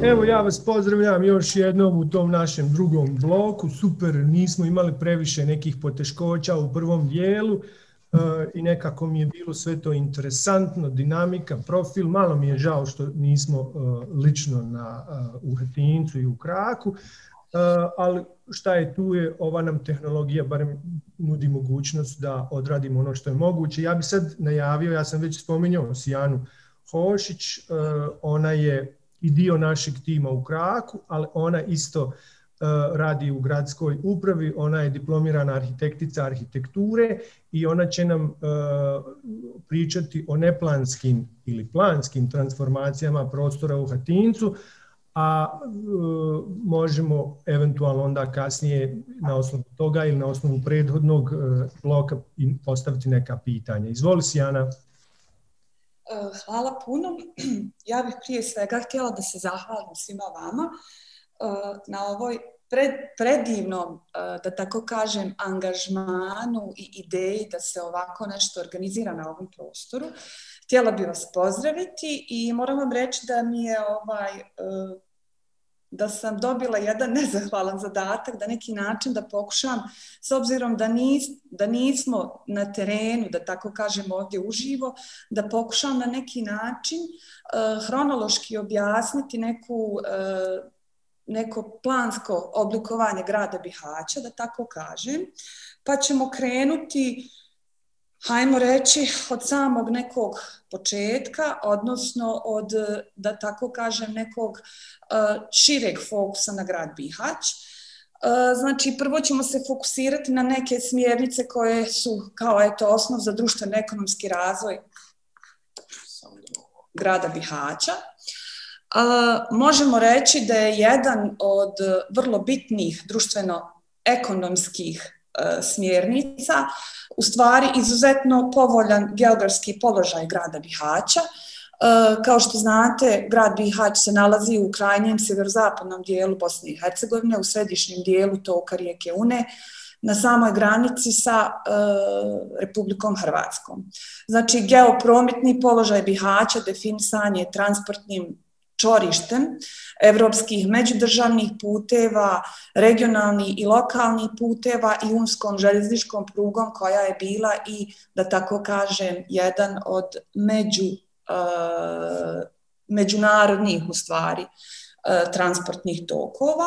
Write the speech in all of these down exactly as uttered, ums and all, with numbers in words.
Evo, ja vas pozdravljam još jednom u tom našem drugom bloku. Super, nismo imali previše nekih poteškoća u prvom dijelu uh, i nekako mi je bilo sve to interesantno, dinamika, profil. Malo mi je žao što nismo uh, lično na, uh, u Hatincu i u Kraku, uh, ali šta je tu je, ova nam tehnologija barem nudi mogućnost da odradimo ono što je moguće. Ja bi sad najavio, ja sam već spominjao Sijanu Hošić, uh, ona je i dio našeg tima u Kraku, ali ona isto uh, radi u gradskoj upravi, ona je diplomirana arhitektica arhitekture i ona će nam uh, pričati o neplanskim ili planskim transformacijama prostora u Hatincu, a uh, možemo eventualno onda kasnije na osnovu toga ili na osnovu prethodnog uh, bloka postaviti neka pitanja. Izvoli, Sijana. Hvala puno. Ja bih prije svega htjela da se zahvalim svima vama na ovoj pred, predivnom, da tako kažem, angažmanu i ideji da se ovako nešto organizira na ovom prostoru. Htjela bih vas pozdraviti i moram vam reći da mi je ovaj... da sam dobila jedan nezahvalan zadatak, da neki način da pokušam, s obzirom da, nis, da nismo na terenu, da tako kažemo ovdje uživo, da pokušam na neki način uh, hronološki objasniti neku, uh, neko plansko oblikovanje grada Bihaća, da tako kažem, pa ćemo krenuti, hajmo reći, od samog nekog početka, odnosno od, da tako kažem, nekog uh, šireg fokusa na grad Bihać. Uh, znači, prvo ćemo se fokusirati na neke smjernice koje su kao eto osnov za društveno-ekonomski razvoj grada Bihaća. Uh, možemo reći da je jedan od vrlo bitnih društveno-ekonomskih smjernica, u stvari izuzetno povoljan geografski položaj grada Bihaća. Kao što znate, grad Bihać se nalazi u krajnjem sjeverozapadnom dijelu Bosne i Hercegovine, u središnjem dijelu toka rijeke Une, na samoj granici sa uh, Republikom Hrvatskom. Znači, geoprometni položaj Bihaća definisan je transportnim čvorištem evropskih međudržavnih puteva, regionalnih i lokalnih puteva i umskom željezničkom prugom koja je bila i, da tako kažem, jedan od među, uh, međunarodnih u stvari uh, transportnih tokova.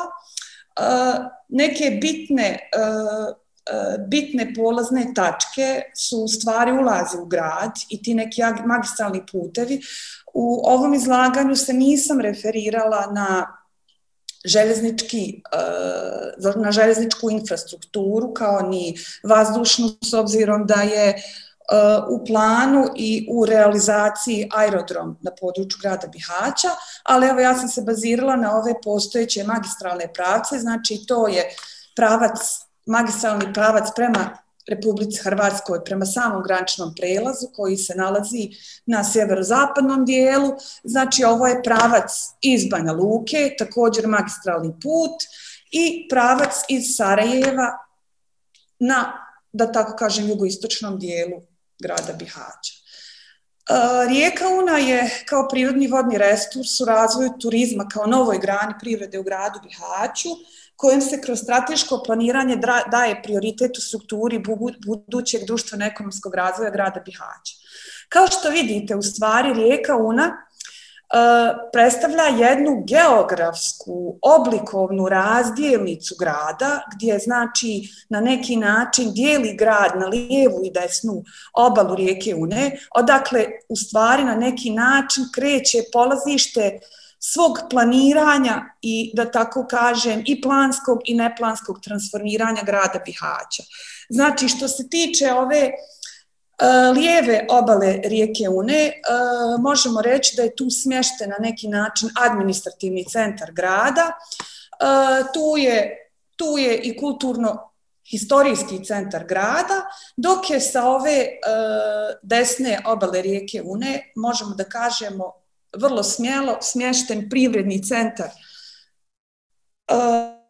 Uh, neke bitne, uh, uh, bitne polazne tačke su u stvari ulazi u grad i ti neki magistralni putevi. U ovom izlaganju se nisam referirala na, željeznički, na željezničku infrastrukturu kao ni vazdušnu, s obzirom da je u planu i u realizaciji aerodrom na području grada Bihaća, ali evo ja sam se bazirala na ove postojeće magistralne pravce, znači to je pravac, magistralni pravac prema Republici Hrvatskoj prema samom graničnom prelazu koji se nalazi na sjeverozapadnom dijelu. Znači ovo je pravac iz Banja Luke, također magistralni put i pravac iz Sarajeva na, da tako kažem, jugoistočnom dijelu grada Bihaća. Rijeka Una je kao prirodni vodni resurs u razvoju turizma kao novoj grani privrede u gradu Bihaću, kojim se kroz strateško planiranje daje prioritet u strukturi budućeg društveno-ekonomskog razvoja grada Bihaća. Kao što vidite, u stvari rijeka Una uh, predstavlja jednu geografsku, oblikovnu razdjelnicu grada, gdje znači na neki način dijeli grad na lijevu i desnu obalu rijeke Une, odakle u stvari na neki način kreće polazište svog planiranja i, da tako kažem, i planskog i neplanskog transformiranja grada Bihaća. Znači, što se tiče ove uh, lijeve obale rijeke Une, uh, možemo reći da je tu smješten na neki način administrativni centar grada. Uh, tu je, tu je i kulturno-historijski centar grada, dok je sa ove uh, desne obale rijeke Une, možemo da kažemo, vrlo smjelo smješten privredni centar uh,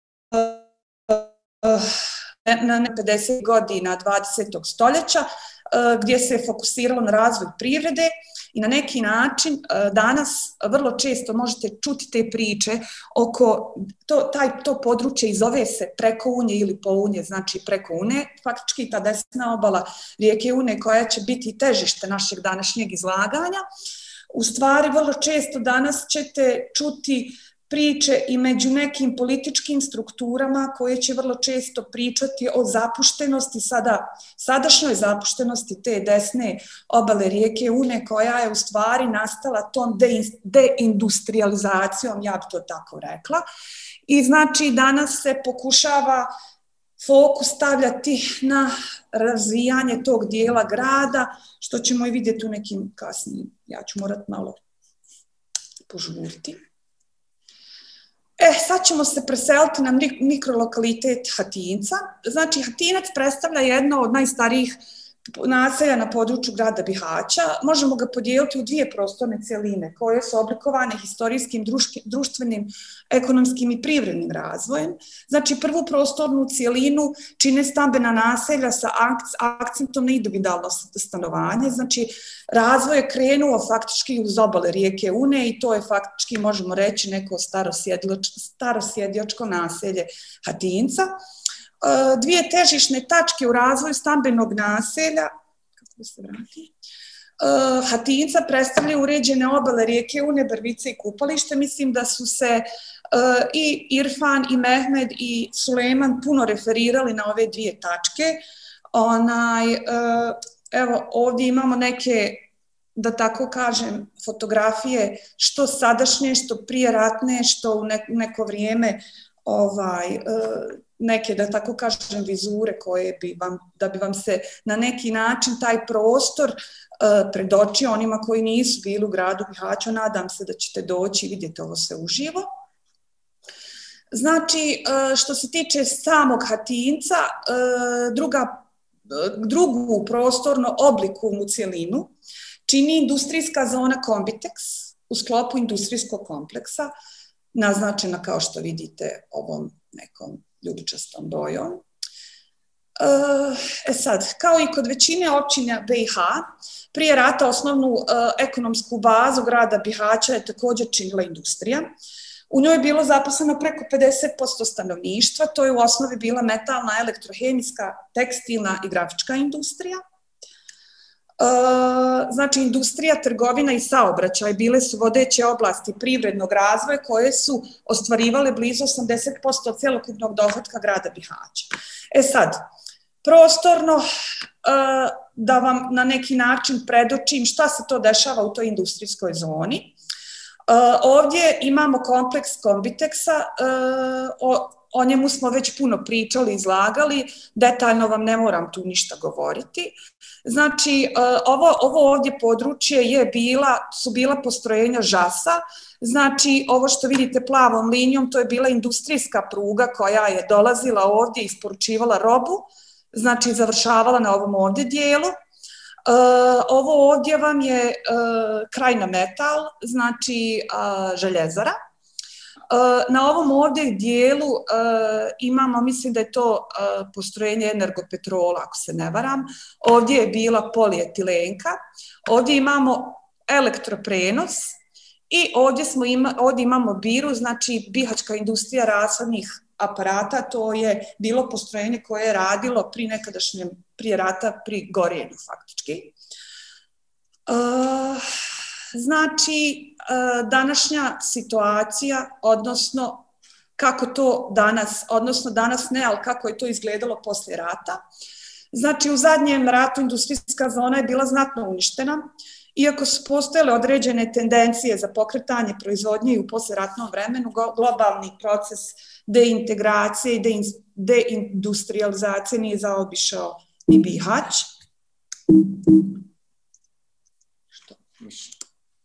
uh, na pedeset godina dvadesetog stoljeća, gdje se je fokusiralo na razvoj privrede i na neki način danas vrlo često možete čuti te priče oko, to, taj, to područje i zove se preko Unje ili po Unje, znači preko Une, faktički ta desna obala rijeke Une koja će biti težište našeg današnjeg izlaganja. U stvari, vrlo često danas ćete čuti priče i među nekim političkim strukturama koje će vrlo često pričati o zapuštenosti, sada, sadašnjoj zapuštenosti te desne obale rijeke Une koja je u stvari nastala tom deindustrializacijom, ja bi to tako rekla. I znači danas se pokušava fokus stavljati na razvijanje tog dijela grada, što ćemo i vidjeti u nekim kasnijim. Ja ću morat malo požuriti. E, sad ćemo se preseliti na mikrolokalitet Hatinca. Znači, Hatinac predstavlja jedno od najstarijih naselja na području grada Bihaća. Možemo ga podijeliti u dvije prostorne cjeline koje su oblikovane historijskim, društvenim, ekonomskim i privrednim razvojem. Znači, prvu prostornu cjelinu čine stambena naselja sa akcentom na individualno stanovanje. Znači, razvoj je krenuo faktički uz obale rijeke Une i to je faktički, možemo reći, neko starosjediočko naselje Hatinca. Dvije težišne tačke u razvoju stambenog naselja, kako se vrati, Hatinca predstavljaju uređene obale rijeke Une, Brvice i kupalište. Mislim da su se i Irfan i Mehmed i Sulejman puno referirali na ove dvije tačke. Onaj, evo, ovdje imamo neke, da tako kažem, fotografije što sadašnje, što prije ratne, što u neko vrijeme ovaj, neke, da tako kažem, vizure koje bi vam, da bi vam se na neki način taj prostor uh, predočio onima koji nisu bili u gradu Bihaću. Nadam se da ćete doći i vidjeti ovo sve uživo. Znači, uh, što se tiče samog Hatinca, uh, druga, uh, drugu prostorno oblikovnu cjelinu čini industrijska zona Kombitex u sklopu industrijskog kompleksa, naznačena kao što vidite ovom nekom ljubičastom bojom. E sad, kao i kod većine općina B i H, prije rata osnovnu ekonomsku bazu grada Bihaća je također činila industrija. U njoj je bilo zaposleno preko pedeset posto stanovništva, to je u osnovi bila metalna, elektrohemijska, tekstilna i grafička industrija. Znači, industrija, trgovina i saobraćaj bile su vodeće oblasti privrednog razvoja koje su ostvarivale blizu osamdeset posto od celokupnog dohotka grada Bihaća. E sad, prostorno da vam na neki način predočim šta se to dešava u toj industrijskoj zoni. Ovdje imamo kompleks Kombitexa, o O njemu smo već puno pričali, izlagali, detaljno vam ne moram tu ništa govoriti. Znači, ovo, ovo ovdje područje je bila, su bila postrojenja žasa, znači ovo što vidite plavom linijom, to je bila industrijska pruga koja je dolazila ovdje i isporučivala robu, znači završavala na ovom ovdje dijelu. Ovo ovdje vam je krajna metal, znači željezara. Na ovom ovdje dijelu imamo, mislim da je to postrojenje Energopetrola, ako se ne varam. Ovdje je bila polijetilenka, ovdje imamo elektroprenos i ovdje, smo ima, ovdje imamo biru, znači Bihaćka industrija rashladnih aparata, to je bilo postrojenje koje je radilo pri nekadašnjem, prije rata, pri gorjenju faktički. Uh, Znači, današnja situacija, odnosno kako to danas, odnosno danas ne, ali kako je to izgledalo poslije rata. Znači, u zadnjem ratu industrijska zona je bila znatno uništena, iako su postojale određene tendencije za pokretanje proizvodnje i u posleratnom vremenu, globalni proces deintegracije i deindustrializacije nije zaobišao ni Bihać. Što više?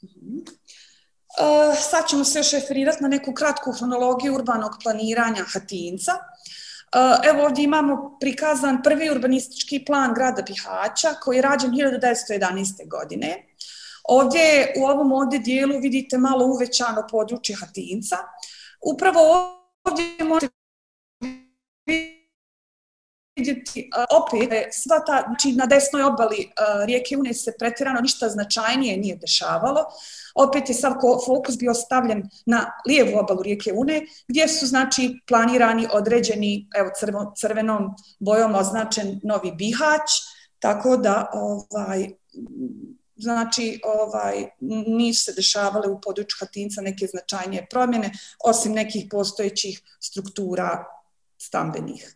Uh, sad ćemo se još referirati na neku kratku hronologiju urbanog planiranja Hatinca. Uh, evo ovdje imamo prikazan prvi urbanistički plan grada Bihaća koji je rađen hiljadu devetsto jedanaeste. godine. Ovdje u ovom ovdje dijelu vidite malo uvećano područje Hatinca. Upravo ovdje možete vidjeti opet sva ta, znači na desnoj obali rijeke Une se pretjerano ništa značajnije nije dešavalo. Opet je sav fokus bio stavljen na lijevu obalu rijeke Une, gdje su znači planirani određeni, evo crvo, crvenom bojom označen Novi Bihać, tako da ovaj, znači ovaj, nisu se dešavale u području Hatinca neke značajnije promjene, osim nekih postojećih struktura stambenih.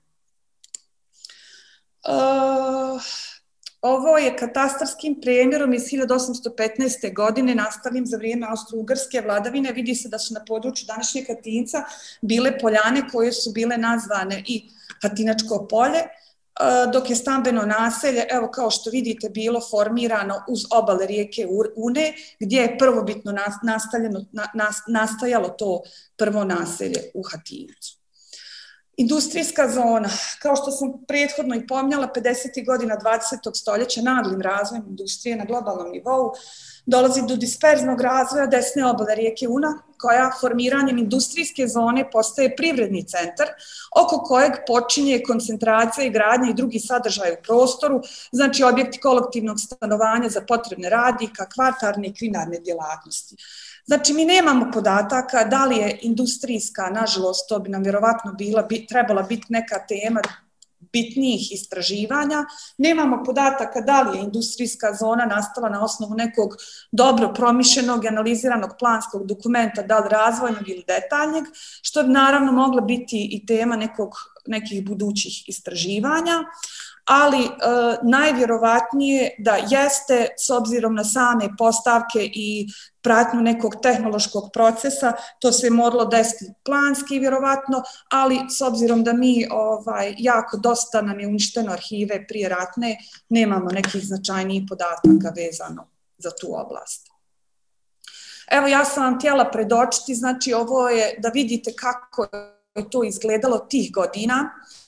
Uh, ovo je katastarskim premjerom iz hiljadu osamsto petnaeste. godine, nastavljen za vrijeme Austro-Ugarske vladavine. Vidi se da su na području današnjeg Hatinca bile poljane koje su bile nazvane i Hatinačko polje, dok je stambeno naselje, evo kao što vidite, bilo formirano uz obale rijeke Une, gdje je prvobitno nastajalo to prvo naselje u Hatincu. Industrijska zona, kao što sam prethodno i pomnjala, pedesetih godina dvadesetog stoljeća naglim razvojem industrije na globalnom nivou dolazi do disperznog razvoja desne obale rijeke Una, koja formiranjem industrijske zone postaje privredni centar, oko kojeg počinje koncentracija i gradnja i drugi sadržaj u prostoru, znači objekti kolektivnog stanovanja za potrebne radnika, kvartarne i klinarne djelatnosti. Znači, mi nemamo podataka da li je industrijska, nažalost, to bi nam vjerovatno bila, bi, trebala biti neka tema bitnijih istraživanja. Nemamo podataka da li je industrijska zona nastala na osnovu nekog dobro promišljenog i analiziranog planskog dokumenta, da li razvojnog ili detaljnjeg, što bi naravno mogla biti i tema nekog, nekih budućih istraživanja, ali e, najvjerovatnije da jeste, s obzirom na same postavke i pratnju nekog tehnološkog procesa, to se moralo desiti planski vjerovatno, ali s obzirom da mi ovaj, jako dosta nam je uništeno arhive prije ratne, nemamo nekih značajnijih podataka vezano za tu oblast. Evo, ja sam vam htjela predočiti, znači ovo je da vidite kako je to izgledalo tih godina.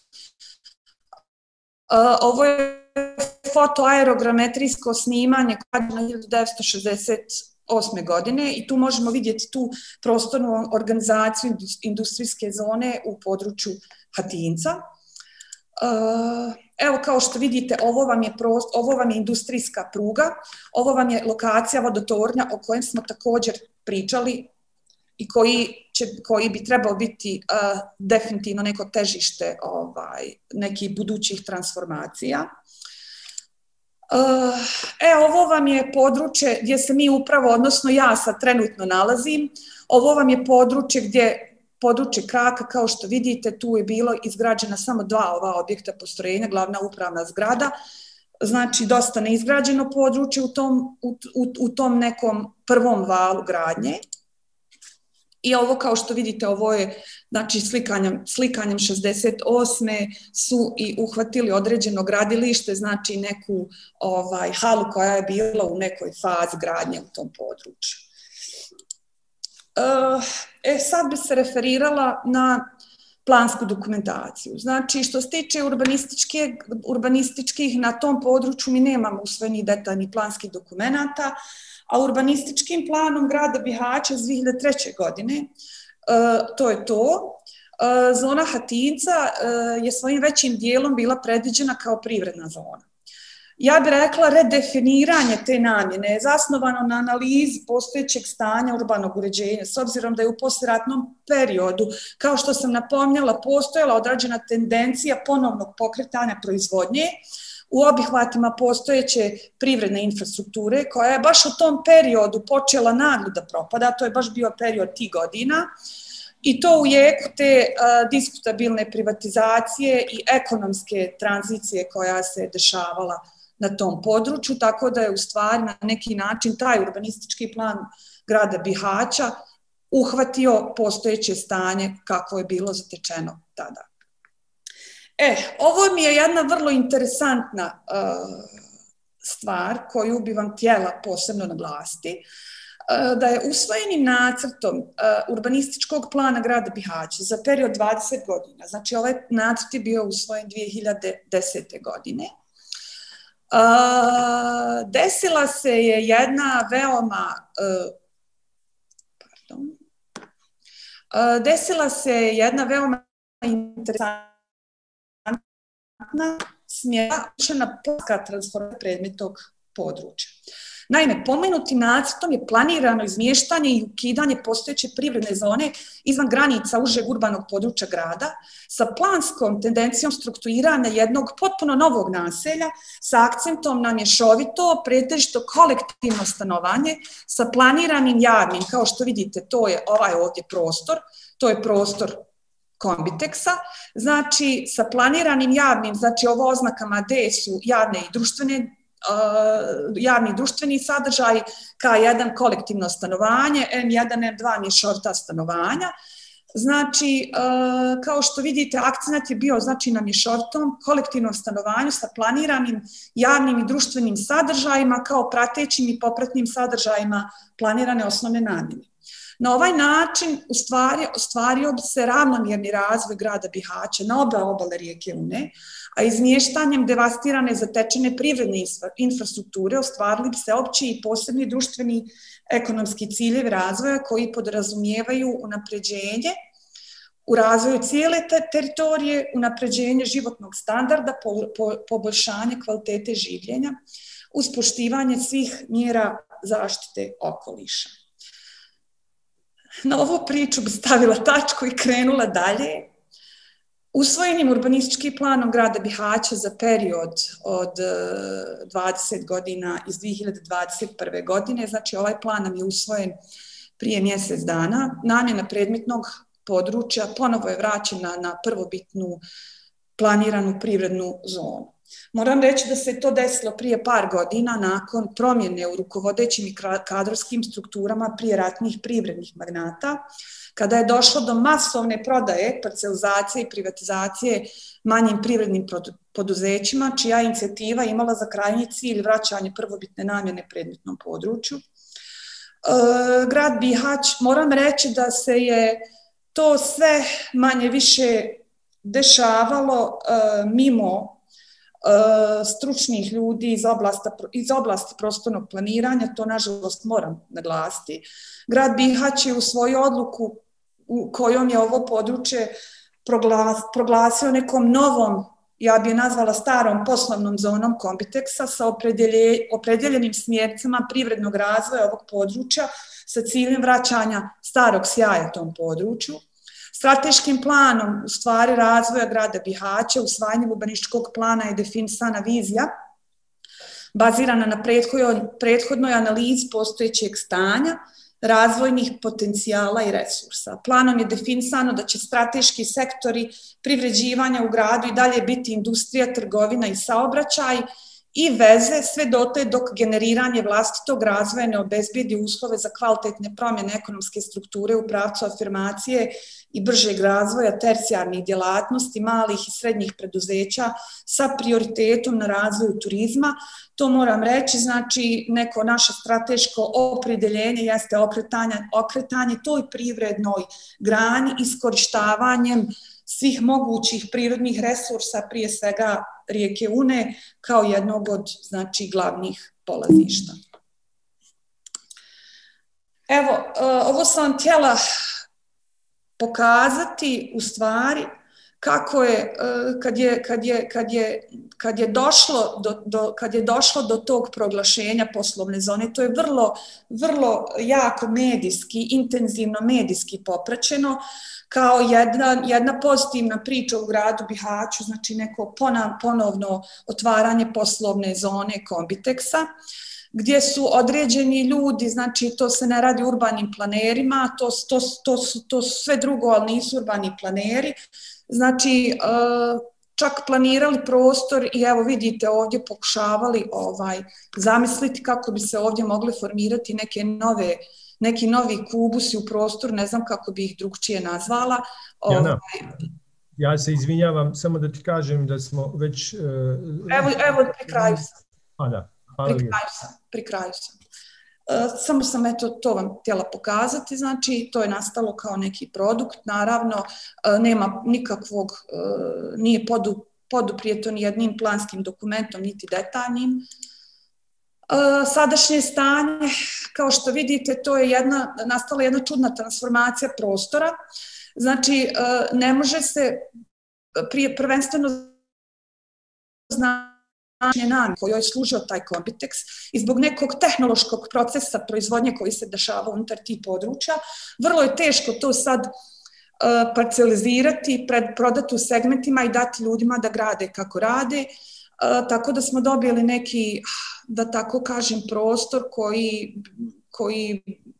Ovo je fotoaerogrametrijsko snimanje na hiljadu devetsto šezdeset osme. godine i tu možemo vidjeti tu prostornu organizaciju industrijske zone u području Hatinca. Evo, kao što vidite, ovo vam je, prost, ovo vam je industrijska pruga, ovo vam je lokacija vodotornja o kojem smo također pričali i koji, će, koji bi trebao biti uh, definitivno neko težište ovaj, nekih budućih transformacija. Uh, e, ovo vam je područje gdje se mi upravo, odnosno ja sad trenutno nalazim, ovo vam je područje gdje, područje Kraka, kao što vidite, tu je bilo izgrađena samo dva ova objekta postrojenja, glavna upravna zgrada, znači dosta neizgrađeno područje u tom, u, u, u tom nekom prvom valu gradnje. I ovo, kao što vidite, ovo je, znači, slikanjem, slikanjem šezdeset osme su i uhvatili određeno gradilište, znači neku ovaj, halu koja je bila u nekoj fazi gradnje u tom području. E, sad bi se referirala na plansku dokumentaciju. Znači, što se tiče urbanističke, urbanističkih, na tom području mi nemamo usvojenih detaljnih planskih dokumenata, a urbanističkim planom grada Bihaća iz dvije hiljade treće. godine, uh, to je to, uh, zona Hatinca uh, je svojim većim dijelom bila predviđena kao privredna zona. Ja bih rekla, redefiniranje te namjene je zasnovano na analizi postojećeg stanja urbanog uređenja, s obzirom da je u poslijeratnom periodu, kao što sam napomnjala, postojala određena tendencija ponovnog pokretanja proizvodnje u obihvatima postojeće privredne infrastrukture, koja je baš u tom periodu počela naglo da propada, to je baš bio period tih godina, i to u jeku te uh, diskutabilne privatizacije i ekonomske tranzicije koja se dešavala na tom području, tako da je u stvari na neki način taj urbanistički plan grada Bihaća uhvatio postojeće stanje kako je bilo zatečeno tada. E, ovo mi je jedna vrlo interesantna uh, stvar koju bi vam htjela posebno naglasiti, uh, da je usvojenim nacrtom uh, urbanističkog plana grada Bihaća za period dvadeset godina, znači ovaj nacrt je bio usvojen dvije hiljade desete. godine, uh, desila se je jedna veoma uh, pardon, uh, desila se je jedna veoma interesantna smjera na planska transformacija predmetnog područja. Naime, pomenutim nacrtom je planirano izmještanje i ukidanje postojeće privredne zone izvan granica užeg urbanog područja grada sa planskom tendencijom strukturiranja jednog potpuno novog naselja sa akcentom na mješovito, pretežito kolektivno stanovanje sa planiranim javnim, kao što vidite, to je ovaj ovdje prostor, to je prostor Kombiteksa, znači sa planiranim javnim, znači ovo oznakama D su javne i društvene javni društveni sadržaj, K jedan kolektivno stanovanje, M jedan, M dva mješovita stanovanja. Znači, kao što vidite, akcenat je bio znači, na mješovitom kolektivnom stanovanju sa planiranim javnim i društvenim sadržajima kao pratećim i popratnim sadržajima planirane osnovne namjene. Na ovaj način ustvari, ostvario bi se ravnomjerni razvoj grada Bihaća na oba obale rijeke Une, a izmještanjem devastirane zatečene privredne infrastrukture ostvarili bi se opći i posebni društveni ekonomski ciljevi razvoja koji podrazumijevaju unapređenje u razvoju cijele te teritorije, unapređenje životnog standarda, po, po, poboljšanje kvalitete življenja uz poštivanje svih mjera zaštite okoliša. Na ovu priču bi stavila tačku i krenula dalje. Usvojenim urbanističkim planom grada Bihaća za period od dvadeset godina iz dvije hiljade dvadeset prve. godine, znači ovaj plan nam je usvojen prije mjesec dana, namjena predmetnog područja ponovo je vraćena na prvobitnu planiranu privrednu zonu. Moram reći da se to desilo prije par godina nakon promjene u rukovodećim i kadrovskim strukturama prijeratnih privrednih magnata, kada je došlo do masovne prodaje, parcelizacije i privatizacije manjim privrednim poduzećima, čija inicijativa imala za krajnji cilj vraćanje prvobitne namjene predmetnom području. Grad Bihać, moram reći da se je to sve manje više dešavalo mimo stručnih ljudi iz oblasti, iz oblasti prostornog planiranja, to nažalost moram naglasiti. Grad Bihać je u svoju odluku u kojom je ovo područje proglas, proglasio nekom novom, ja bi je nazvala starom poslovnom zonom Kombiteksa sa opredjelje, opredjeljenim smjercima privrednog razvoja ovog područja sa ciljem vraćanja starog sjaja tom području. Strateškim planom u stvari razvoja grada Bihaća, usvajanjem urbanističkog plana je definisana vizija bazirana na prethodnoj analizi postojećeg stanja, razvojnih potencijala i resursa. Planom je definisano da će strateški sektori privređivanja u gradu i dalje biti industrija, trgovina i saobraćaj i veze sve dotle dok generiranje vlastitog razvoja ne obezbijedi uslove za kvalitetne promjene ekonomske strukture u pravcu afirmacije i bržeg razvoja tercijarnih djelatnosti, malih i srednjih preduzeća sa prioritetom na razvoju turizma. To moram reći, znači neko naše strateško opredjeljenje jeste okretanje, okretanje toj privrednoj grani iskorištavanjem svih mogućih prirodnih resursa, prije svega rijeke Une, kao jednog od znači, glavnih polazišta. Evo, ovo sam vam htjela pokazati u stvari kako je, kad je, kad je, kad je, kad je, došlo, do, do, kad je došlo do tog proglašenja poslovne zone, to je vrlo, vrlo jako medijski, intenzivno medijski popraćeno, kao jedna, jedna pozitivna priča u gradu Bihaću, znači neko ponovno otvaranje poslovne zone Kombiteksa, gdje su određeni ljudi, znači to se ne radi urbanim planerima, to, to, to, su, to su sve drugo, ali nisu urbani planeri, znači čak planirali prostor i evo vidite ovdje pokušavali ovaj, zamisliti kako bi se ovdje mogli formirati neke nove neki novi kubusi u prostoru, ne znam kako bi ih drugčije nazvala. Jana, ja se izvinjavam, samo da ti kažem da smo već... Uh, evo, evo, pri kraju sam. A da, pri kraju sam, pri kraju sam. Uh, samo sam eto to vam htjela pokazati, znači to je nastalo kao neki produkt, naravno uh, nema nikakvog, uh, nije podu, poduprijeto ni jednim planskim dokumentom, niti detaljnim. Sadašnje stanje, kao što vidite, to je jedna, nastala jedna čudna transformacija prostora. Znači, ne može se prije prvenstveno značenje namjene kojoj je služio taj Kombiteks i zbog nekog tehnološkog procesa proizvodnje koji se dešava unutar tih područja, vrlo je teško to sad uh, parcelizirati, prodati u segmentima i dati ljudima da grade kako rade, uh, tako da smo dobili neki, da tako kažem, prostor koji, koji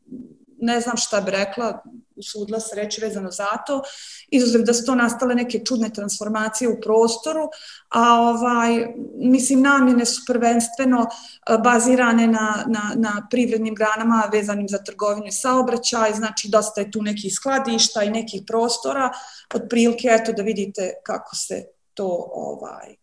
ne znam šta bi rekla, usudila se reći vezano za to, izuzev da su to nastale neke čudne transformacije u prostoru, a ovaj, mislim, namjene su prvenstveno bazirane na, na, na privrednim granama vezanim za trgovinu i saobraćaj, znači dosta je tu nekih skladišta i nekih prostora, otprilike, eto da vidite kako se to ovaj...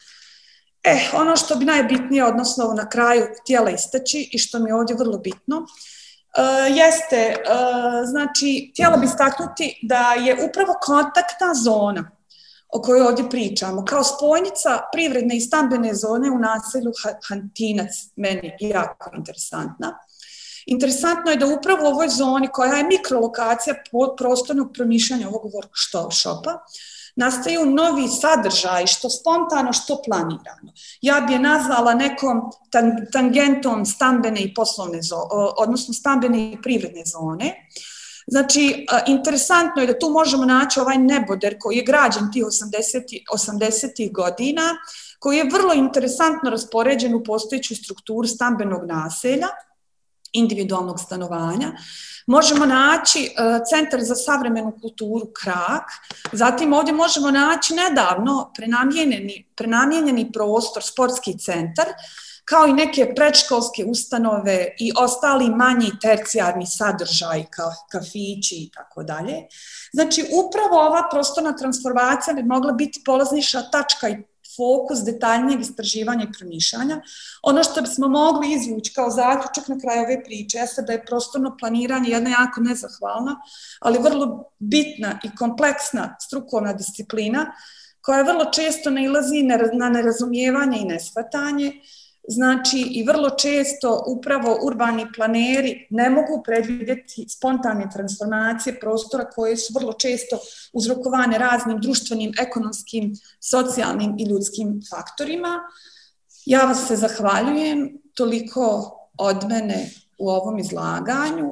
E, ono što bi najbitnije, odnosno na kraju htjela istaći i što mi je ovdje vrlo bitno, Uh, jeste, uh, znači, htjela bi istaknuti da je upravo kontaktna zona o kojoj ovdje pričamo, kao spojnica privredne i stambene zone u naselju Hantinac, meni jako interesantna. Interesantno je da upravo u ovoj zoni, koja je mikrolokacija prostornog promišljanja ovog workshopa, nastaju novi sadržaji, što spontano, što planirano. Ja bi je nazvala nekom tangentom stambene i poslovne zone, odnosno stambene i privredne zone. Znači, interesantno je da tu možemo naći ovaj neboder koji je građen tih osamdesetih godina, koji je vrlo interesantno raspoređen u postojeću strukturu stambenog naselja, individualnog stanovanja. Možemo naći uh, Centar za savremenu kulturu Krak, zatim ovdje možemo naći nedavno prenamijenjeni, prenamijenjeni prostor, sportski centar, kao i neke predškolske ustanove i ostali manji tercijarni sadržaj kao kafići i tako dalje. Znači, upravo ova prostorna transformacija bi mogla biti polaznička tačka i fokus detaljnijeg istraživanja i promišljanja. Ono što bismo mogli izvući kao zaključak na kraju ove priče jeste da je prostorno planiranje jedna jako nezahvalna, ali vrlo bitna i kompleksna strukovna disciplina koja vrlo često nailazi na nerazumijevanje i neshvatanje. Znači, i vrlo često upravo urbani planeri ne mogu predvidjeti spontane transformacije prostora koje su vrlo često uzrokovane raznim društvenim, ekonomskim, socijalnim i ljudskim faktorima. Ja vas se zahvaljujem, toliko od mene u ovom izlaganju.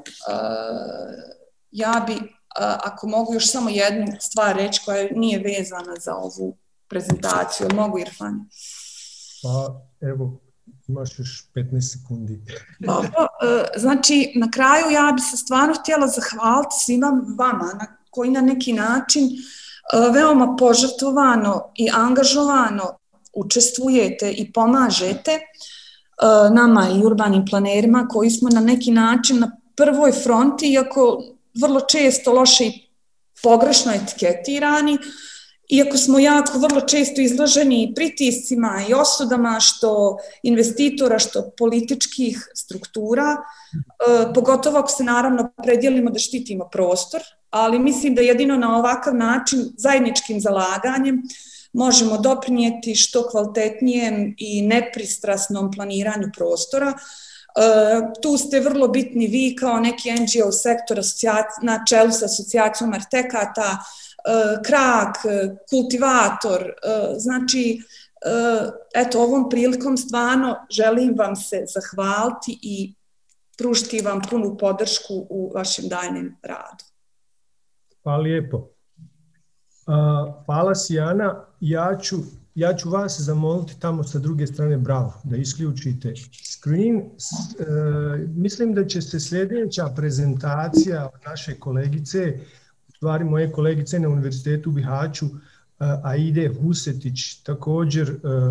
Ja bi, ako mogu još samo jednu stvar reći koja nije vezana za ovu prezentaciju, mogu, Irfan? Pa, evo, imaš još petnaest sekundi. Dobro, znači na kraju ja bi se stvarno htjela zahvaliti svima vama koji na neki način veoma požrtvovano i angažovano učestvujete i pomažete nama i urbanim planerima koji smo na neki način na prvoj fronti, iako vrlo često loše i pogrešno etiketirani, iako smo jako vrlo često izloženi pritiscima i osudama što investitora, što političkih struktura, e, pogotovo ako se naravno predjelimo da štitimo prostor, ali mislim da jedino na ovakav način, zajedničkim zalaganjem, možemo doprinijeti što kvalitetnijem i nepristrasnom planiranju prostora. E, tu ste vrlo bitni vi kao neki N G O sektor na čelu sa asocijacijom arhitekata, Krak, kultivator, znači, eto, ovom prilikom stvarno želim vam se zahvaliti i pružiti vam punu podršku u vašem daljnjem radu. Hvala lijepo. Hvala Sijana, ja ću, ja ću vas zamoliti tamo sa druge strane, bravo, da isključite screen. Mislim da će se sljedeća prezentacija od naše kolegice, stvari moje kolegice na Univerzitetu u Bihaću, Aide Husetić, također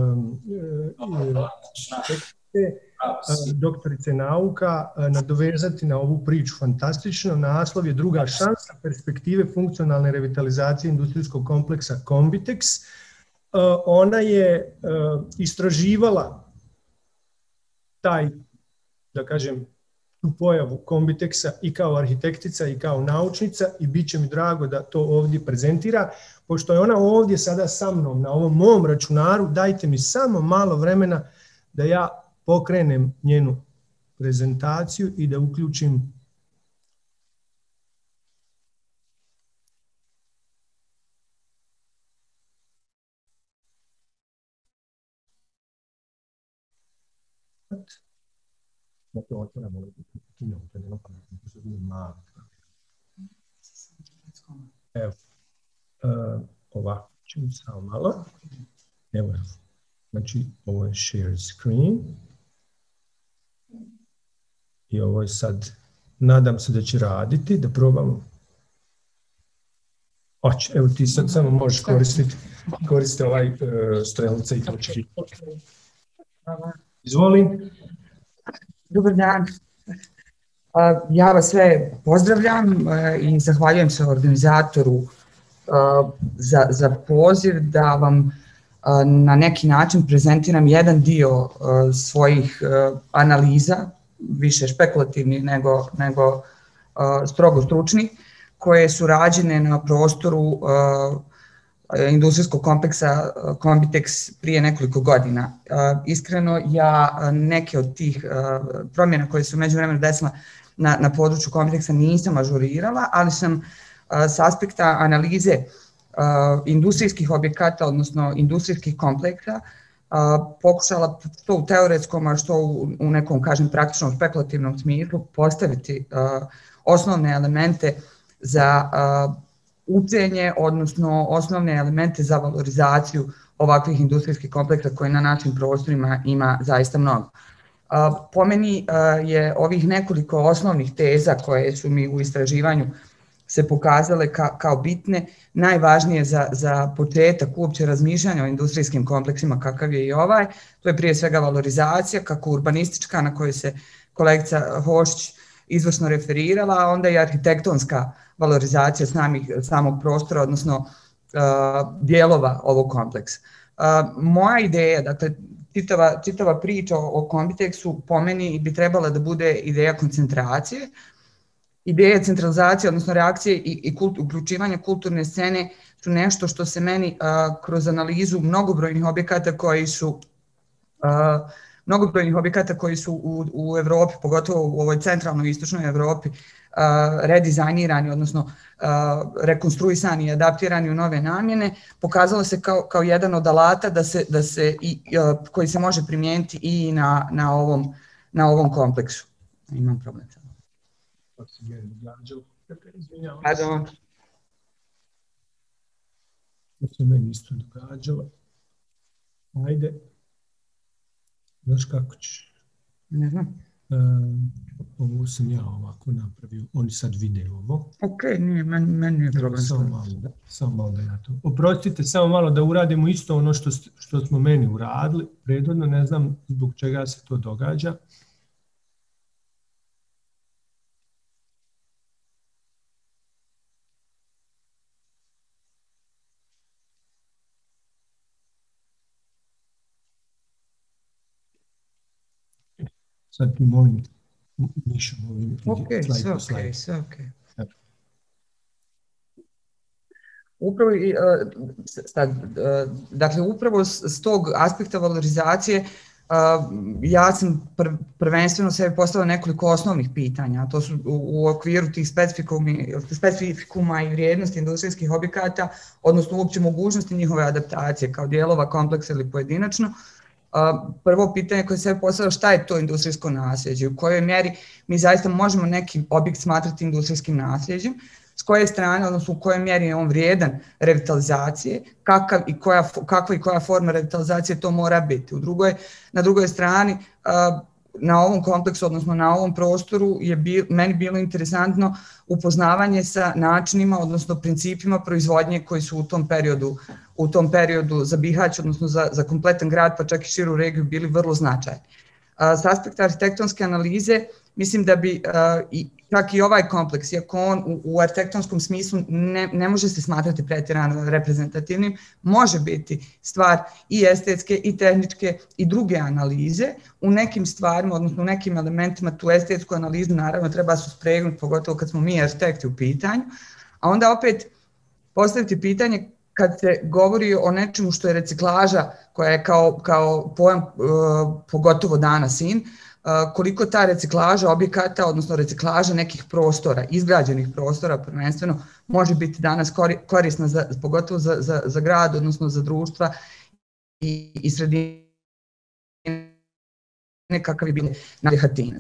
doktorice nauka, nadovezati na ovu priču. Fantastično, naslov je Druga šansa, perspektive funkcionalne revitalizacije industrijskog kompleksa Kombiteks. Ona je istraživala taj, da kažem, tu pojavu Kombiteksa i kao arhitektica i kao naučnica i bit će mi drago da to ovdje prezentira. Pošto je ona ovdje sada sa mnom na ovom mom računaru, dajte mi samo malo vremena da ja pokrenem njenu prezentaciju i da uključim da to otvoramo, kinemo, to nema pametno, to se zove malo. Evo, uh, ovako ćemo samo malo. Evo, znači ovo je share screen. I ovo je sad, nadam se da će raditi, da probamo. Oće, evo ti sad samo možeš koristiti, koristiti ovaj uh, strelca i točki. Izvoli. Dobar dan. Ja vas sve pozdravljam i zahvaljujem se organizatoru za, za poziv da vam na neki način prezentiram jedan dio svojih analiza, više špekulativnih nego, nego strogo stručnih, koje su rađene na prostoru industrijskog kompleksa Combitex prije nekoliko godina. Iskreno, ja neke od tih promjena koje su u međuvremenu desile na, na području Combitexa nisam ažurirala, ali sam s aspekta analize industrijskih objekata, odnosno industrijskih kompleksa, pokušala što u teoretskom, a što u, u nekom, kažem, praktičnom spekulativnom smislu postaviti osnovne elemente za ucenje, odnosno osnovne elemente za valorizaciju ovakvih industrijskih kompleksa koje na našim prostorima ima zaista mnogo. Po meni je ovih nekoliko osnovnih teza koje su mi u istraživanju se pokazale ka, kao bitne, najvažnije za, za početak uopće razmišljanja o industrijskim kompleksima kakav je i ovaj, to je prije svega valorizacija, kako urbanistička na kojoj se kolegica Hošć izvrsno referirala, a onda i arhitektonska valorizacija samih, samog prostora, odnosno uh, dijelova ovog kompleksa. Uh, moja ideja, dakle, čitava, čitava priča o, o Combitexu po meni bi trebala da bude ideja koncentracije, ideje centralizacije, odnosno reakcije i, i kult, uključivanja kulturne scene su nešto što se meni uh, kroz analizu mnogobrojnih objekata koji su uh, mnogobrojnih objekata koji su u, u Evropi, pogotovo u ovoj centralnoj i istočnoj Evropi, uh, redizajnirani, odnosno uh, rekonstruisani i adaptirani u nove namjene, pokazalo se kao, kao jedan od alata da se, da se i, uh, koji se može primijeniti i na, na, ovom, na ovom kompleksu. Imam problem sad. Pardon. To se meni isto događalo. Ajde. Znaš kako ćeš? Ne znam. Um, ovo sam ja ovako napravio. Oni sad vide ovo. Ok, nije, meni, meni nije problem. Samo malo, da, samo malo da ja to... Oprostite, samo malo da uradimo isto ono što, što smo meni uradili. Prethodno ne znam zbog čega se to događa. Sad ti molim Mišu, molim okay, slajd po slajd. Okay, sve okay. Upravo, sad, dakle, upravo s tog aspekta valorizacije ja sam prvenstveno sebi postavila nekoliko osnovnih pitanja. To su u okviru tih specifikuma i vrijednosti industrijskih objekata, odnosno uopće mogućnosti njihove adaptacije kao dijelova kompleksa ili pojedinačno. Prvo pitanje koje se postavlja, šta je to industrijsko nasljeđe, u kojoj mjeri mi zaista možemo neki objekt smatrati industrijskim nasljeđem, s koje strane, odnosno u kojoj mjeri je on vrijedan revitalizacije, kakav i koja, kakva i koja forma revitalizacije to mora biti. U drugoj, na drugoj strani, na ovom kompleksu, odnosno na ovom prostoru je bil, meni bilo interesantno upoznavanje sa načinima, odnosno principima proizvodnje koji su u tom periodu, u tom periodu za Bihać, odnosno za, za kompletan grad, pa čak i širu regiju, bili vrlo značajni. S aspekta arhitektonske analize, mislim da bi i čak i ovaj kompleks, iako on u, u arhitektonskom smislu ne, ne može se smatrati pretjerano reprezentativnim, može biti stvar i estetske, i tehničke, i druge analize. U nekim stvarima, odnosno u nekim elementima, tu estetsku analizu naravno treba se spregnuti, pogotovo kad smo mi arhitekti u pitanju, a onda opet postaviti pitanje kad se govori o nečemu što je reciklaža, koja je kao, kao pojam uh, pogotovo danas in, uh, koliko ta reciklaža objekata, odnosno reciklaža nekih prostora, izgrađenih prostora prvenstveno, može biti danas korisna za, pogotovo za, za, za grad, odnosno za društva i, i sredine kakav je bilo na Rehatinac.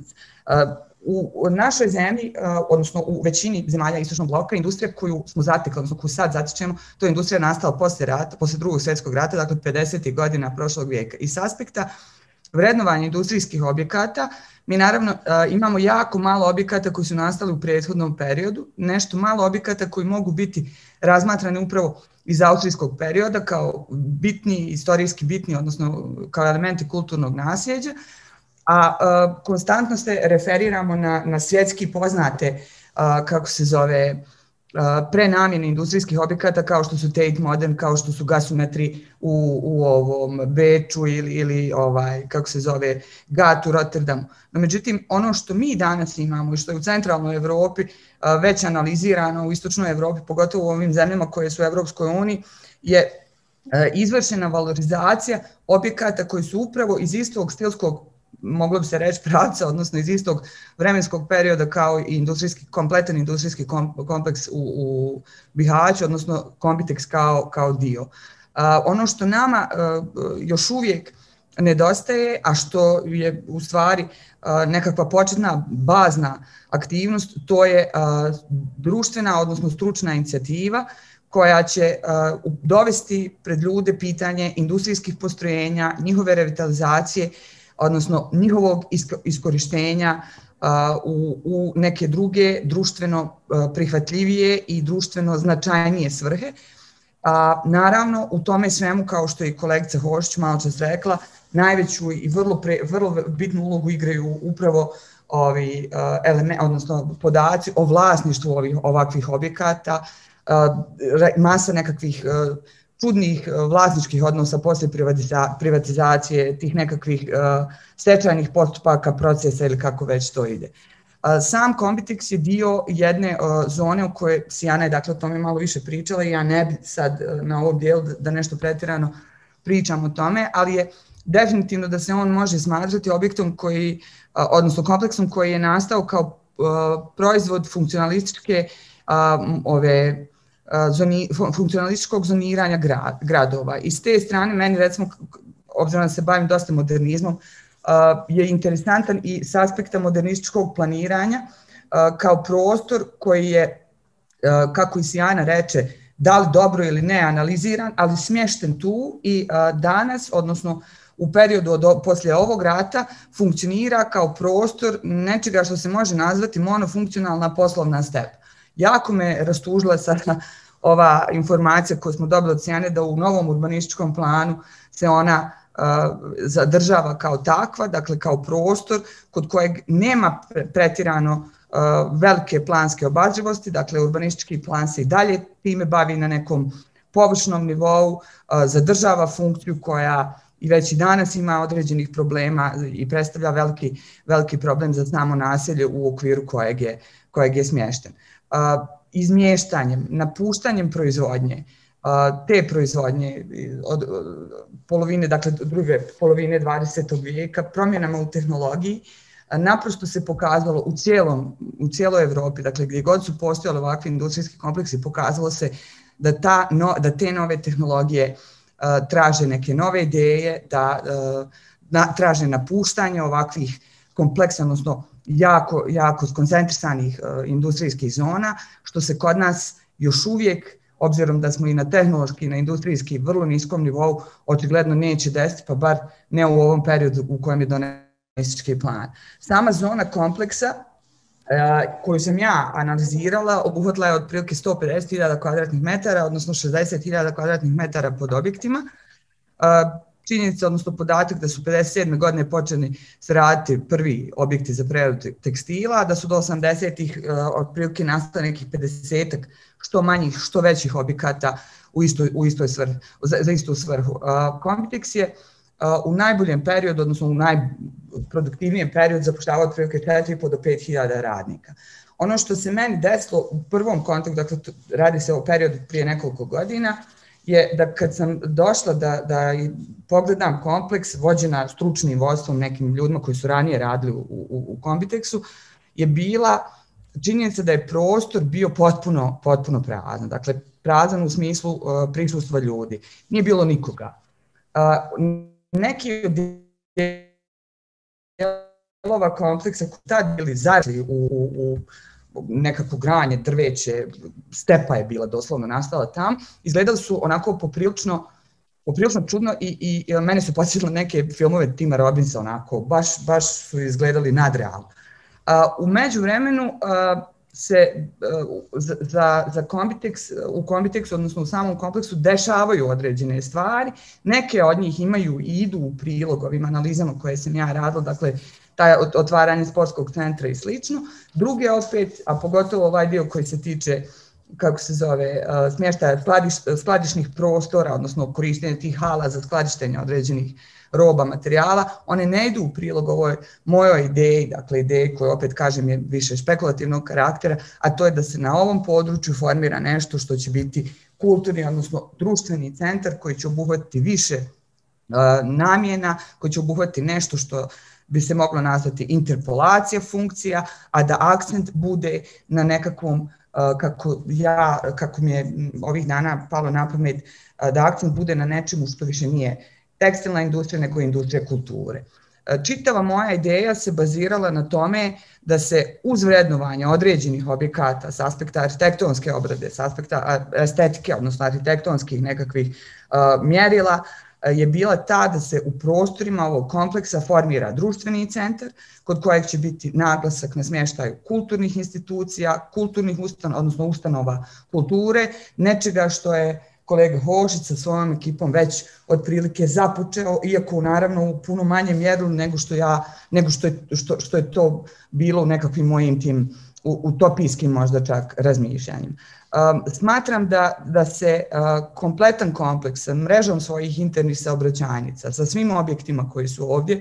U našoj zemlji, odnosno u većini zemalja istočnog bloka, industrija koju smo zatekli, odnosno koju sad zatičemo, to je industrija nastala posle rata, posle drugog svjetskog rata, dakle pedesetih godina prošlog vijeka. I s aspekta vrednovanja industrijskih objekata, mi naravno imamo jako malo objekata koji su nastali u prethodnom periodu, nešto malo objekata koji mogu biti razmatrani upravo iz austrijskog perioda kao bitni, istorijski bitni, odnosno kao elementi kulturnog nasljeđa, a uh, konstantno se referiramo na, na svjetski poznate, uh, kako se zove, uh, prenamjene industrijskih objekata kao što su Tate Modern, kao što su gasometri u, u ovom Beču ili, ili ovaj, kako se zove, Gat u Rotterdamu. No, međutim, ono što mi danas imamo i što je u centralnoj Evropi uh, već analizirano, u istočnoj Evropi, pogotovo u ovim zemljama koje su u Evropskoj uniji, je uh, izvršena valorizacija objekata koji su upravo iz istog stilskog, moglo bi se reći, pravca, odnosno iz istog vremenskog perioda kao i industrijski, kompletan industrijski kompleks u, u Bihaću, odnosno Kombitex kao, kao dio. Uh, ono što nama uh, još uvijek nedostaje, a što je u stvari uh, nekakva početna bazna aktivnost, to je uh, društvena, odnosno stručna inicijativa koja će uh, dovesti pred ljude pitanje industrijskih postrojenja, njihove revitalizacije, odnosno njihovog iskorištenja uh, u, u neke druge društveno uh, prihvatljivije i društveno značajnije svrhe. A, naravno, u tome svemu, kao što je i kolegica Hošić malo čas rekla, najveću i vrlo, pre, vrlo bitnu ulogu igraju upravo ovi, uh, element, odnosno podaci o vlasništvu ovih, ovakvih objekata, uh, masa nekakvih uh, čudnih vlasničkih odnosa poslije privatizacije, tih nekakvih uh, stečajnih postupaka, procesa ili kako već to ide. Uh, sam Kombitex je dio jedne uh, zone u kojoj Sijana je dakle o tome malo više pričala i ja ne bi sad uh, na ovom dijelu da, da nešto pretjerano pričam o tome, ali je definitivno da se on može smatrati objektom koji, uh, odnosno kompleksom koji je nastao kao uh, proizvod funkcionalističke uh, ove Zoni, funkcionalističkog zoniranja grad, gradova. I s te strane, meni recimo, obzirom da se bavim dosta modernizmom, uh, je interesantan i s aspekta modernističkog planiranja uh, kao prostor koji je, uh, kako i Sijana reče, da li dobro ili ne analiziran, ali smješten tu i uh, danas, odnosno u periodu od, poslije ovog rata, funkcionira kao prostor nečega što se može nazvati monofunkcionalna poslovna stepa. Jako me rastužila sada ova informacija koju smo dobili od Sijane da u novom urbanističkom planu se ona uh, zadržava kao takva, dakle kao prostor kod kojeg nema pretjerano uh, velike planske obazrivosti, dakle urbanistički plan se i dalje time bavi na nekom površnom nivou, uh, zadržava funkciju koja i već i danas ima određenih problema i predstavlja veliki, veliki problem za samo naselje u okviru kojeg je, kojeg je smješten. Uh, izmještanjem, napuštanjem proizvodnje, uh, te proizvodnje od, od polovine, dakle druge polovine dvadesetog vijeka, promjenama u tehnologiji, uh, naprosto se pokazalo u, cijelom, u cijeloj Evropi, dakle gdje god su postojali ovakvi industrijski kompleksi, pokazalo se da, ta, no, da te nove tehnologije uh, traže neke nove ideje, da uh, na, traže napuštanje ovakvih kompleksa, odnosno jako, jako skoncentrisanih uh, industrijskih zona, što se kod nas još uvijek, obzirom da smo i na tehnološki i na industrijski vrlo niskom nivou, očigledno neće desiti, pa bar ne u ovom periodu u kojem je donesen plan. Sama zona kompleksa uh, koju sam ja analizirala obuhvatila je otprilike sto pedeset hiljada kvadratnih metara, odnosno šezdeset hiljada kvadratnih metara pod objektima. Uh, Činjenica, odnosno podatak da su pedeset sedme godine počeli se raditi prvi objekti za preradu tekstila, da su do osamdesetih uh, otprilike nastali nekih pedesetak što manjih, što većih objekata u istoj, u istoj svrhu, za, za istu svrhu. Uh, Kombitex je uh, u najboljem periodu, odnosno u najproduktivnijem periodu zapošljavao otprilike četiri i po do pet hiljada radnika. Ono što se meni desilo u prvom kontaktu, dakle radi se o periodu prije nekoliko godina, je da kad sam došla da, da pogledam kompleks vođena stručnim vodstvom nekim ljudima koji su ranije radili u, u, u Kombitexu, je bila činjenica da je prostor bio potpuno, potpuno prazan. Dakle, prazan u smislu uh, prisustva ljudi. Nije bilo nikoga. Uh, neki od dijelova kompleksa koji tad bili zarasli u, u, u nekako granje, drveće, stepa je bila doslovno nastala tam, izgledali su onako poprilično, poprilično čudno i, i, i mene su podsjetili neke filmove Tima Robinsa, onako, baš, baš su izgledali nadrealno. U međuvremenu se za, za Kombiteks, u Kombitexu, odnosno u samom kompleksu, dešavaju određene stvari. Neke od njih imaju i idu u prilog ovim analizama koje sam ja radila, dakle, taj otvaranje sportskog centra i slično. Druge opet, a pogotovo ovaj dio koji se tiče, kako se zove, smještaja skladiš, skladišnih prostora, odnosno korištenja tih hala za skladištenje određenih roba, materijala, one ne idu u prilog ovoj mojoj ideji, dakle ideji koja opet kažem je više špekulativnog karaktera, a to je da se na ovom području formira nešto što će biti kulturni, odnosno društveni centar koji će obuhvatiti više uh, namjena, koji će obuhvatiti nešto što bi se moglo nazvati interpolacija funkcija, a da akcent bude na nekakvom, uh, kako, ja, kako mi je ovih dana palo na pamet, uh, da akcent bude na nečemu što više nije tekstilna industrija, nego industrija kulture. Čitava moja ideja se bazirala na tome da se uz vrednovanje određenih objekata s aspekta arhitektonske obrade, s aspekta estetike, odnosno arhitektonskih nekakvih uh, mjerila, je bila ta da se u prostorima ovog kompleksa formira društveni centar, kod kojeg će biti naglasak na smještaju kulturnih institucija, kulturnih ustanova, odnosno ustanova kulture, nečega što je kolega Hošić sa svojom ekipom već otprilike započeo, iako naravno u puno manje mjeru nego što ja, nego što je, što, što je to bilo u nekakvim mojim tim utopijskim možda čak razmišljanjima. Um, smatram da, da se uh, kompletan kompleks sa mrežom svojih internih saobraćajnica, sa svim objektima koji su ovdje,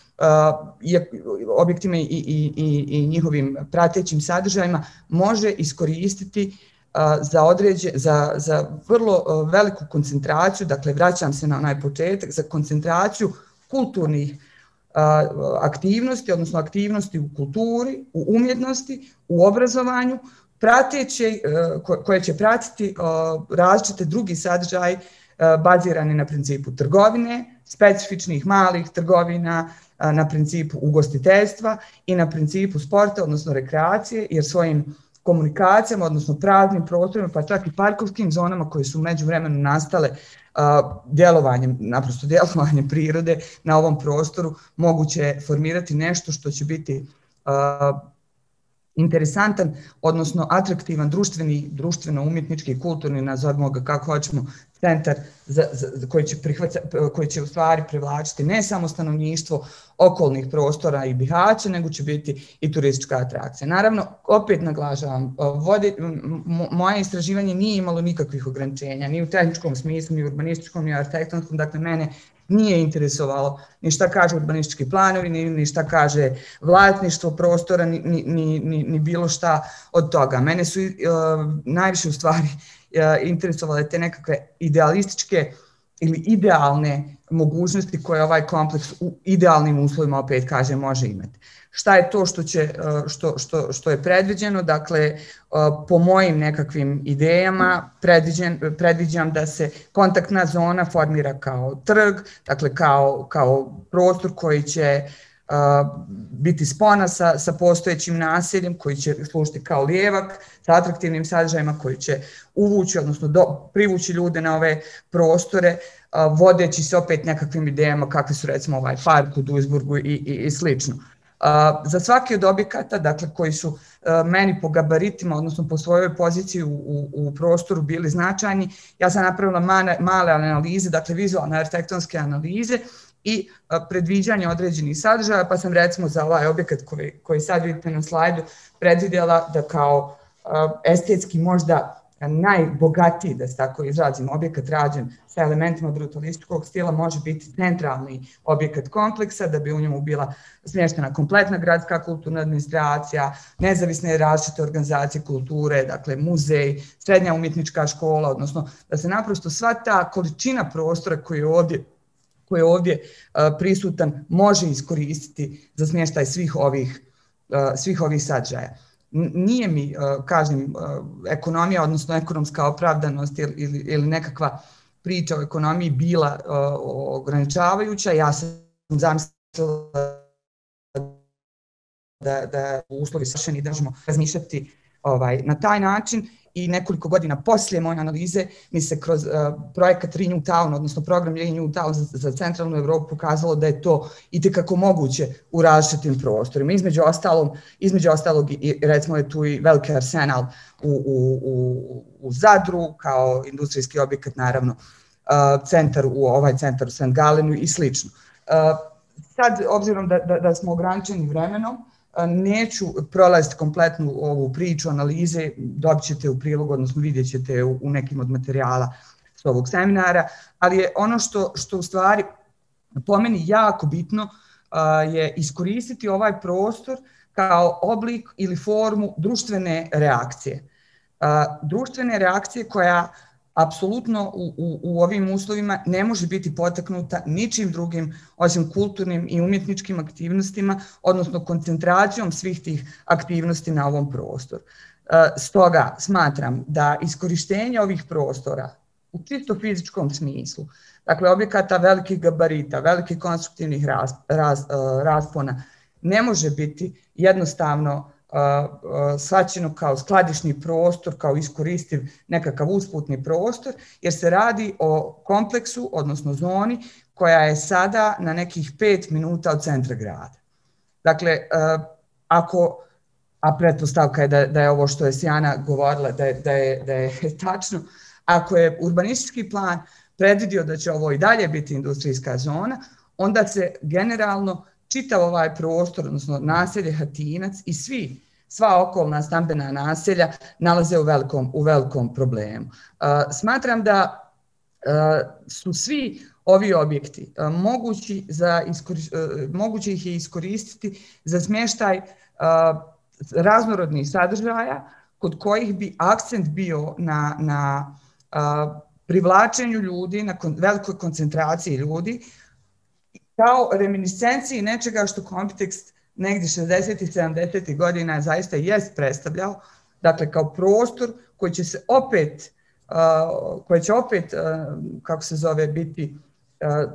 uh, je, objektima i, i, i, i njihovim pratećim sadržajima, može iskoristiti Za, određe, za, za vrlo veliku koncentraciju, dakle vraćam se na onaj početak, za koncentraciju kulturnih a, aktivnosti, odnosno aktivnosti u kulturi, u umjetnosti, u obrazovanju, prateće, a, koje će pratiti a, različite drugi sadržaj a, bazirani na principu trgovine, specifičnih malih trgovina, a, na principu ugostiteljstva i na principu sporta, odnosno rekreacije, jer svojim komunikacijama, odnosno praznim prostorima, pa čak i parkovskim zonama koje su u međuvremenu nastale uh, djelovanjem, naprosto djelovanjem prirode na ovom prostoru, moguće formirati nešto što će biti uh, interesantan, odnosno atraktivan društveni, društveno-umjetnički, kulturni, nazovimo ga kako hoćemo, centar za, za, koji, će prihvaća, koji će u stvari privlačiti ne samo stanovništvo okolnih prostora i Bihaća, nego će biti i turistička atrakcija. Naravno, opet naglašavam, vode, moje istraživanje nije imalo nikakvih ograničenja, ni u tehničkom smislu, ni u urbanističkom, ni u arhitektonskom, dakle mene nije interesovalo ni šta kaže urbanistički planovi, ni, ni šta kaže vlasništvo prostora, ni, ni, ni, ni bilo šta od toga. Mene su uh, najviše u stvari uh, interesovale te nekakve idealističke ili idealne mogućnosti koje ovaj kompleks u idealnim uslovima, opet kaže, može imati. Šta je to što, će, što, što, što je predviđeno? Dakle, po mojim nekakvim idejama predviđam da se kontaktna zona formira kao trg, dakle kao, kao prostor koji će uh, biti spona sa, sa postojećim naseljem, koji će služiti kao lijevak, sa atraktivnim sadržajima koji će uvući, odnosno do, privući ljude na ove prostore, uh, vodeći se opet nekakvim idejama kakvi su recimo ovaj park u Duisburgu i, i, i slično. Uh, za svaki od objekata, dakle, koji su uh, meni po gabaritima, odnosno po svojoj poziciji u, u, u prostoru bili značajni, ja sam napravila male, male analize, dakle vizualne arhitektonske analize i uh, predviđanje određenih sadržaja, pa sam recimo za ovaj objekat koji, koji sad vidite na slajdu predvidjela da kao uh, estetski možda najbogatiji, da se tako izrazim, objekat rađen sa elementima brutalističkog stila može biti centralni objekat kompleksa, da bi u njemu bila smještena kompletna gradska kulturna administracija, nezavisne različite organizacije kulture, dakle muzej, srednja umjetnička škola, odnosno da se naprosto sva ta količina prostora koji je ovdje, koji je ovdje uh, prisutan može iskoristiti za smještaj svih ovih, uh, svih ovih sadržaja. Nije mi, kažem, ekonomija, odnosno ekonomska opravdanost ili, ili, ili nekakva priča o ekonomiji bila ograničavajuća. Ja sam zamislila da, da uslovi savršeni, da možemo razmišljati ovaj, na taj način. I nekoliko godina poslije moje analize mi se kroz uh, projekat Renewtown, odnosno program Renewtown za, za centralnu Evropu pokazalo da je to itekako moguće u različitim prostorima. Između ostalog, između ostalog i recimo je tu i veliki Arsenal u, u, u, u Zadru kao industrijski objekat, naravno uh, centar u ovaj centar u Saint Gallenu i slično. Uh, sad, obzirom da, da, da smo ograničeni vremenom, neću prolaziti kompletnu ovu priču, analize, dobit ćete u prilogu, odnosno vidjet ćete u, u nekim od materijala s ovog seminara, ali je ono što, što u stvari po meni jako bitno uh, je iskoristiti ovaj prostor kao oblik ili formu društvene reakcije. Uh, društvene reakcije koja apsolutno u, u, u ovim uslovima ne može biti potaknuta ničim drugim osim kulturnim i umjetničkim aktivnostima, odnosno koncentracijom svih tih aktivnosti na ovom prostoru. Stoga smatram da iskorištenje ovih prostora u čisto fizičkom smislu, dakle objekata velikih gabarita, velikih konstruktivnih raz, raz, raspona, ne može biti jednostavno shvaćeno kao skladišni prostor, kao iskoristiv nekakav usputni prostor, jer se radi o kompleksu, odnosno zoni, koja je sada na nekih pet minuta od centra grada. Dakle, ako, a pretpostavka je da, da je ovo što je Sjana govorila, da je, da je, da je tačno, ako je urbanistički plan predvidio da će ovo i dalje biti industrijska zona, onda se generalno čitav ovaj prostor, odnosno naselje Hatinac i svi, sva okolna stambena naselja nalaze u velikom, u velikom problemu. Uh, smatram da uh, su svi ovi objekti uh, mogući, za iskori- uh, moguće ih je iskoristiti za smještaj uh, raznorodnih sadržaja kod kojih bi akcent bio na, na uh, privlačenju ljudi, na kon- velikoj koncentraciji ljudi, kao reminiscenciji nečega što kontekst negdje šezdesetih i sedamdesetih godina zaista jest predstavljao, dakle kao prostor koji će se opet, uh, koji će opet, uh, kako se zove, biti uh,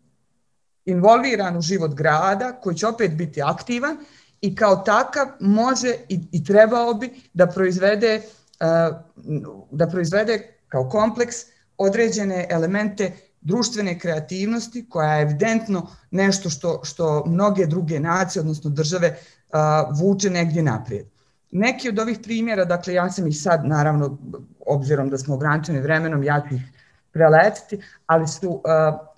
involviran u život grada, koji će opet biti aktivan i kao takav može i, i trebao bi da proizvede, uh, da proizvede kao kompleks određene elemente društvene kreativnosti, koja je evidentno nešto što, što mnoge druge nacije, odnosno države, uh, vuče negdje naprijed. Neki od ovih primjera, dakle ja sam ih sad, naravno, obzirom da smo ograničeni vremenom, ja ću ih preletiti, ali su uh,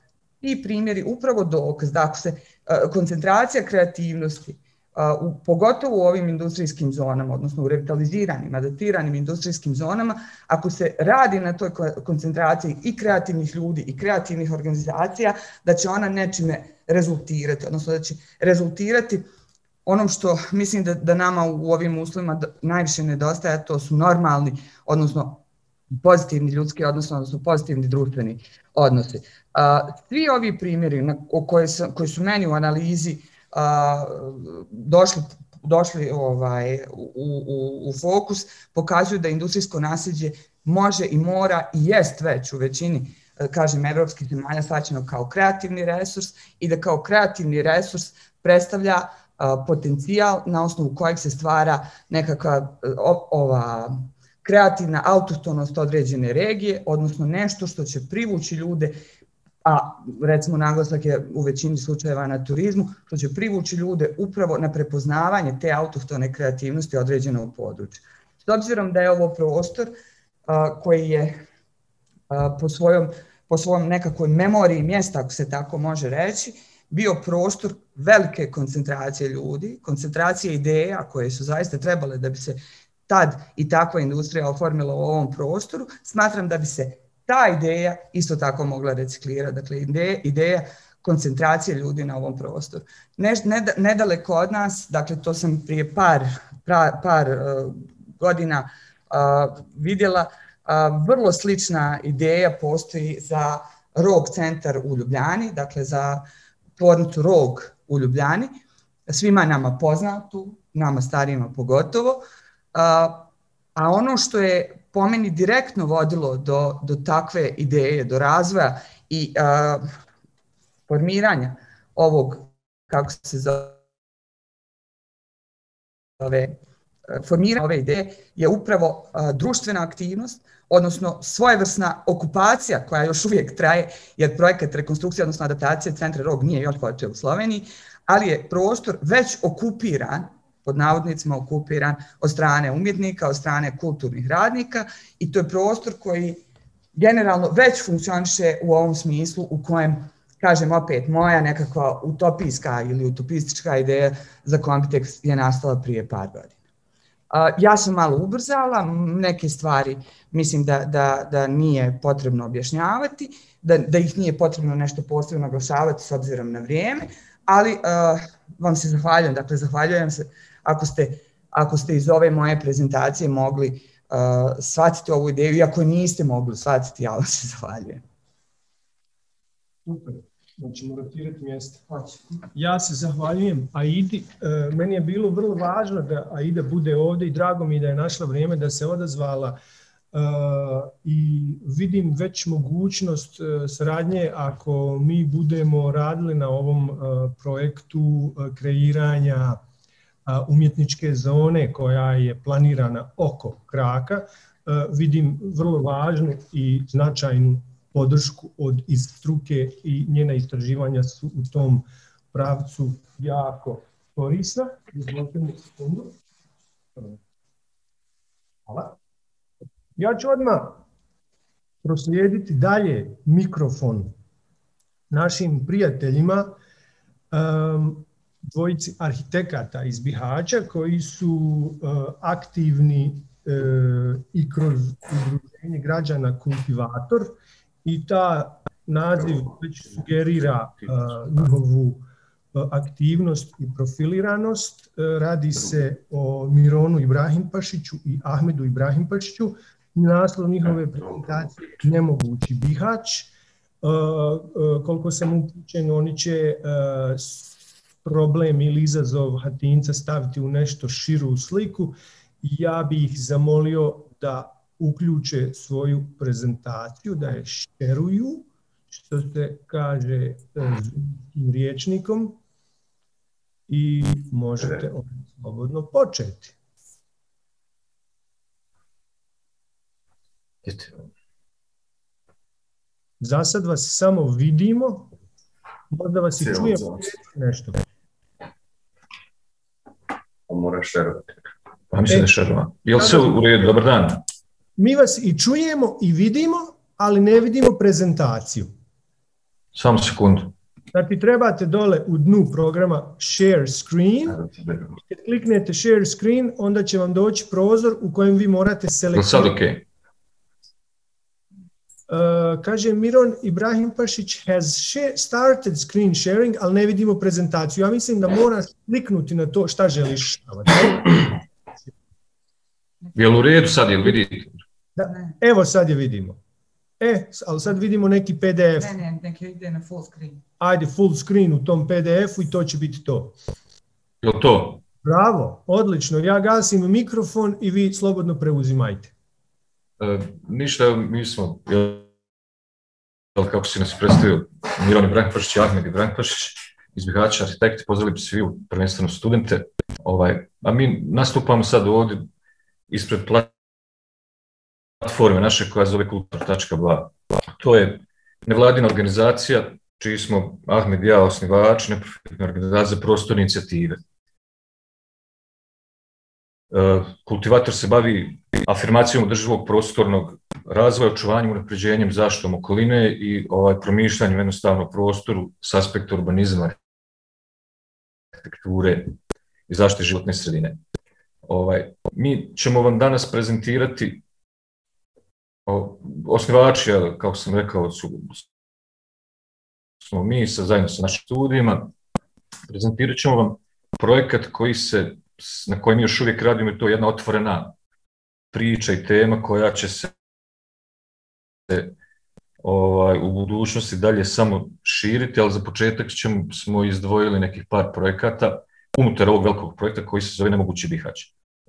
ti primjeri upravo dokaz da ako se uh, koncentracija kreativnosti, uh, u, pogotovo u ovim industrijskim zonama, odnosno u revitaliziranim, adaptiranim industrijskim zonama, ako se radi na toj koncentraciji i kreativnih ljudi i kreativnih organizacija, da će ona nečime rezultirati, odnosno da će rezultirati onom što mislim da, da nama u ovim uslovima najviše nedostaje, to su normalni, odnosno pozitivni ljudski odnosi, odnosno pozitivni društveni odnosi. Uh, svi ovi primjeri na, koje, sam, koji su meni u analizi uh, došli, došli ovaj, u, u, u fokus, pokazuju da industrijsko nasljeđe može i mora i jest već u većini, kažem, evropskih zemalja shvaćeno kao kreativni resurs i da kao kreativni resurs predstavlja uh, potencijal na osnovu kojeg se stvara nekakva uh, ova kreativna autohtonost određene regije, odnosno nešto što će privući ljude, a recimo naglasak je u većini slučajeva na turizmu, što će privući ljude upravo na prepoznavanje te autohtone kreativnosti određenog područja. S obzirom da je ovo prostor uh, koji je uh, po svojom, po svojom nekakvoj memoriji mjesta, ako se tako može reći, bio prostor velike koncentracije ljudi, koncentracije ideja koje su zaista trebale da bi se tad i takva industrija oformila u ovom prostoru, smatram da bi se ta ideja isto tako mogla reciklirati. Dakle, ideja, ideja koncentracije ljudi na ovom prostoru. Ne, ne, nedaleko od nas, dakle to sam prije par, pra, par uh, godina uh, vidjela, uh, vrlo slična ideja postoji za Rog centar u Ljubljani, dakle za tvornicu Rog u Ljubljani, svima nama poznatu, nama starijima pogotovo, uh, a ono što je po meni direktno vodilo do, do takve ideje, do razvoja i uh, formiranja ovog, kako se zove, ove, formiranje ove ideje je upravo a, društvena aktivnost, odnosno svojevrsna okupacija koja još uvijek traje, jer projekat rekonstrukcije, odnosno adaptacije centra Rog nije još počeo u Sloveniji, ali je prostor već okupiran, pod navodnicima okupiran, od strane umjetnika, od strane kulturnih radnika, i to je prostor koji generalno već funkcioniše u ovom smislu u kojem, kažem opet, moja nekakva utopijska ili utopistička ideja za Kombitekst je nastala prije par godina. Uh, ja sam malo ubrzala, neke stvari mislim da, da, da nije potrebno objašnjavati, da, da ih nije potrebno nešto posebno naglašavati s obzirom na vrijeme, ali uh, vam se zahvaljujem, dakle zahvaljujem se ako ste, ako ste iz ove moje prezentacije mogli uh, shvatiti ovu ideju, i ako niste mogli shvatiti, ja vam se zahvaljujem. Super. Znači, rotirati mjesto. Ja se zahvaljujem Aidi. E, meni je bilo vrlo važno da Aida bude ovdje i drago mi da je našla vrijeme da se odazvala. E, I vidim već mogućnost e, saradnje ako mi budemo radili na ovom e, projektu e, kreiranja e, umjetničke zone koja je planirana oko Kraka. E, vidim vrlo važnu i značajnu podršku od iz struke i njena istraživanja su u tom pravcu jako korisna. Izvolite mi sekundu. Hvala. Ja ću odmah proslijediti dalje mikrofon našim prijateljima, um, dvojici arhitekata iz Bihaća koji su uh, aktivni uh, i kroz udruženje građana Kultivator. I ta naziv već sugerira uh, njihovu uh, aktivnost i profiliranost. Uh, radi se o Mironu Ibrahimpašiću i Ahmedu Ibrahimpašiću. Naslov njihove prezentacije Nemogući Bihać. Uh, uh, koliko sam upućen, oni će uh, problem ili izazov Hatinca staviti u nešto širu sliku. Ja bih ih zamolio da uključe svoju prezentaciju, da je šeruju, što se kaže zvučnim rječnikom, i možete slobodno početi. Za sad vas samo vidimo, možda vas i čujemo nešto. Moraš šerovati. Pa mislim da je šerova. Je li sve u redu? Dobar dan. Mi vas i čujemo i vidimo, ali ne vidimo prezentaciju. Samo sekundu. Znači, trebate dole u dnu programa Share Screen. Kad kliknete Share Screen, onda će vam doći prozor u kojem vi morate selektirati. Sad ok. Uh, kaže Miron Ibrahimpašić has started screen sharing, ali ne vidimo prezentaciju. Ja mislim da moraš kliknuti na to šta želiš. Je li u redu sad, jel vidite? Da, evo sad je vidimo. E, ali sad vidimo neki P D F. Ne, ne, neki ide na full screen. Ajde, full screen u tom P D F-u i to će biti to. Je li to? Bravo, odlično. Ja gasim mikrofon i vi slobodno preuzimajte. E, ništa, mi smo, jel, kako si nas predstavio, Miron Ibrahimpašić i Ahmed Ibrahimpašić iz Bihaća, arhitekti, pozdravili bi svi, prvenstveno studente. Ovaj, a mi nastupamo sad ovdje ispred platforme naše koja zove kultur tačka ba. To je nevladina organizacija čiji smo Ahmed i ja osnivači, neprofitna organizacija za prostorne inicijative. Kultivator se bavi afirmacijom održivog prostornog razvoja, očuvanjem, unapređenjem, zaštitom okoline i ovaj, promišljanjem jednostavno prostoru s aspekta urbanizma, arhitekture i zaštite životne sredine. Ovaj, mi ćemo vam danas prezentirati o, osnivači, kako sam rekao, su, smo mi sa, zajedno sa našim studijima. Prezentirat ćemo vam projekat koji se, na kojem još uvijek radimo, i to je jedna otvorena priča i tema koja će se ovaj, u budućnosti dalje samo širiti, ali za početak ćemo, smo izdvojili nekih par projekata unutar ovog velikog projekta koji se zove Nemogući Bihać.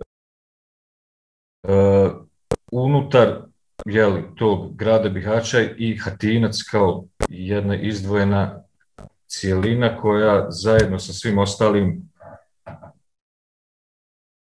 Uh, unutar jeli, tog grada Bihaća i Hatinac kao jedna izdvojena cijelina koja zajedno sa svim ostalim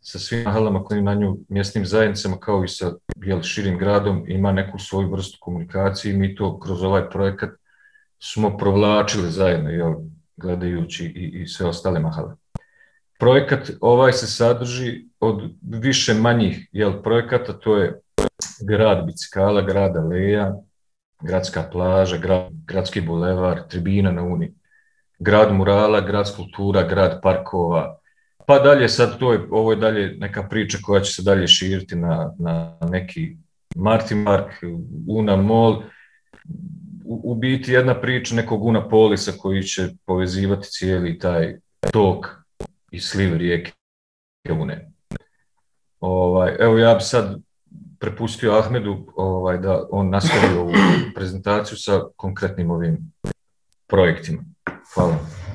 sa svim mahalama koji na nju mjesnim zajednicama kao i sa jel, širim gradom ima neku svoju vrstu komunikacije i mi to kroz ovaj projekat smo provlačili zajedno, jel, gledajući i, i sve ostale mahale. Projekat ovaj se sadrži od više manjih jel, projekata, to je grad bicikala, grad aleja, gradska plaža, grad, gradski bulevar, tribina na Uni, grad murala, grad skulptura, grad parkova, pa dalje sad to je, ovo je dalje neka priča koja će se dalje širiti na, na neki Martin Park, Una Mall, u, u biti jedna priča nekog Una Polisa koji će povezivati cijeli taj tok i sliv rijeke Une. Ovaj, evo ja bi sad prepustio Ahmedu ovaj, da on nastavi ovu prezentaciju sa konkretnim ovim projektima. Hvala.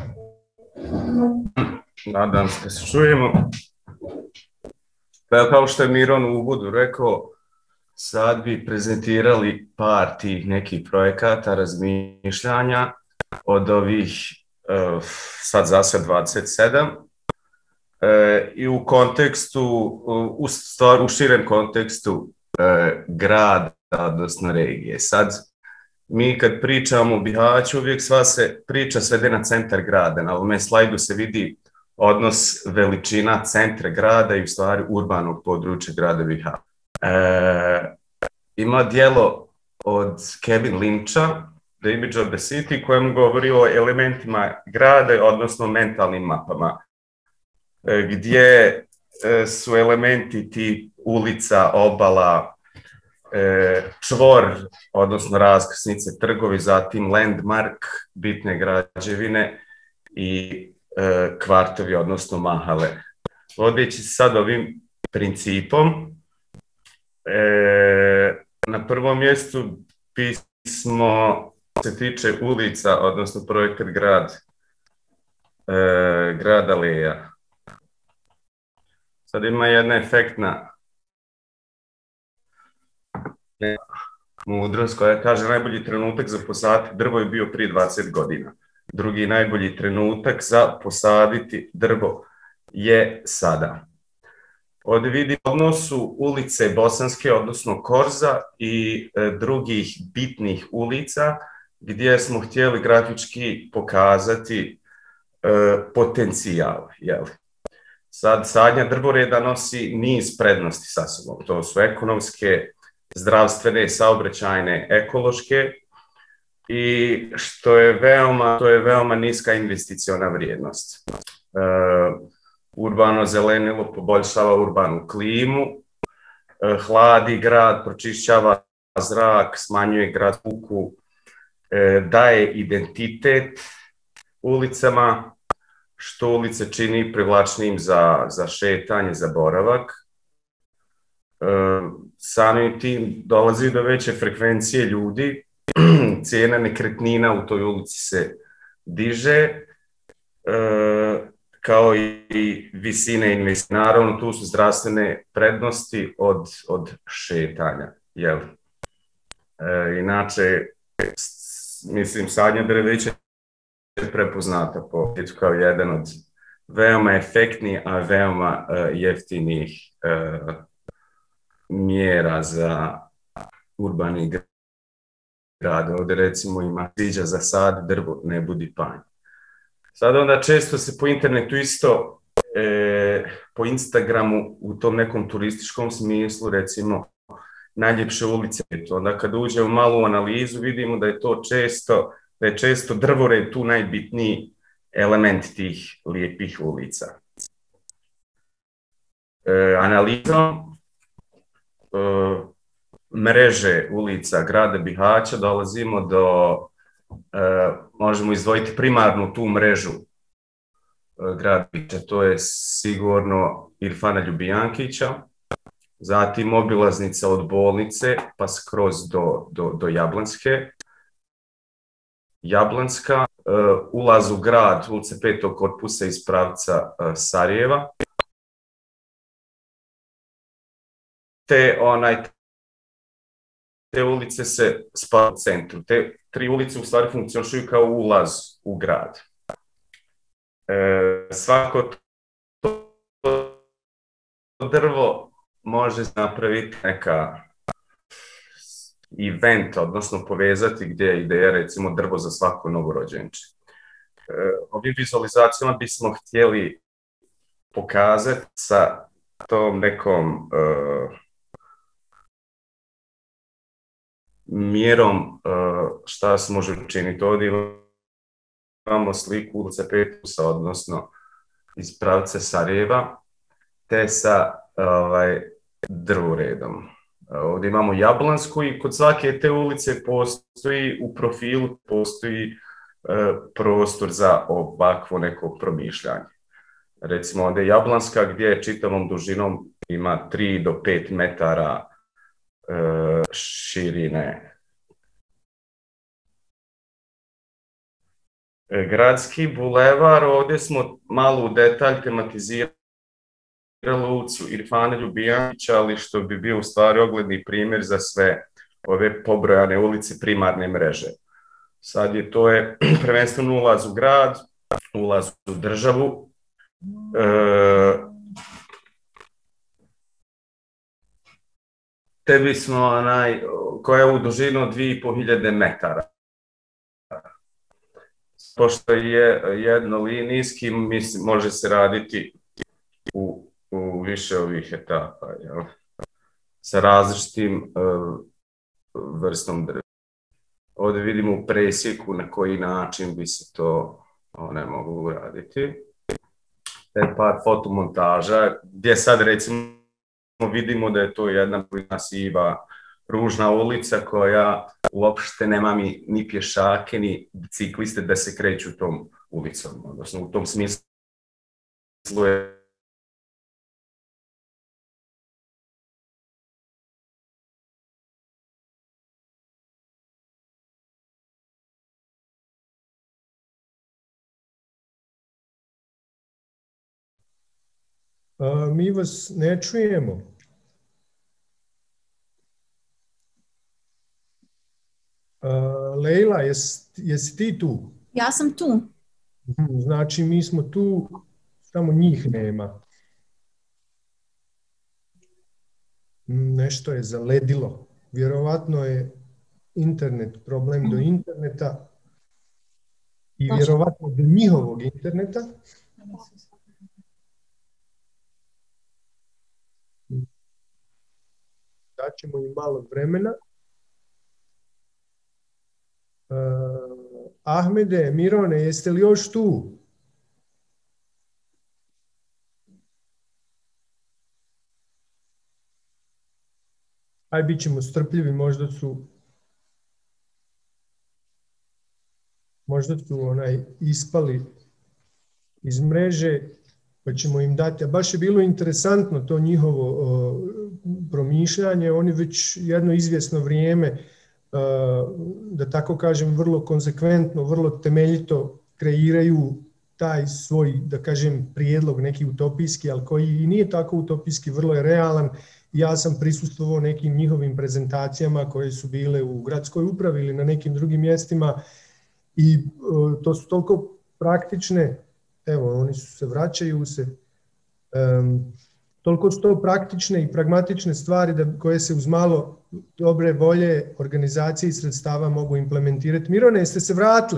Nadam se da se čujemo. Pa kao što je Miron u uvodu rekao, sad bi prezentirali par tih nekih projekata, razmišljanja od ovih uh, sad za sve dvadeset sedam uh, i u kontekstu, u, stvar, u širem kontekstu uh, grada, odnosno regije. Sad, mi kad pričamo o Bihaću, uvijek sva se priča svede na centar grada. Na ovome slajdu se vidi odnos veličina centra grada i u stvari urbanog područja grada Bihaća. E, ima dijelo od Kevin Lyncha, The Image of the City, kojem govori o elementima grada, odnosno mentalnim mapama, e, gdje e, su elementi ti ulica, obala, e, čvor, odnosno raskrsnice, trgovi, zatim landmark, bitne građevine i e, kvartovi, odnosno mahale. Vodeći sad ovim principom, E, na prvom mjestu pismo se tiče ulica, odnosno projekat grad, e, grad aleja. Sad ima jedna efektna mudrost koja kaže najbolji trenutak za posaditi drvo je bio prije dvadeset godina. Drugi najbolji trenutak za posaditi drvo je sada. Ovdje vidi odnosu ulice Bosanske, odnosno Korza i e, drugih bitnih ulica gdje smo htjeli grafički pokazati e, potencijal. Jel? Sad, sadnja drvoreda nosi niz prednosti sa sobom. To su ekonomske, zdravstvene, saobraćajne, ekološke i što je veoma, to je veoma niska investiciona vrijednost. E, Urbano zelenilo poboljšava urbanu klimu, hladi grad, pročišćava zrak, smanjuje grad buku, daje identitet ulicama, što ulice čini privlačnijim za, za šetanje, za boravak. Samim tim dolazi do veće frekvencije ljudi, cijena nekretnina u toj ulici se diže, kao i visine investicija. Naravno, tu su zdravstvene prednosti od, od šetanja. Jel? E, inače, mislim, sadnja drveća je prepoznata po kao jedan od veoma efektnih, a veoma uh, jeftinih uh, mjera za urbani grad. Ovdje recimo ima sviđa za sad, drvo ne budi panj. Sad onda često se po internetu isto, e, po Instagramu u tom nekom turističkom smislu, recimo, najljepše ulice. Onda kad uđemo u malu analizu vidimo da je to često, da je često drvored tu najbitniji element tih lijepih ulica. E, analizom e, mreže ulica grada Bihaća dolazimo do Uh, možemo izdvojiti primarnu tu mrežu uh, grada Bihaća, to je sigurno Irfana Ljubijankića, zatim obilaznica od bolnice pa skroz do, do, do Jablanske, Jablanska, uh, ulaz u grad, ulica Petog korpusa iz pravca uh, Sarajeva, te onaj te ulice se spavaju u centru. Te tri ulice u stvari funkcionišu kao ulaz u grad. E, svako to drvo može napraviti neka event, odnosno povezati gdje je ideja recimo drvo za svako novorođenče. Ovim vizualizacijama bismo htjeli pokazati sa tom nekom uh, mjerom uh, šta se može učiniti. Ovdje imamo sliku ulice Petusa, odnosno iz pravca Sarajeva, te sa ovaj, drvoredom. Ovdje imamo Jablansku i kod svake te ulice postoji, u profilu postoji uh, prostor za ovakvo neko promišljanje. Recimo ovdje je Jablanska gdje čitavom dužinom ima tri do pet metara uh, širine. Gradski bulevar, ovdje smo malo u detalj tematizirali ulicu Irfana Ljubijanića, ali što bi bio u stvari ogledni primjer za sve ove pobrojane ulice primarne mreže. Sad je to je prvenstveno ulaz u grad, ulaz u državu, e, te bismo onaj, koja je u dužinu dvije i pol hiljade metara. Pošto je jednolinijski, mislim, može se raditi u, u više ovih etapa, jel? Sa različitim uh, vrstom drva. Ovdje vidimo u presjeku na koji način bi se to one moglo uraditi. Te par fotomontaža, gdje sad recimo vidimo da je to jedna siva ružna ulica koja uopšte nema mi ni pješake, ni bicikliste da se kreću tom ulicom. Odnosno, u tom smislu je A, mi vas ne čujemo. A, Lejla, jes, jesi ti tu? Ja sam tu. Znači, mi smo tu, samo njih nema. Nešto je zaledilo. Vjerovatno je internet, problem do interneta i vjerovatno do njihovog interneta. Daćemo im malo vremena. Uh, Ahmede, Mirone, jeste li još tu? Aj, bit ćemo strpljivi, možda su možda su onaj ispali iz mreže, pa ćemo im dati. A baš je bilo interesantno to njihovo o, promišljanje. Oni već jedno izvjesno vrijeme, o, da tako kažem, vrlo konsekventno, vrlo temeljito kreiraju taj svoj, da kažem, prijedlog, neki utopijski, ali koji i nije tako utopijski, vrlo je realan. Ja sam prisustvovao nekim njihovim prezentacijama koje su bile u gradskoj upravi ili na nekim drugim mjestima i o, to su toliko praktične. Evo, oni su se, vraćaju se. Um, toliko su to praktične i pragmatične stvari da, koje se uz malo dobre volje, organizacije i sredstava mogu implementirati. Mirone, jeste se vratili?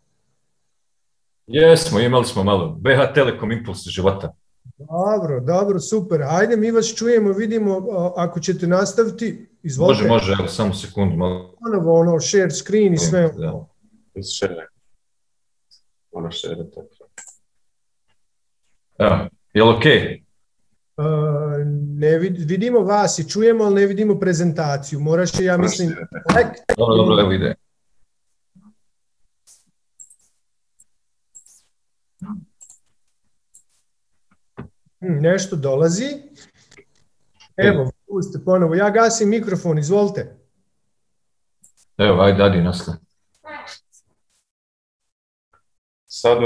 Jesmo, imali smo malo. B H Telekom impuls života. Dobro, dobro, super. Ajde, mi vas čujemo, vidimo, ako ćete nastaviti, izvolite. Može, može, evo, samo sekundu. Malo. Ono, ono, share screen i sve. Da. Share. Ono share, tako. Evo, je li okej? Uh, ne vid, vidimo vas i čujemo, ali ne vidimo prezentaciju. Moraš je, ja mislim... Dobro, dobro, evo ide. Hmm, nešto dolazi. Evo, puste ponovo. Ja gasim mikrofon, izvolite. Evo, ajde, Adi, nastavi. Sad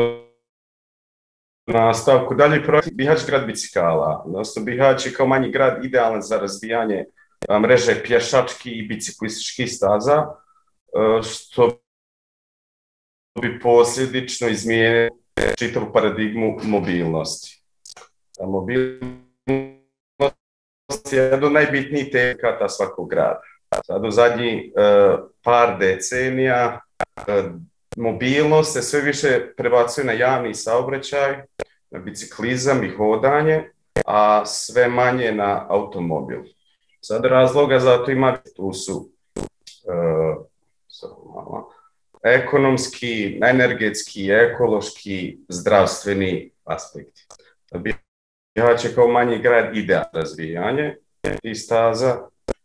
na stavku dalje projekt Bihać grad bicikala. Odnosno, Bihać je kao manji grad idealan za razvijanje mreže pješačkih i biciklističkih staza, što bi posljedično izmijenilo čitavu paradigmu mobilnosti. A mobilnost jedan od najbitnijih temata svakog grada. Sad u zadnjih uh, par decenija uh, mobilnost se sve više prebacuje na javni saobraćaj, na biciklizam i hodanje, a sve manje na automobil. Sad razloga za to ima, tu su uh, ekonomski, energetski, ekološki, zdravstveni aspekti. Bihać je kao manji grad idealno razvijanje tih staza.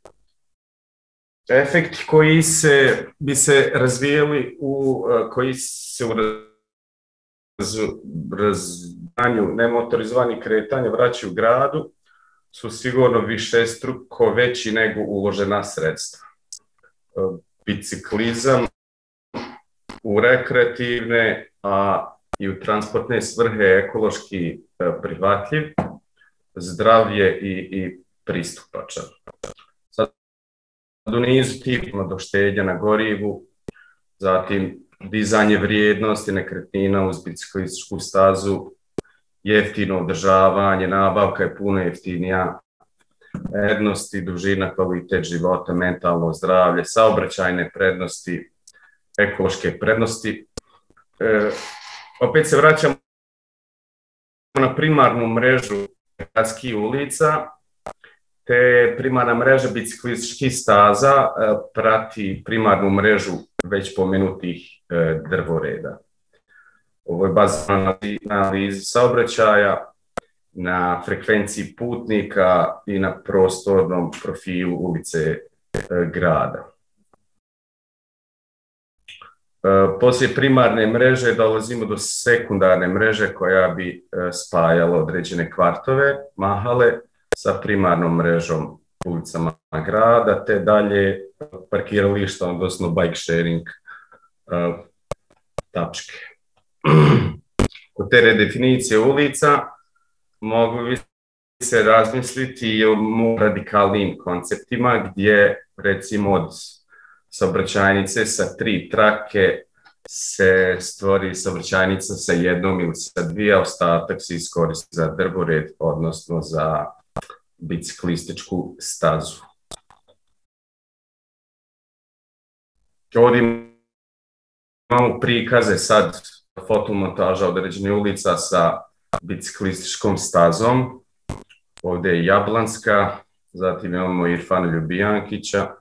Efekti koji se, bi se razvijeli, u, koji se u raz, razvijanju nemotorizovanih kretanja vraćaju u gradu, su sigurno višestruko veći nego uložena sredstva. Biciklizam u rekreativne, a i u transportne svrhe ekološki prihvatljiv, zdravlje i, i pristupačan. Sad u nizu tipima do štednja na gorivu, zatim dizanje vrijednosti nekretnina uz biciklističku stazu, jeftino održavanje, nabavka je puno jeftinija, prednosti, dužina, kvalitet života, mentalno zdravlje, saobraćajne prednosti, ekološke prednosti. E, opet se vraćamo na primarnu mrežu gradskih ulica, te primarna mreža biciklističkih staza e, prati primarnu mrežu već pomenutih e, drvoreda. Ovo je bazirano na analizi saobraćaja, na frekvenciji putnika i na prostornom profilu ulice e, grada. E, poslije primarne mreže dolazimo do sekundarne mreže koja bi e, spajala određene kvartove, mahale, sa primarnom mrežom ulicama grada, te dalje parkirališta, odnosno bike sharing uh, tačke. Kod te redefinicije ulica mogu bi se razmisliti i o radikalnim konceptima, gdje recimo od saobraćajnice sa tri trake se stvori saobraćajnica sa jednom ili sa dvije, a ostatak se iskoristi za drvored, odnosno za biciklističku stazu. Ovdje imamo prikaze sad fotomontaža određenih ulica sa biciklističkom stazom. Ovdje je Jablanska, zatim imamo Irfana Ljubijankića. E,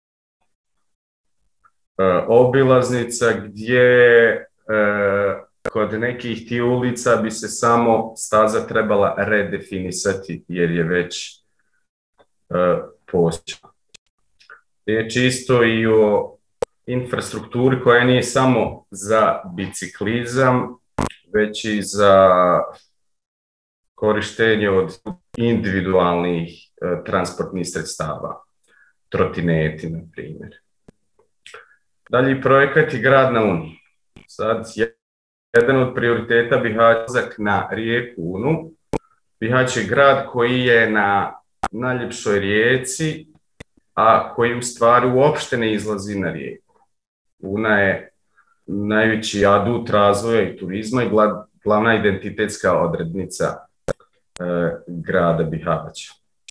obilaznica gdje e, kod nekih tih ulica bi se samo staza trebala redefinisati jer je već e, postojeća. Riječ isto i o infrastrukturi koja nije samo za biciklizam, već i za korištenje od individualnih e, transportnih sredstava, trotineti, na primjer. Dalje projekat je Grad na Uni. Sad je jedan od prioriteta Bihaćak na rijeku Unu. Bihać je grad koji je na najljepšoj rijeci, a koji u stvari uopšte ne izlazi na rijeku. Una je najveći adut razvoja i turizma i glavna identitetska odrednica e, grada Bihaća.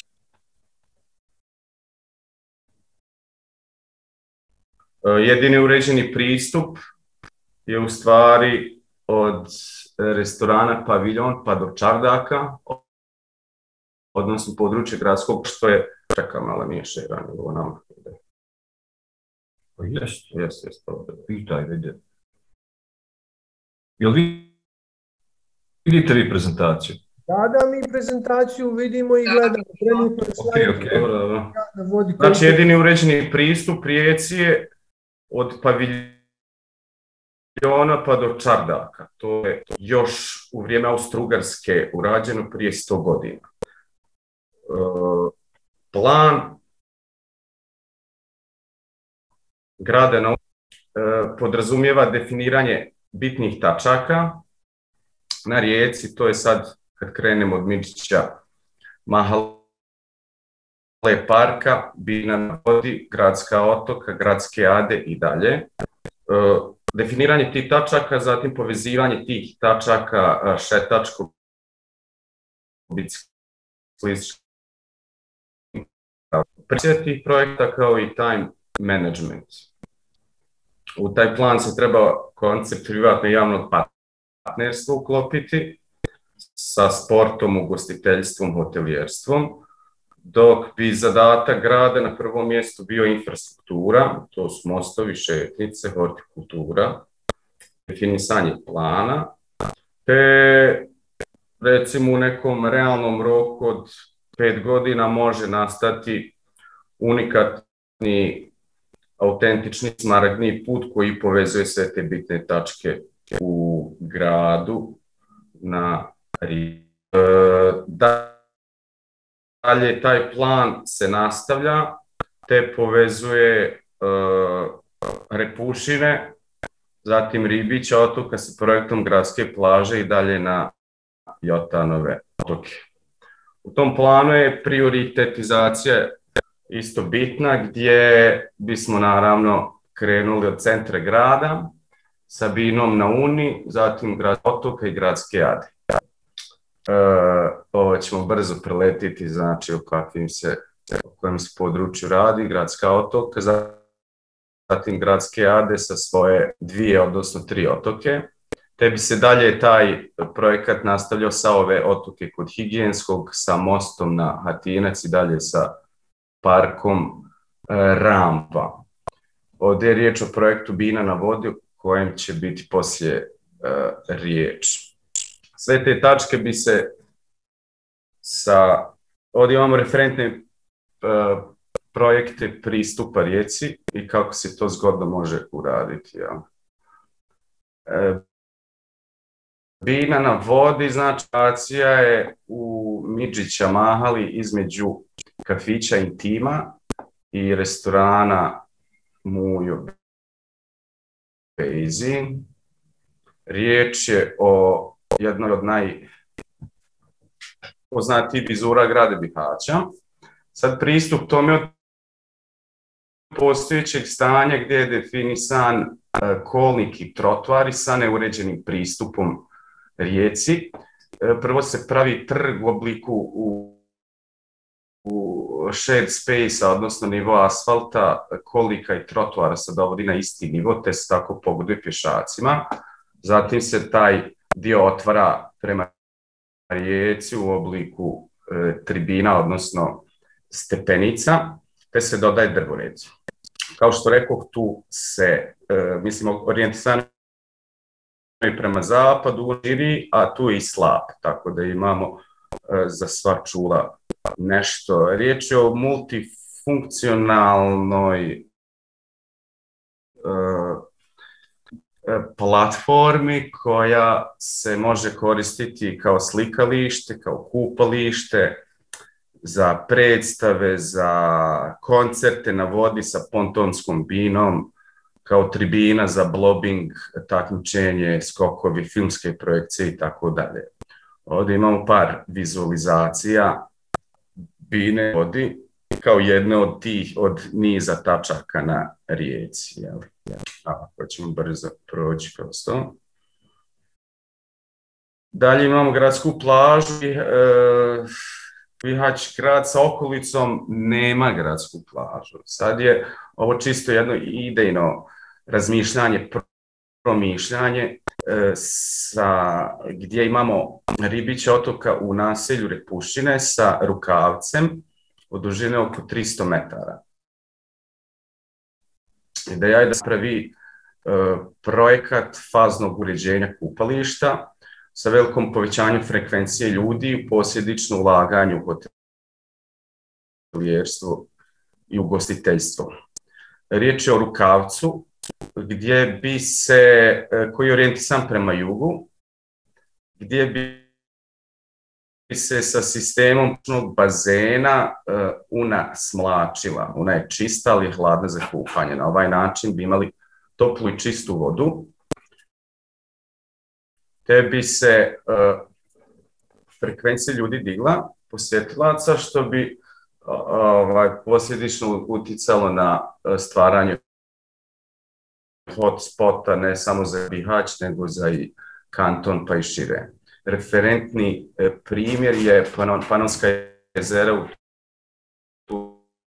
E, jedini uređeni pristup je u stvari od restorana Paviljon pa do Čardaka, odnosno područje gradskog, što je, čeka malo nije šeranje, ovo nama. Jest, Jest, jest, to pitaj, vidi. Jel vi vidite vi prezentaciju? Da, da, mi prezentaciju vidimo i gledamo. Trenutno okay, okay. dobro, dobro. Vodi Znači, jedini uređeni pristup rijeci je od Paviljona pa do Čardaka. To je još u vrijeme Austro-Ugarske urađeno prije sto godina. Uh, plan grada na uh, podrazumijeva definiranje bitnih tačaka na rijeci, to je sad kad krenemo od Midžića, Mahale parka, Bina na vodi, Gradska otoka, Gradske ade i dalje. Uh, definiranje tih tačaka, zatim povezivanje tih tačaka uh, šetačkog biciklističkog Prije tih projekta kao i time management. U taj plan se treba koncept privatno javnog partnerstva uklopiti sa sportom, ugostiteljstvom, hotelijerstvom, dok bi zadatak grada na prvom mjestu bio infrastruktura, to su mostovi, šetnice, hortikultura, definisanje plana, te recimo u nekom realnom roku od pet godina može nastati unikatni, autentični, smaragdni put koji povezuje sve te bitne tačke u gradu na Rijeci. Dalje taj plan se nastavlja, te povezuje uh, Repušine, zatim Ribića otoka sa projektom gradske plaže i dalje na Jotanove otoke. U tom planu je prioritetizacija isto bitna, gdje bismo naravno krenuli od centra grada sa Binom na Uni, zatim grad otoka i gradske ade. Uh, ovo ćemo brzo preletiti, znači o kakvim se, o kojem se području radi, gradska otoka, zatim gradske ade sa svoje dvije, odnosno tri otoke, te bi se dalje taj projekat nastavljao sa ove otoke kod Higijenskog, sa mostom na Hatinac i dalje sa parkom uh, Rampa. Ovdje je riječ o projektu Bina na vodi, o kojem će biti poslije uh, riječ. Sve te tačke bi se sa, ovdje imamo referentne uh, projekte pristupa rijeci i kako se to zgodno može uraditi. Ja. Uh, Bina na vodi, znači, lokacija je u Midžića Mahali između kafića Intima i restorana Mujo Bejzi. Riječ je o jednoj od najpoznatijih vizura grada Bihaća. Sad pristup tome od postojećeg stanja gdje je definisan uh, kolnik i trotoari sa neuređenim pristupom rijeci. Uh, prvo se pravi trg u obliku u, u shared space, odnosno nivo asfalta, kolnika i trotoara se dovodi na isti nivo, te se tako pogoduje pješacima. Zatim se taj dio otvara prema rijeci u obliku e, tribina, odnosno stepenica, te se dodaje drvored. Kao što rekoh, tu se, e, mislim, orijentisano i prema zapadu širi, a tu je i slap, tako da imamo e, za sva čula nešto. Riječ je o multifunkcionalnoj e, platformi koja se može koristiti kao slikalište, kao kupalište, za predstave, za koncerte na vodi sa pontonskom binom, kao tribina za blobing, takmičenje, skokovi, filmske projekcije i tako dalje. Ovdje imamo par vizualizacija bine vodi kao jedne od tih, od niza tačaka na rijeci. Jel? Ako ćemo brzo proći kroz to. Dalje imamo gradsku plažu. E, Bihać grad sa okolicom nema gradsku plažu. Sad je ovo čisto jedno idejno razmišljanje, promišljanje, e, sa, gdje imamo Ribića otoka u naselju Repušine sa rukavcem od dužine oko tristo metara. Ideja je da se pravi uh, projekat faznog uređenja kupališta sa velikom povećanjem frekvencije ljudi i posljedično ulaganju u hotelijerstvo i ugostiteljstvo. Riječ je o rukavcu gdje bi se, koji je orijentisan prema jugu, gdje bi se sa sistemom bazena uh, Una smlačila. Una je čista, ali je hladna za kupanje. Na ovaj način bi imali toplu i čistu vodu, te bi se uh, frekvencija ljudi digla, posjetilaca, što bi uh, ovaj, posljedično uticalo na uh, stvaranje hotspota ne samo za Bihać, nego za i kanton pa i šire. Referentni primjer je Panonska jezera u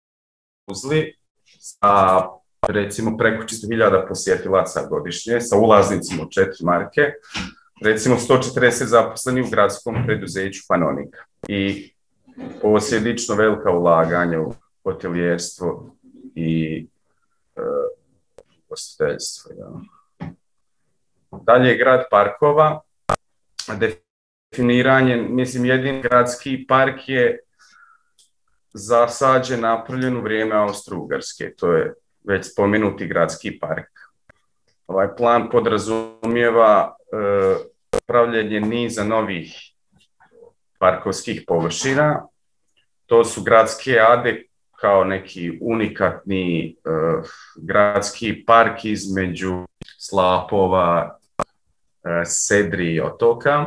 Tuzli sa recimo preko čisto hiljada posjetilaca godišnje, sa ulaznicima u četiri marke, recimo sto četrdeset zaposlenih u gradskom preduzeću Panonika i posljedično velika ulaganja u hotelijerstvo i ugostiteljstvo. Ja. Dalje je grad parkova, definiranje, mislim jedini gradski park je zasađen, napravljen u vrijeme Austro-Ugarske, to je već spomenuti gradski park. Ovaj plan podrazumijeva e, pravljenje niza novih parkovskih površina. To su gradske ade kao neki unikatni e, gradski park između slapova, e, sedri i otoka,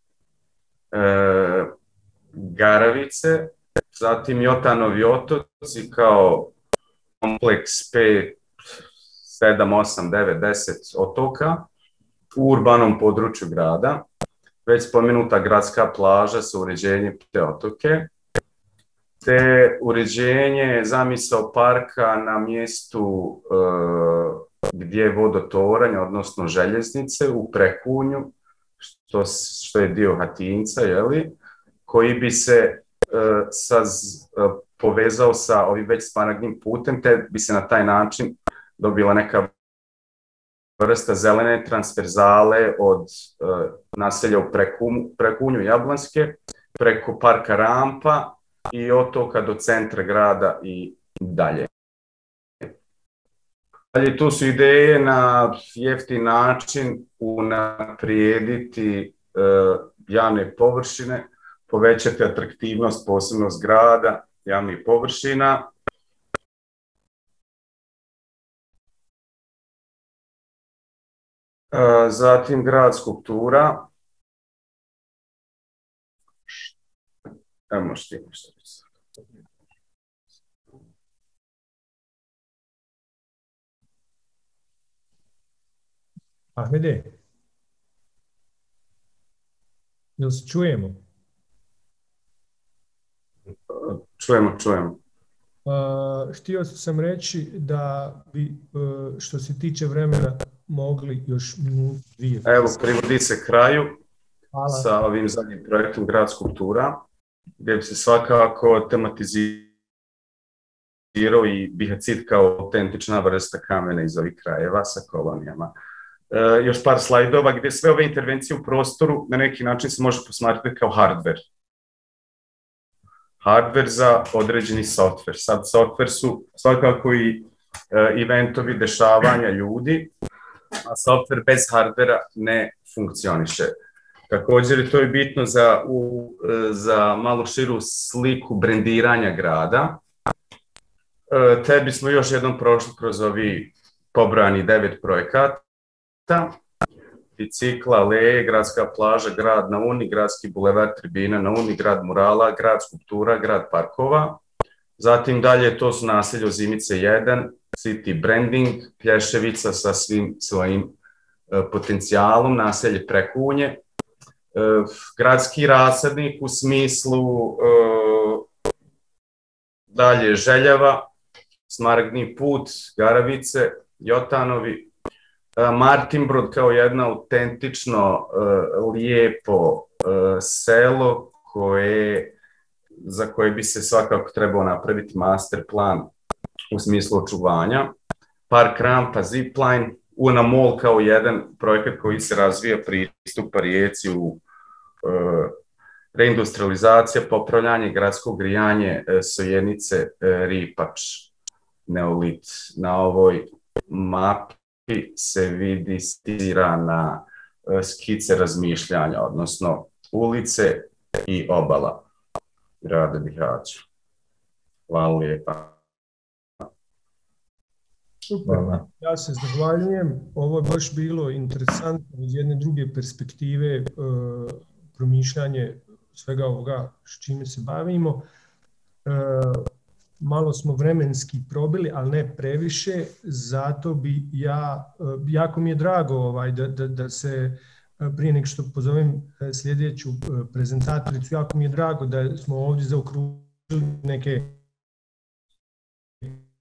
e, Garavice, zatim Jotanovi otoci kao kompleks pet, sedam, osam, devet, deset otoka u urbanom području grada, već spomenuta gradska plaža sa uređenjem te otoke, te uređenje zamisao parka na mjestu e, gdje je vodotoranj, odnosno željeznice u Prekunju, što, što je dio Hatinca, jeli, koji bi se e, sa, e, povezao sa ovim već smaragdnim putem, te bi se na taj način dobila neka vrsta zelene transverzale od e, naselja u Prekunju, Prekunju Jablanske, preko parka Rampa i otoka do centra grada i dalje. Dalje, tu su ideje na jeftin način unaprijediti e, javne površine, povećati atraktivnost, posebnost grada, javnih površina. E, zatim grad skulptura. Evo možeš ti nešto reći. Ahmede, jel se čujemo? Čujemo, čujemo. Uh, htio sam reći da bi, uh, što se tiče vremena, mogli još minutu, dvije. Evo, privodi se kraju. Hvala. Sa ovim zadnjim projektom Grad skulptura, gdje bi se svakako tematizirao i bihacit kao autentična vrsta kamena iz ovih krajeva sa kolonijama. E, još par slajdova gdje sve ove intervencije u prostoru na neki način se može posmatrati kao hardware. Hardware za određeni software. Sad software su svakako i e, eventovi dešavanja ljudi, a software bez hardvera ne funkcioniše. Također je to i bitno za, u, za malo širu sliku brendiranja grada. E, te bismo još jednom prošli kroz ovi pobrojani devet projekata. Bicikla, aleje, gradska plaža, grad na Uni, gradski bulevar tribina na Uni, grad murala, grad skulptura, grad parkova. Zatim dalje to su naselje Ozimice jedan, city branding, Plješevica sa svim svojim e, potencijalom, naselje Prekunje, e, gradski rasadnik u smislu e, dalje Željava, Smaragdni put, Garavice, Jotanovi, e, Martinbrod kao jedno autentično e, lijepo e, selo koje, za koje bi se svakako trebao napraviti master plan u smislu očuvanja. Park Rampa, Zipline, Una Mall kao jedan projekat koji se razvija pristupa rijeci u e, reindustrializacija, popravljanje, gradsko grijanje, e, Sojenice, e, Ripač, Neolit. Na ovoj mapi se vidi stilirana e, skice razmišljanja, odnosno ulice i obala grada Bihaća. Hvala lijepa. Super, ja se zahvaljujem. Ovo je baš bilo interesantno iz jedne druge perspektive, e, promišljanje svega ovoga s čime se bavimo. E, malo smo vremenski probili, ali ne previše, zato bi ja, e, jako mi je drago ovaj, da, da, da se prije nego što pozovem sljedeću prezentatoricu, jako mi je drago da smo ovdje zaokružili neke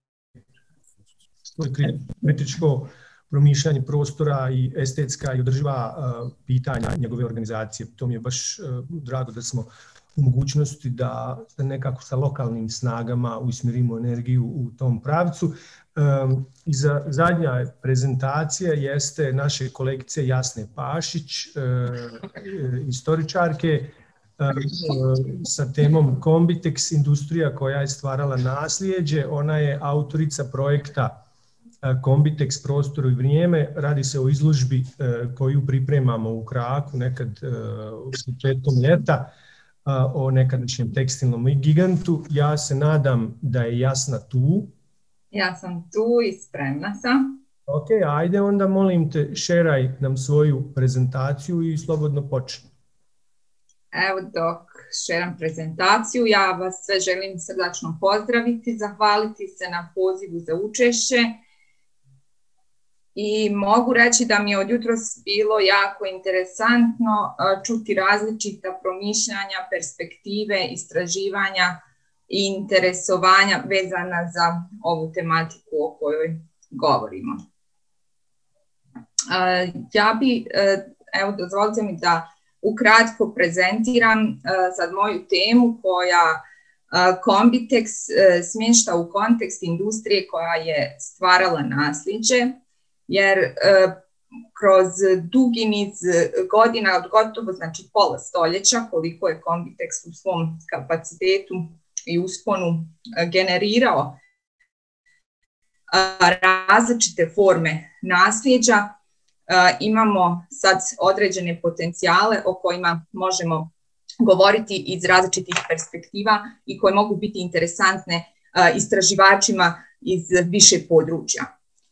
kritičko promišljanje prostora i estetska i održiva pitanja njegove organizacije. To mi je baš drago da smo u mogućnosti da nekako sa lokalnim snagama usmjerimo energiju u tom pravcu. I za zadnja prezentacija jeste naše kolegice Jasne Pašić, historičarke, sa temom Combitex, industrija koja je stvarala nasljeđe. Ona je autorica projekta Combitex, prostor i vrijeme. Radi se o izložbi koju pripremamo u Kraku nekad u početkom ljeta, o nekadašnjem tekstilnom gigantu. Ja se nadam da je Jasna tu. Ja sam tu i spremna sam. Ok, ajde onda molim te, šeraj nam svoju prezentaciju i slobodno počni. Evo dok šeram prezentaciju, ja vas sve želim srdačno pozdraviti, zahvaliti se na pozivu za učešće i mogu reći da mi je od jutros bilo jako interesantno čuti različita promišljanja, perspektive, istraživanja i interesovanja vezana za ovu tematiku o kojoj govorimo. Ja bi, evo dozvolite mi da ukratko prezentiram uh, sad moju temu koja uh, Combitex uh, smješta u kontekst industrije koja je stvarala nasljeđe, jer uh, kroz dugi niz godina, od gotovo znači pola stoljeća, koliko je Combitex u svom kapacitetu i usponu uh, generirao uh, različite forme nasljeđa, Uh, imamo sad određene potencijale o kojima možemo govoriti iz različitih perspektiva i koje mogu biti interesantne uh, istraživačima iz više područja.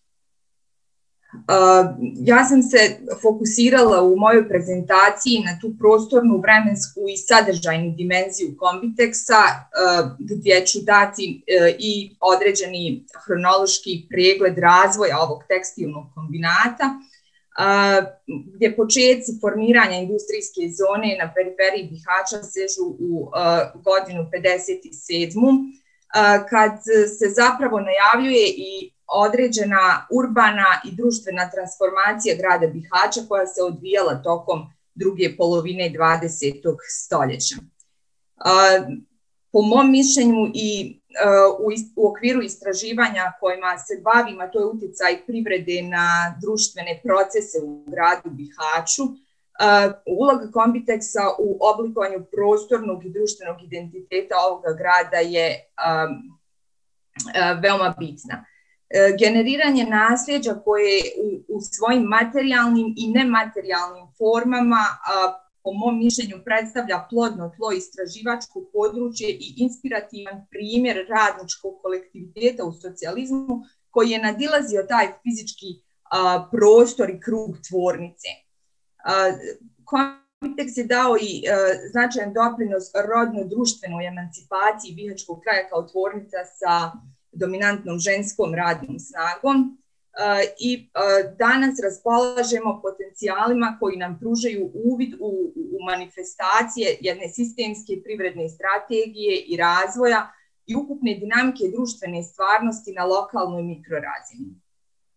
Uh, ja sam se fokusirala u mojoj prezentaciji na tu prostornu, vremensku i sadržajnu dimenziju Combitexa, uh, gdje ću dati uh, i određeni hronološki pregled razvoja ovog tekstilnog kombinata, Uh, gdje početci formiranja industrijske zone na periferiji Bihaća sežu u uh, godinu pedeset sedmu. Uh, kad se zapravo najavljuje i određena urbana i društvena transformacija grada Bihaća koja se odvijala tokom druge polovine dvadesetog stoljeća. Uh, po mom mišljenju i U, u okviru istraživanja kojima se bavim, a to je utjecaj privrede na društvene procese u gradu Bihaću, uh, uloga Combitexa u oblikovanju prostornog i društvenog identiteta ovoga grada je um, uh, veoma bitna. Uh, generiranje nasljeđa koje u, u svojim materijalnim i nematerijalnim formama uh, po mom mišljenju predstavlja plodno tlo istraživačko područje i inspirativan primjer radničkog kolektiviteta u socijalizmu koji je nadilazio taj fizički a, prostor i krug tvornice. Combitex je dao i a, značajan doprinos rodno-društvenoj emancipaciji bihaćkog kraja kao tvornica sa dominantnom ženskom radnom snagom. Uh, i uh, danas raspolažemo potencijalima koji nam pružaju uvid u, u manifestacije jedne sistemske privredne strategije i razvoja i ukupne dinamike društvene stvarnosti na lokalnoj mikrorazini. Uh,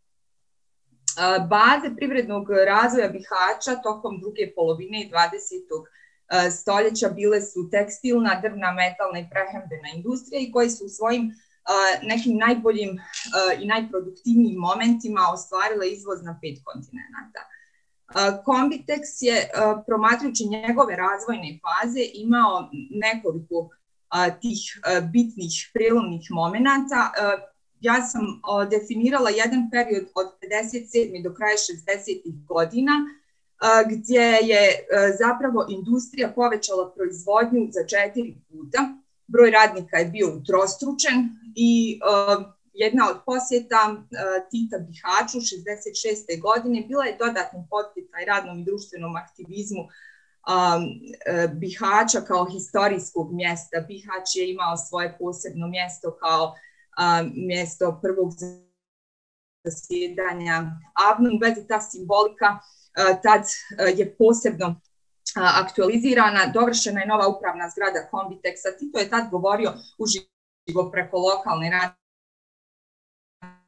baze privrednog razvoja Bihaća tokom druge polovine dvadesetog stoljeća bile su tekstilna, drvna, metalna i prehrambena industrija i koje su u svojim Uh, nekim najboljim uh, i najproduktivnijim momentima ostvarila izvoz na pet kontinenta. Uh, Combitex je, uh, promatrajući njegove razvojne faze, imao nekoliko uh, tih uh, bitnih prelomnih momenata. Uh, ja sam uh, definirala jedan period od pedeset sedme do kraja šezdesetih godina, uh, gdje je uh, zapravo industrija povećala proizvodnju za četiri puta. Broj radnika je bio utrostručen i uh, jedna od posjeta uh, Tita Bihaću šezdeset šeste godine bila je dodatni podsticaj radnom i društvenom aktivizmu um, uh, Bihaća kao historijskog mjesta. Bihać je imao svoje posebno mjesto kao um, mjesto prvog zasjedanja Avnu. U vezi ta simbolika uh, tad uh, je posebno aktualizirana, dovršena je nova upravna zgrada Combitexa. Tito je tad govorio uživo preko lokalne radne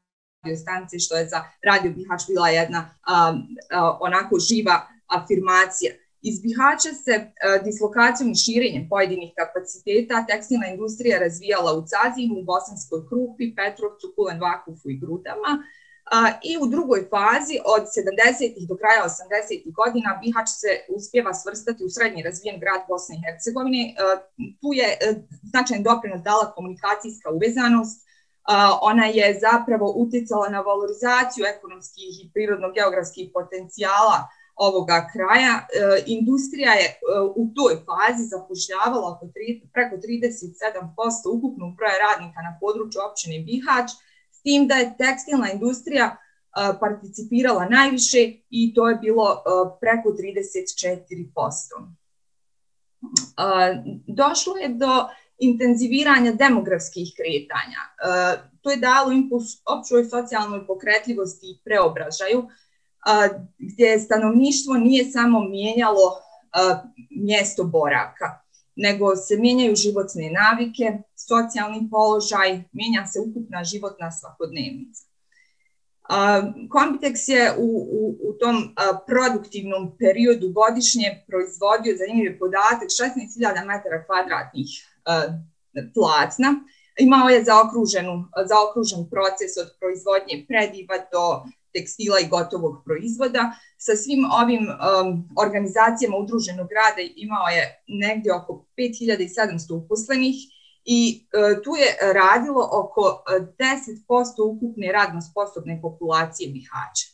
radio stanice, što je za Radio Bihać bila jedna um, uh, onako živa afirmacija. Iz Bihaća se uh, dislokacijom i širenjem pojedinih kapaciteta tekstilna industrija razvijala u Cazinu, u Bosanskoj Krupi, Petrovcu, Kulen Vakufu i Grudama. Uh, I u drugoj fazi od sedamdesetih do kraja osamdesetih godina Bihać se uspijeva svrstati u srednje razvijen grad Bosne i Hercegovine. Uh, tu je uh, značajan doprinos dala komunikacijska uvezanost. Uh, ona je zapravo utjecala na valorizaciju ekonomskih i prirodno-geografskih potencijala ovoga kraja. Uh, industrija je uh, u toj fazi zapošljavala oko tri, preko trideset sedam posto ukupnog broja radnika na području općine Bihać, s tim da je tekstilna industrija uh, participirala najviše i to je bilo uh, preko trideset četiri posto. Uh, došlo je do intenziviranja demografskih kretanja. Uh, to je dalo impuls općoj socijalnoj pokretljivosti i preobražaju, uh, gdje stanovništvo nije samo mijenjalo uh, mjesto boravka, nego se mijenjaju životne navike, socijalni položaj, mijenja se ukupna životna svakodnevnica. Uh, Kombiteks je u, u, u tom uh, produktivnom periodu godišnje proizvodio, zanimljiv podatak, šesnaest hiljada metara kvadratnih uh, platna. Imao je zaokruženu, zaokružen proces od proizvodnje prediva do tekstila i gotovog proizvoda. Sa svim ovim um, organizacijama udruženog rada imao je negdje oko pet hiljada sedamsto uposlenih i uh, tu je radilo oko deset posto ukupne radno sposobne populacije Bihaća.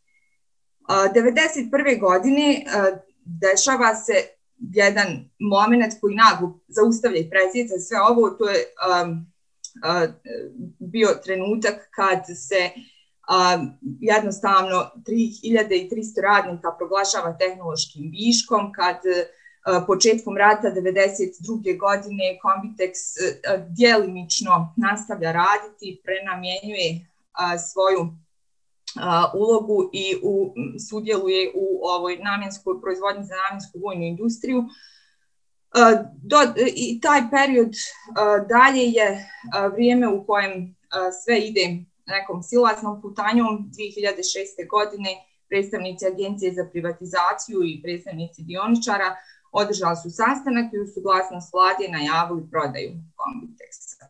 Uh, devedeset prve godine uh, dešava se jedan moment koji naglo zaustavlja i presjeca sve ovo, to je um, uh, bio trenutak kad se uh, jednostavno tri hiljade tristo radnika proglašava tehnološkim viškom, kad uh, početkom rata devedeset druge godine Kombiteks uh, djelimično nastavlja raditi, prenamjenjuje uh, svoju Uh, ulogu i u, sudjeluje u ovoj namjenskoj proizvodnji za namjensku vojnu industriju. Uh, do, I taj period uh, dalje je uh, vrijeme u kojem uh, sve ide nekom silaznom putanjom. dvije hiljade šeste. godine predstavnici Agencije za privatizaciju i predstavnici dioničara održali su sastanak i u suglasnost vlade najavili prodaju Kombiteksa.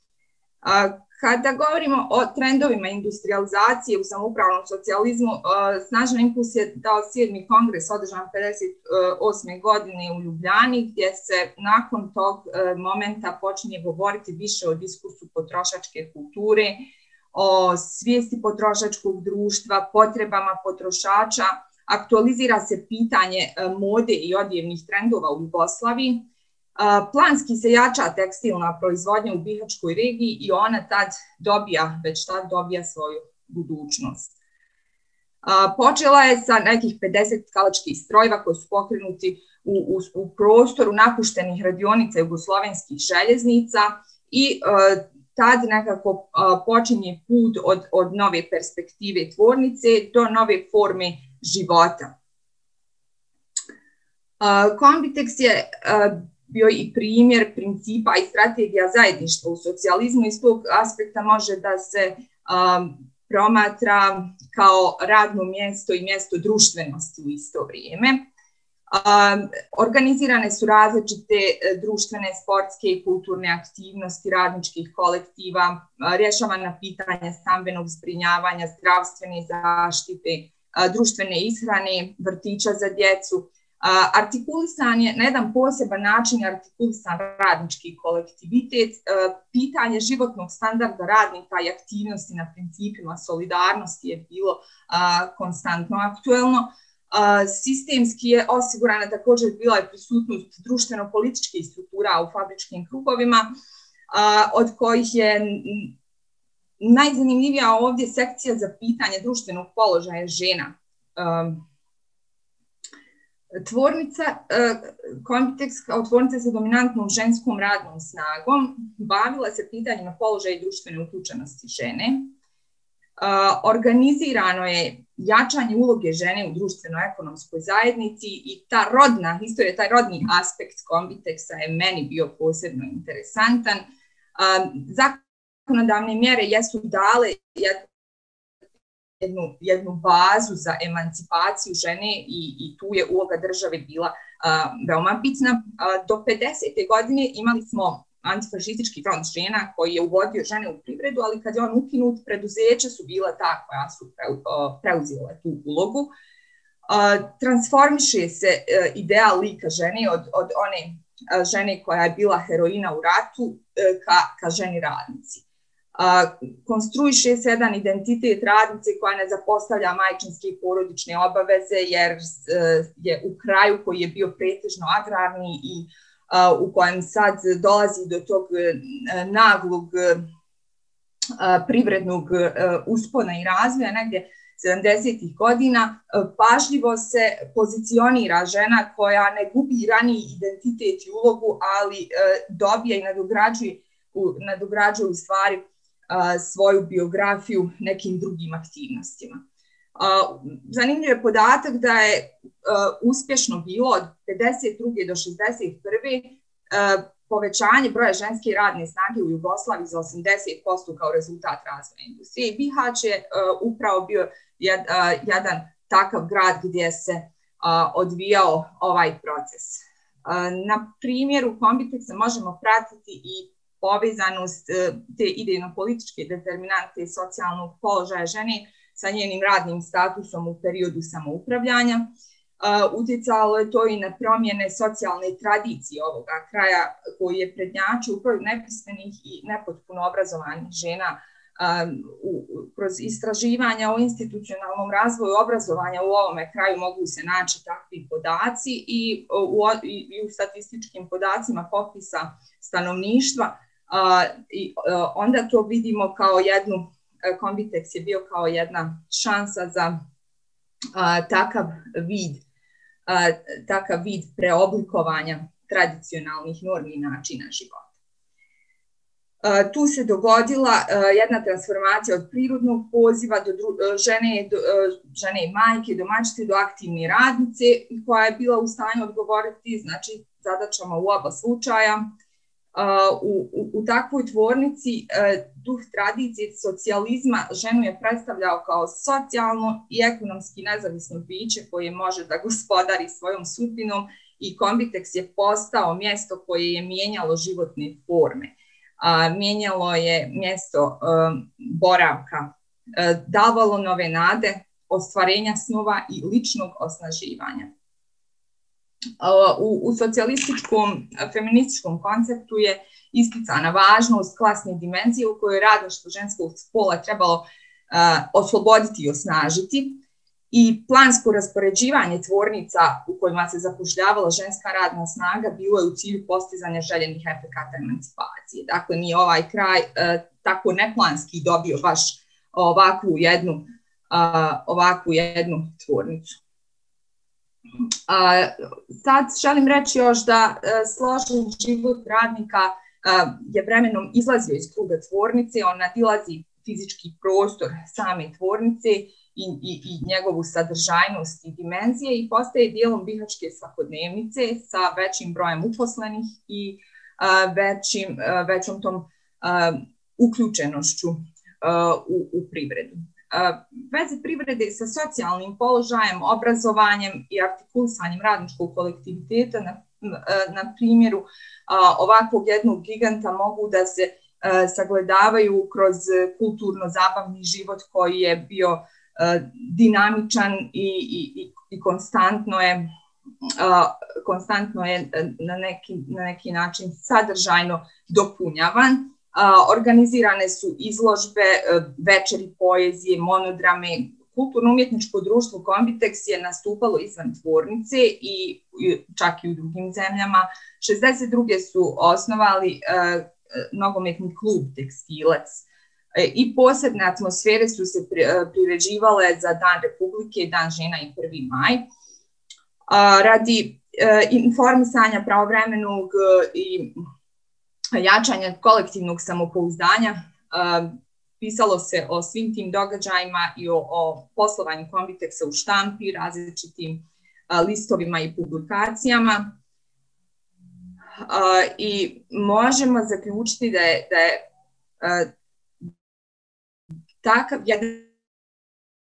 Uh, Kada govorimo o trendovima industrializacije u samoupravnom socijalizmu, snažan impuls je dao sedmi kongres održan pedeset osme. godine u Ljubljani, gdje se nakon tog momenta počinje govoriti više o diskursu potrošačke kulture, o svijesti potrošačkog društva, potrebama potrošača, aktualizira se pitanje mode i odjevnih trendova u Jugoslaviji. Planski se jača tekstilna proizvodnja u Bihaćkoj regiji i ona tad dobija, već tad dobija svoju budućnost. Počela je sa nekih pedeset tkalačkih strojeva koji su pokrenuti u, u, u prostoru napuštenih radionica jugoslovenskih željeznica i uh, tad nekako uh, počinje put od, od nove perspektive tvornice do nove forme života. Uh, Kombiteks je uh, bio i primjer principa i strategija zajedništva u socijalizmu. Iz tog aspekta može da se um, promatra kao radno mjesto i mjesto društvenosti u isto vrijeme. Um, organizirane su različite društvene, sportske i kulturne aktivnosti radničkih kolektiva, rješavana pitanja stambenog zbrinjavanja, zdravstvene zaštite, društvene ishrane, vrtića za djecu. Uh, artikulisan je na jedan poseban način artikulisan radnički kolektivitet, uh, pitanje životnog standarda radnika i aktivnosti na principima solidarnosti je bilo uh, konstantno aktuelno. Uh, sistemski je osigurana također bila je prisutnost društveno-političkih struktura u fabričkim krugovima, uh, od kojih je najzanimljivija ovdje sekcija za pitanje društvenog položaja žena. Um, Tvornica, Kombiteks kao tvornica sa dominantnom ženskom radnom snagom bavila se pitanjima položaja i društvene uključenosti žene. Organizirano je jačanje uloge žene u društveno-ekonomskoj zajednici i ta rodna historija, taj rodni aspekt Kombiteksa je meni bio posebno interesantan. Zakonodavne mjere jesu dale jednu, jednu bazu za emancipaciju žene i, i tu je uloga države bila uh, veoma bitna. Uh, do pedesete godine imali smo antifašistički front žena koji je uvodio žene u privredu, ali kad je on ukinut, preduzeća su bila ta koja su preuzela tu ulogu. Uh, transformiše se uh, ideal lika žene od, od one uh, žene koja je bila heroina u ratu uh, ka, ka ženi radnici. Uh, konstruiše se jedan identitet radnice koja ne zapostavlja majčinske i porodične obaveze jer uh, je u kraju koji je bio pretežno agrarni i uh, u kojem sad dolazi do tog uh, naglog uh, privrednog uh, uspona i razvoja negdje sedamdesetih godina, uh, pažljivo se pozicionira žena koja ne gubi raniji identitet i ulogu, ali uh, dobija i nadograđuje, u, nadograđuje u stvari svoju biografiju nekim drugim aktivnostima. Zanimljiv je podatak da je uspješno bilo od pedeset druge do šezdeset prve povećanje broja ženske radne snage u Jugoslaviji za osamdeset posto kao rezultat razvoja industrije. Bihać je upravo bio jedan takav grad gdje se odvijao ovaj proces. Na primjeru Kombiteksa možemo pratiti i povezanost te idejno-političke determinante socijalnog položaja žene sa njenim radnim statusom u periodu samoupravljanja. Utjecalo je to i na promjene socijalne tradicije ovoga kraja koji je prednjačio upravo nepismenih i nepotpuno obrazovanih žena. Kroz istraživanja o institucionalnom razvoju obrazovanja u ovome kraju mogu se naći takvi podaci i u, i u statističkim podacima popisa stanovništva. Uh, i uh, onda to vidimo kao jednu, uh, Kombiteks je bio kao jedna šansa za uh, takav vid, uh, takav vid preoblikovanja tradicionalnih normi i načina života. Uh, tu se dogodila uh, jedna transformacija od prirodnog poziva do dru, uh, žene, do, uh, žene i majke, domaćice do aktivne radnice koja je bila u stanju odgovoriti znači zadaćama u oba slučaja. Uh, u, u, u takvoj tvornici uh, duh tradicije socijalizma ženu je predstavljao kao socijalno i ekonomski nezavisno biće koje može da gospodari svojom sudbinom i Kombiteks je postao mjesto koje je mijenjalo životne forme. Uh, mijenjalo je mjesto um, boravka, uh, davalo nove nade, ostvarenja snova i ličnog osnaživanja. U, u socijalističkom feminističkom konceptu je isticana važnost klasne dimenzije u kojoj radništvo ženskog spola trebalo uh, osloboditi i osnažiti i plansko raspoređivanje tvornica u kojima se zapošljavala ženska radna snaga bilo je u cilju postizanja željenih efekata emancipacije. Dakle, nije ovaj kraj uh, tako neplanski dobio baš ovakvu jednu, uh, ovakvu jednu tvornicu. Uh, sad želim reći još da uh, složen život radnika uh, je vremenom izlazio iz kruga tvornice, on nadilazi fizički prostor same tvornice i, i, i njegovu sadržajnost i dimenzije i postaje dijelom bihačke svakodnevnice sa većim brojem uposlenih i uh, većim, uh, većom tom uh, uključenošću uh, u, u privredu. Veze privrede sa socijalnim položajem, obrazovanjem i artikulisanjem radničkog kolektiviteta na, na primjeru ovakvog jednog giganta mogu da se sagledavaju kroz kulturno-zabavni život koji je bio dinamičan i, i, i konstantno je, konstantno je na, neki, na neki način sadržajno dopunjavan. Uh, organizirane su izložbe, uh, večeri poezije, monodrame. Kulturno-umjetničko društvo Kombiteks je nastupalo izvan tvornice i, i čak i u drugim zemljama. šezdeset druge su osnovali uh, nogometni klub Tekstilac uh, i posebne atmosfere su se pri, uh, priređivale za Dan Republike, Dan žena i prvi maj. Uh, radi uh, informisanja pravovremenog uh, i jačanja kolektivnog samopouzdanja, uh, pisalo se o svim tim događajima i o, o poslovanju Kombiteksa u štampi, različitim uh, listovima i publikacijama. Uh, I možemo zaključiti da je, da je uh, takav jedan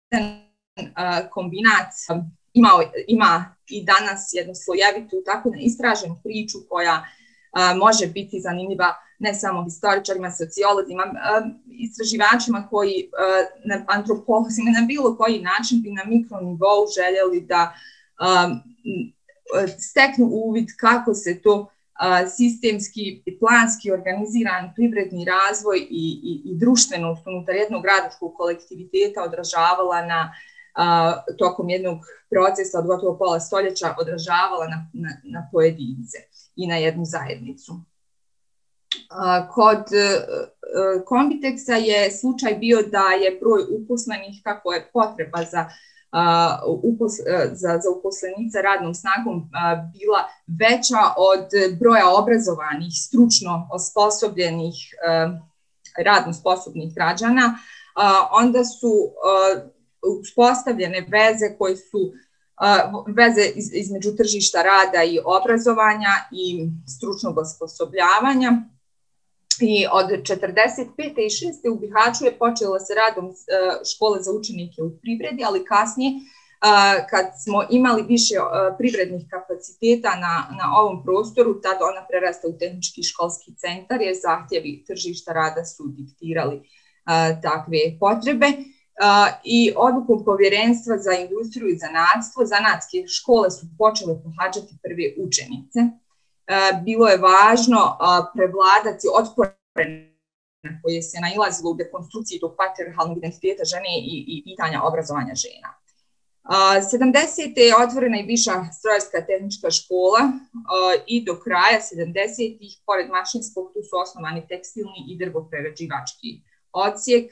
kombinat ima, ima i danas jednu slojevitu, tako istraženu priču koja a, može biti zanimljiva ne samo historičarima, sociolozima, a, istraživačima koji a, na antropolozima na bilo koji način bi na mikronivou željeli da a, steknu uvid kako se to a, sistemski i planski organiziran privredni razvoj i, i, i društvenost unutar jednog radničkog kolektiviteta odražavala na a, tokom jednog procesa od gotovo pola stoljeća odražavala na, na, na pojedince i na jednu zajednicu. A, kod a, Kombiteksa je slučaj bio da je broj uposlenih, kako je potreba za Uh, upos, uh, za, za uposlenice radnom snagom uh, bila veća od broja obrazovanih, stručno osposobljenih, uh, radno sposobnih građana, uh, onda su uh, uspostavljene veze koje su uh, veze iz, između tržišta rada i obrazovanja i stručnog osposobljavanja. I od četrdeset pete i šeste u Bihaću je počela sa radom škole za učenike u privredi, ali kasnije kad smo imali više privrednih kapaciteta na, na ovom prostoru, tada ona prerasta u tehnički školski centar jer zahtjevi tržišta rada su diktirali takve potrebe. I odlukom Povjerenstva za industriju i zanatstvo, zanatske škole su počele pohađati prve učenice. Bilo je važno prevladati otpore koje se nailazilo u dekonstrukciji tog patriarhalnog identiteta žene i, i pitanja obrazovanja žena. sedamdesete je otvorena i viša strojarska tehnička škola i do kraja sedamdesetih pored mašinskog tu su osnovani tekstilni i drvoprerađivački odsjek.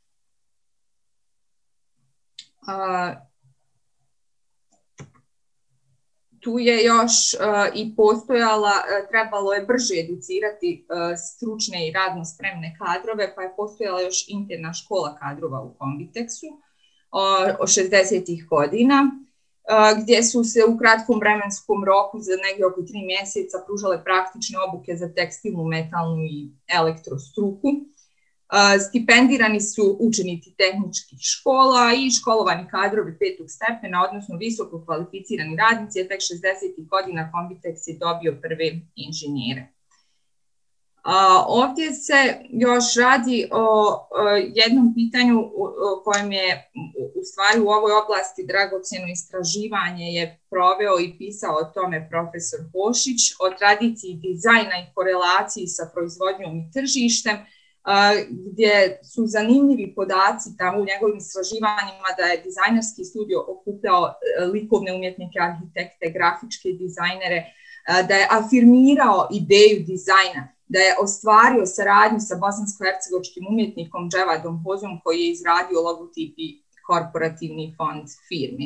Tu je još uh, i postojala, uh, trebalo je brže educirati uh, stručne i radno spremne kadrove, pa je postojala još interna škola kadrova u Kombiteksu uh, od šezdesetih godina, uh, gdje su se u kratkom vremenskom roku za negdje oko tri mjeseca pružale praktične obuke za tekstilnu, metalnu i elektrostruku. Uh, stipendirani su učenici tehničkih škola i školovani kadrovi petog stepena, odnosno visoko kvalificirani radnici, jer tek šezdesetih godina Kombiteks je dobio prve inženjere. Uh, ovdje se još radi o, o jednom pitanju o kojem je u stvari u ovoj oblasti dragocjeno istraživanje je proveo i pisao o tome profesor Hošić, o tradiciji dizajna i korelaciji sa proizvodnjom i tržištem, Uh, gdje su zanimljivi podaci tamo u njegovim istraživanjima da je dizajnerski studio okupljao uh, likovne umjetnike, arhitekte, grafičke dizajnere, uh, da je afirmirao ideju dizajna, da je ostvario saradnju sa bosansko-hercegovačkim umjetnikom Dževadom Hozom koji je izradio logotip i korporativni fond firmi.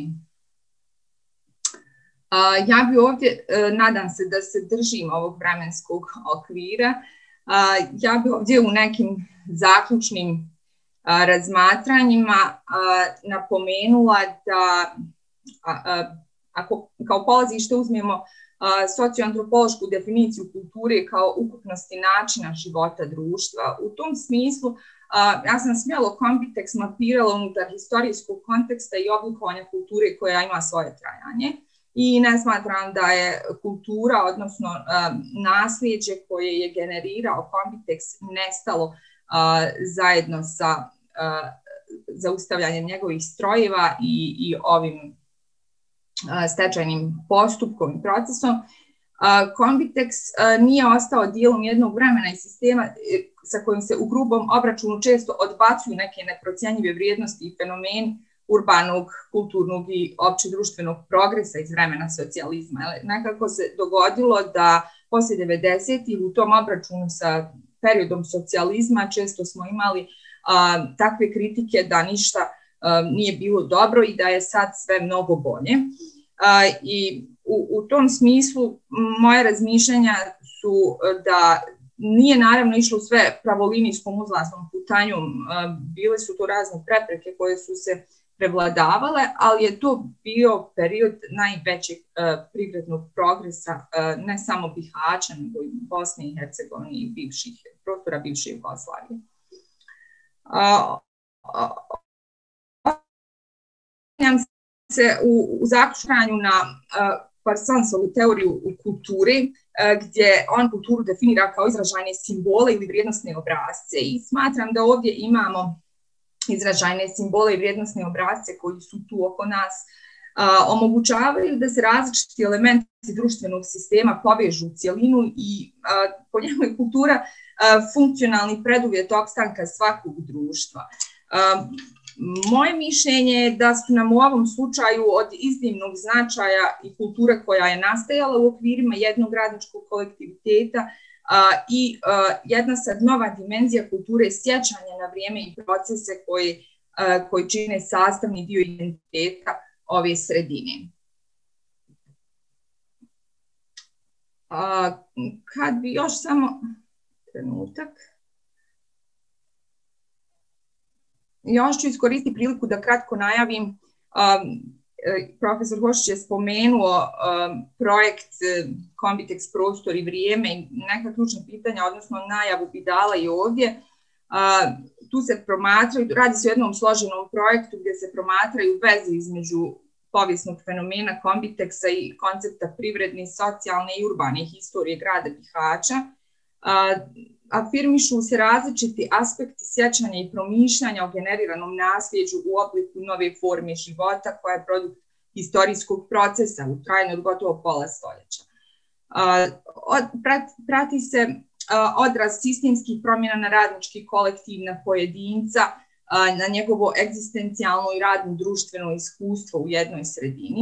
Uh, ja bi ovdje, uh, nadam se da se držim ovog vremenskog okvira. Uh, ja bih ovdje u nekim zaključnim uh, razmatranjima uh, napomenula da uh, uh, ako kao polazište uzmemo uh, socioantropološku definiciju kulture kao ukupnosti načina života društva, u tom smislu uh, ja sam smjelo Kombiteks mapirala unutar historijskog konteksta i oblikovanja kulture koja ima svoje trajanje. I ne smatram da je kultura, odnosno um, nasljeđe koje je generirao Kombiteks nestalo uh, zajedno sa uh, zaustavljanjem njegovih strojeva i, i ovim uh, stečajnim postupkom i procesom. Uh, Kombiteks uh, nije ostao dijelom jednog vremena i sistema sa kojim se u grubom obračunu često odbacuju neke neprocjenjive vrijednosti i fenomeni urbanog, kulturnog i opće društvenog progresa iz vremena socijalizma. Nekako se dogodilo da poslije devedesetih u tom obračunu sa periodom socijalizma često smo imali a, takve kritike da ništa a, nije bilo dobro i da je sad sve mnogo bolje. A, I u, u tom smislu moje razmišljanja su da nije naravno išlo sve pravolinijskom uzlaznom putanjom, a, bile su to razne prepreke koje su se prevladavale, ali je to bio period najvećeg uh, privrednog progresa uh, ne samo Bihaća, nego i Bosne i Hercegovine i bivših, prostora bivše Jugoslavije. Uh, uh, oslanjam se u, u zaključanju na uh, Parsonsovu teoriju kulture, uh, gdje on kulturu definira kao izražajne simbole ili vrijednosne obrasce i smatram da ovdje imamo izražajne simbole i vrijednosne obrasce koji su tu oko nas, uh, omogućavaju da se različiti elementi društvenog sistema povežu u cjelinu i uh, po njemu je kultura uh, funkcionalni preduvjet opstanka svakog društva. Uh, Moje mišljenje je da su nam u ovom slučaju od iznimnog značaja i kultura koja je nastajala u okvirima jednog radničkog kolektiviteta uh, i uh, jedna sad nova dimenzija kulture sjećanja na vrijeme i procese koji, uh, koji čine sastavni dio identiteta ove sredine. Uh, kad bi još samo trenutak... Još ću iskoristiti priliku da kratko najavim, um, profesor Hošić je spomenuo um, projekt Kombitex prostor i vrijeme i neka ključna pitanja, odnosno najavu bi dala i ovdje. Uh, tu se promatraju, radi se o jednom složenom projektu gdje se promatraju veze između povijesnog fenomena Kombitexa i koncepta privredne, socijalne i urbane historije grada Bihaća. Uh, afirmišu se različiti aspekti sjećanja i promišljanja o generiranom nasljeđu u obliku nove forme života koja je produkt historijskog procesa u trajanju od gotovo pola stoljeća. Prati se odraz sistemskih promjena na radnički kolektiv, na pojedinca, na njegovo egzistencijalno i radno društveno iskustvo u jednoj sredini.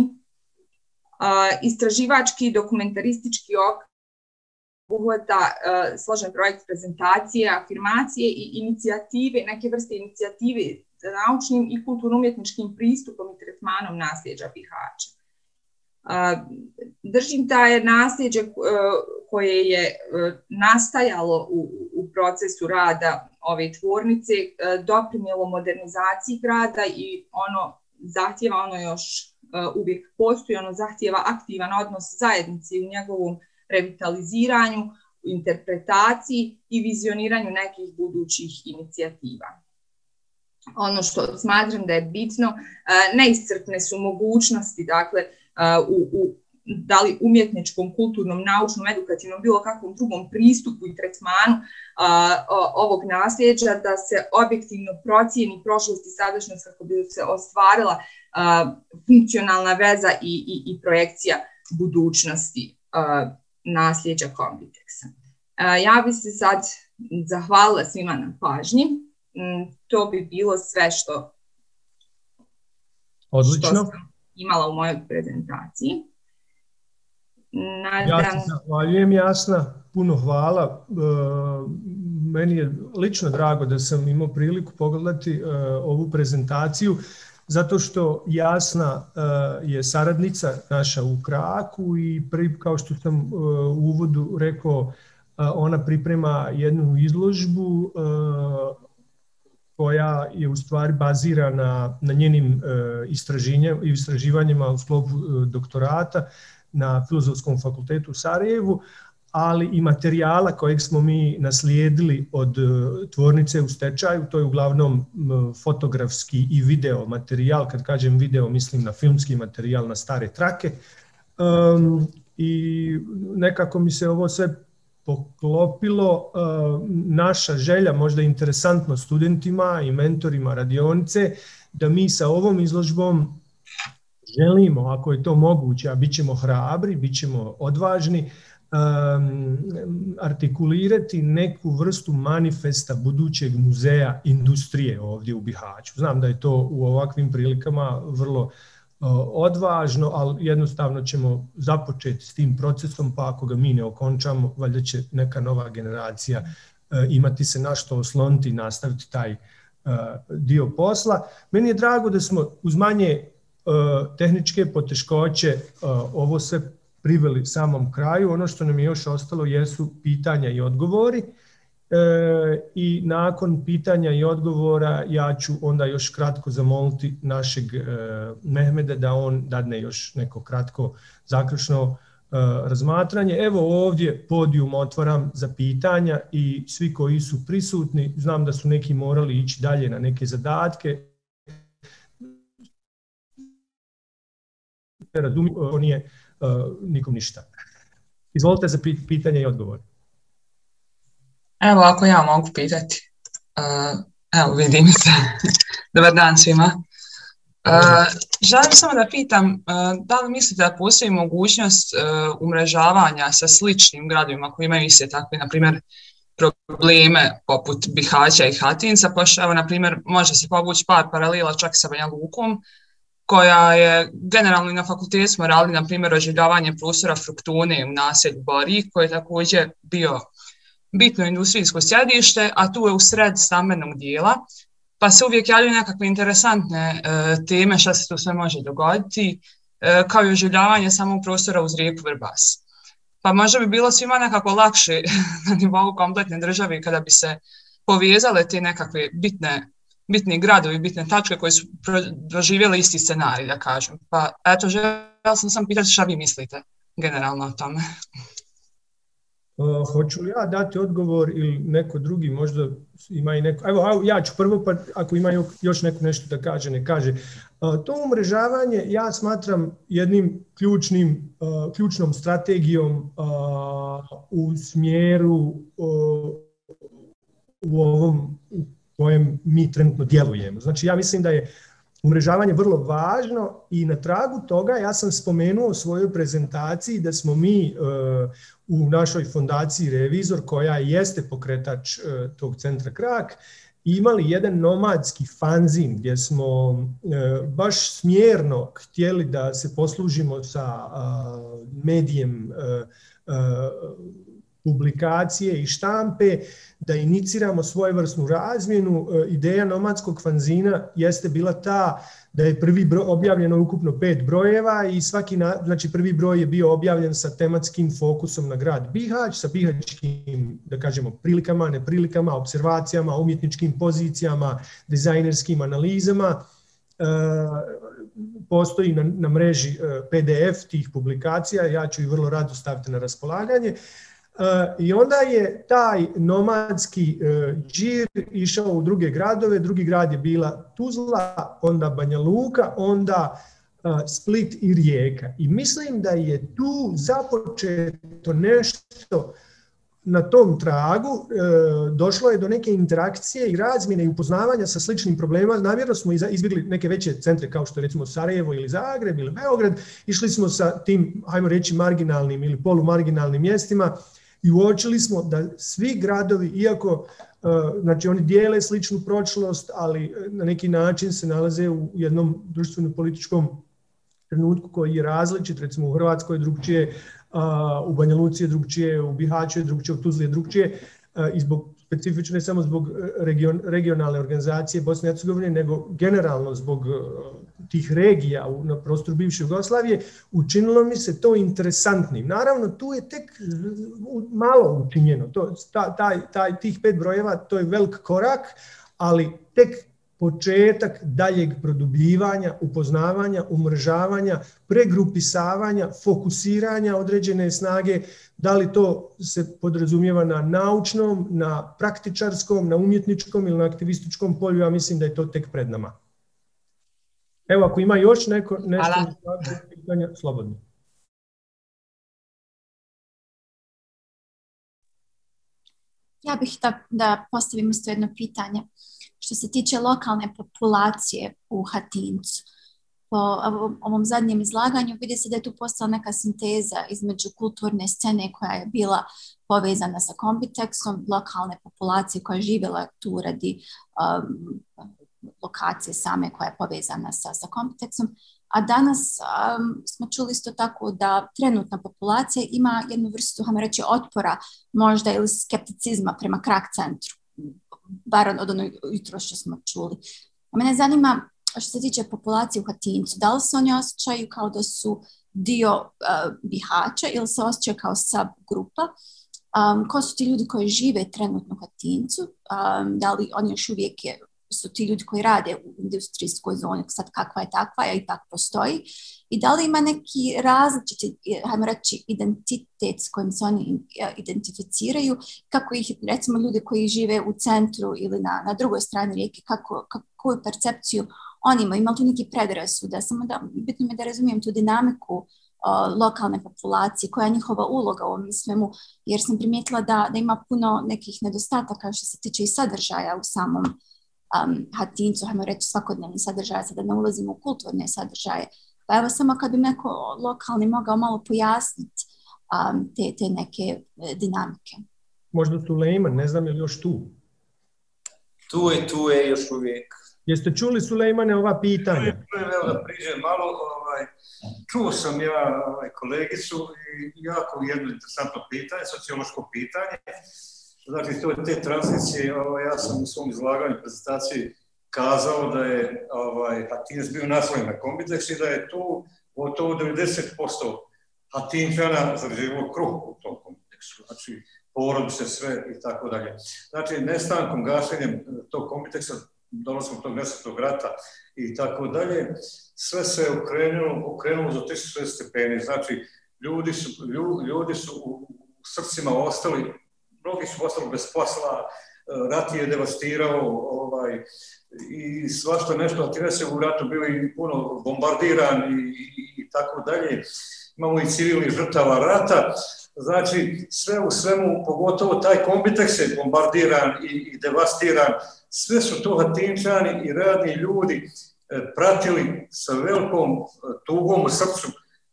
Istraživački i dokumentaristički okvir obuhvata uh, složen projekt prezentacije, afirmacije i inicijative, neke vrste inicijative za naučnim i kulturno-umjetničkim pristupom i tretmanom nasljeđa Bihaća. Uh, držim da je nasljeđe uh, koje je uh, nastajalo u, u procesu rada ove tvornice uh, doprinijelo modernizaciji grada i ono zahtjeva, ono još uh, uvijek postoji, ono zahtjeva aktivan odnos zajednici u njegovom revitaliziranju, interpretaciji i vizioniranju nekih budućih inicijativa. Ono što smatram da je bitno, neiscrpne su mogućnosti, dakle, u, u da li umjetničkom, kulturnom, naučnom, edukativnom, bilo kakvom drugom pristupu i tretmanu a, o, ovog nasljeđa, da se objektivno procijeni prošlost i sadašnjost kako bi se ostvarila a, funkcionalna veza i, i, i projekcija budućnosti a, nasljeđa Kombitexa. Ja bi se sad zahvalila svima na pažnji. To bi bilo sve što, Odlično. što sam imala u mojoj prezentaciji. Nadam... Ja se zahvaljujem, Jasna. Puno hvala. Meni je lično drago da sam imao priliku pogledati ovu prezentaciju, zato što Jasna uh, je saradnica naša u Kraku i pri, kao što sam uh, u uvodu rekao, uh, ona priprema jednu izložbu uh, koja je u stvari bazirana na njenim uh, istraživanjima u sklopu uh, doktorata na Filozofskom fakultetu u Sarajevu, ali i materijala kojeg smo mi naslijedili od tvornice u stečaju. To je uglavnom fotografski i video materijal. Kad kažem video, mislim na filmski materijal, na stare trake. Um, I nekako mi se ovo sve poklopilo. Um, naša želja, možda interesantno studentima i mentorima radionice, da mi sa ovom izložbom želimo, ako je to moguće, a bit ćemo hrabri, bit ćemo odvažni, Um, artikulirati neku vrstu manifesta budućeg muzeja industrije ovdje u Bihaću. Znam da je to u ovakvim prilikama vrlo uh, odvažno, ali jednostavno ćemo započeti s tim procesom, pa ako ga mi ne okončamo, valjda će neka nova generacija uh, imati se na što osloniti i nastaviti taj uh, dio posla. Meni je drago da smo uz manje uh, tehničke poteškoće uh, ovo sve priveli samom kraju. Ono što nam je još ostalo jesu pitanja i odgovori e, i nakon pitanja i odgovora ja ću onda još kratko zamoliti našeg e, Mehmeda da on dadne još neko kratko zaključno e, razmatranje. Evo ovdje podijum otvaram za pitanja i svi koji su prisutni, znam da su neki morali ići dalje na neke zadatke. razumiju, to nije uh, nikom ništa. Izvolite za pitanje i odgovor. Evo, ako ja mogu pitati. Uh, evo, vidim se. Dobar dan svima. Uh, želim samo da pitam, uh, da li mislite da postoji mogućnost uh, umrežavanja sa sličnim gradovima koji imaju iste takve, na primjer, probleme poput Bihaća i Hatinca, pa evo, na primjer, može se povući par paralela čak sa Banja Lukom, koja je generalno i na fakultetu smo radili, na primjer, oživljavanje prostora Fruktune u naselju Bari, koji je također bio bitno industrijsko sjedište, a tu je u sred stambenog dijela, pa se uvijek javljaju nekakve interesantne e, teme šta se tu sve može dogoditi, e, kao i oživljavanje samog prostora uz rijeku Vrbas. Pa možda bi bilo svima nekako lakše na nivou kompletne države kada bi se povezale te nekakve bitne, bitni gradovi, bitne tačke koje su doživjele isti scenarij, da kažem. Pa eto, željela sam sam pitati šta vi mislite generalno o tome. Uh, hoću li ja dati odgovor ili neko drugi, možda ima i neko, evo ja ću prvo, pa ako ima još neko nešto da kaže, ne kaže. Uh, to umrežavanje ja smatram jednim ključnim, uh, ključnom strategijom uh, u smjeru uh, u ovom u kojem mi trenutno djelujemo. Znači ja mislim da je umrežavanje vrlo važno i na tragu toga ja sam spomenuo u svojoj prezentaciji da smo mi uh, u našoj fondaciji Revizor, koja jeste pokretač uh, tog centra Krak, imali jedan nomadski fanzin gdje smo uh, baš smjerno htjeli da se poslužimo sa uh, medijem uh, uh, publikacije i štampe, da iniciramo svojevrsnu razmjenu. Ideja nomadskog fanzina jeste bila ta da je prvi broj objavljeno ukupno pet brojeva i svaki, na, znači prvi broj je bio objavljen sa tematskim fokusom na grad Bihać, sa bihaćkim, da kažemo, prilikama, neprilikama, observacijama, umjetničkim pozicijama, dizajnerskim analizama. E, postoji na, na mreži P D F tih publikacija, ja ću ih vrlo rado staviti na raspolaganje. Uh, I onda je taj nomadski uh, džir išao u druge gradove, drugi grad je bila Tuzla, onda Banja Luka, onda uh, Split i Rijeka. I mislim da je tu započeto nešto na tom tragu, uh, došlo je do neke interakcije i razmjene i upoznavanja sa sličnim problemima. Namjerno smo izbjegli neke veće centre kao što je recimo Sarajevo ili Zagreb ili Beograd, išli smo sa tim, hajmo reći, marginalnim ili polumarginalnim mjestima i uočili smo da svi gradovi, iako uh, znači oni dijele sličnu prošlost, ali na neki način se nalaze u jednom društveno-političkom trenutku koji je različit, recimo u Hrvatskoj je drugčije, uh, u Banja Luci je drugčije, u Bihaću je drugčije, u Tuzli je drugčije, uh, i zbog specifično ne samo zbog region, regionalne organizacije Bosne i Hercegovine, nego generalno zbog uh, tih regija u, na prostoru bivše Jugoslavije, učinilo mi se to interesantnim. Naravno, tu je tek malo učinjeno. To, ta, taj, taj, tih pet brojeva, to je velik korak, ali tek početak daljeg produbljivanja, upoznavanja, umrežavanja, pregrupisavanja, fokusiranja određene snage, da li to se podrazumijeva na naučnom, na praktičarskom, na umjetničkom ili na aktivističkom polju, ja mislim da je to tek pred nama. Evo, ako ima još neko, nešto pitanja, slobodno. Ja bih da, da postavim isto jedno pitanje. Što se tiče lokalne populacije u Hatincu, po ovom zadnjem izlaganju vidi se da je tu postala neka sinteza između kulturne scene koja je bila povezana sa Kombitexom, lokalne populacije koja je živjela tu radi um, lokacije same koja je povezana sa, sa Kombitexom, a danas um, smo čuli isto tako da trenutna populacija ima jednu vrstu, hajmo reći, otpora možda ili skepticizma prema Krak centru, bar od ono jutro što smo čuli. A mene zanima, što se tiče populacije u Hatincu, da li se oni osjećaju kao da su dio uh, Bihaća ili se osjećaju kao subgrupa? Um, ko su ti ljudi koji žive trenutno u Hatincu? Um, da li oni još uvijek je, su ti ljudi koji rade u industrijskoj zoni, sad kakva je takva, ja ipak postoji? I da li ima neki različiti, hajmo reći, identitet s kojim se oni identificiraju, kako ih, recimo, ljudi koji žive u centru ili na, na drugoj strani rijeke, kako, koju percepciju oni imaju, ima tu neki predrasuda, samo da, bitno mi da razumijem tu dinamiku uh, lokalne populacije, koja je njihova uloga u ovom svemu, jer sam primijetila da, da ima puno nekih nedostataka što se tiče i sadržaja u samom um, Hatincu, hajmo reći svakodnevni sadržaja, sada ne ulazimo u kulturne sadržaje. Pa evo samo kad bi neko lokalni mogao malo pojasniti um, te, te neke dinamike. Možda Sulejman, ne znam je li još tu? Tu je, tu je još uvijek. Jeste čuli, Sulejmane, ova pitanja? Evo da priđem malo, ovaj, čuo sam ja ovaj, kolegicu i jako jedno interesantno pitanje, sociološko pitanje. Znači, to, te tranzicije, ovaj, ja sam u svom izlaganju, prezentaciji kazao da je ovaj, Hatinac bio naslojen na Kombiteks i da je tu gotovo devedeset posto Hatinčana zarađivalo kruh u tom Kombiteksu. Znači, porodice, sve i tako dalje. Znači, nestankom, gašenjem tog Kombiteksa, dolazkom tog nesretnog rata i tako dalje, sve se okrenulo, okrenulo za tisuću šezdeset stepeni. Znači, ljudi su, ljudi, ljudi su u srcima ostali, mnogi su ostali bez posla, rat je devastirao ovaj, i svašta nešto, Hatinac je u ratu bio i puno bombardiran i, i, i tako dalje. Imamo i civilnih žrtava rata. Znači, sve u svemu, pogotovo taj Kombiteks je bombardiran i, i devastiran. Sve su to Hatinčani i radni ljudi pratili sa velikom tugom u srcu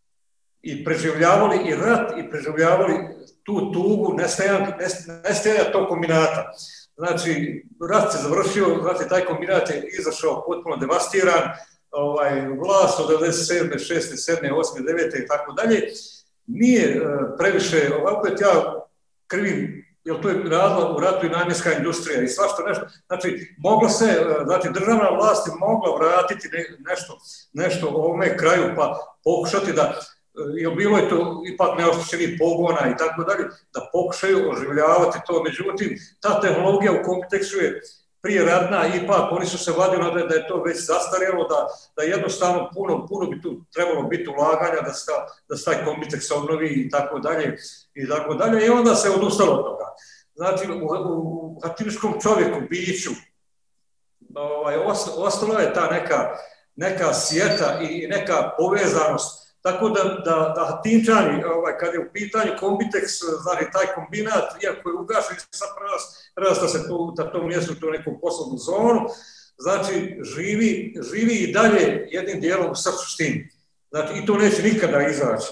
i preživljavali i rat i preživljavali tu tugu nestajanja, nestajanja tog kombinata. Znači, rat se završio, znači, taj kombinat je izašao potpuno devastiran, ovaj, vlast od devedeset sedme, šeste, sedme, osme, devete i tako dalje. Nije previše, ovako je ja krivim, jer to je radila u ratu i namjenska industrija i svašta nešto. Znači, moglo se, znači, državna vlast je mogla vratiti nešto, nešto u ovome kraju, pa pokušati da, jer bilo je to ipak neoštećenih pogona i tako dalje, da pokušaju oživljavati to. Međutim, ta tehnologija u Kombiteksu je prije radna, ipak oni su se vadili da je to već zastarjelo, da, da jednostavno puno, puno bi tu trebalo biti ulaganja, da se, da se taj Kombiteks obnovi i tako dalje, i tako dalje, i onda se odustalo od toga. Znači, u, u hatiničkom čovjeku, biću, ovaj, ostala je ta neka, neka sjeta i neka povezanost. Tako da, da, da Hatinčani, ovaj, kad je u pitanju Kombiteks, znači taj kombinat, iako je ugašen, sad prerasta se tu, na tom mjestu, tu neku poslovnu zonu, znači živi, živi i dalje jednim dijelom u srcu s tim. Znači, i to neće nikada izaći.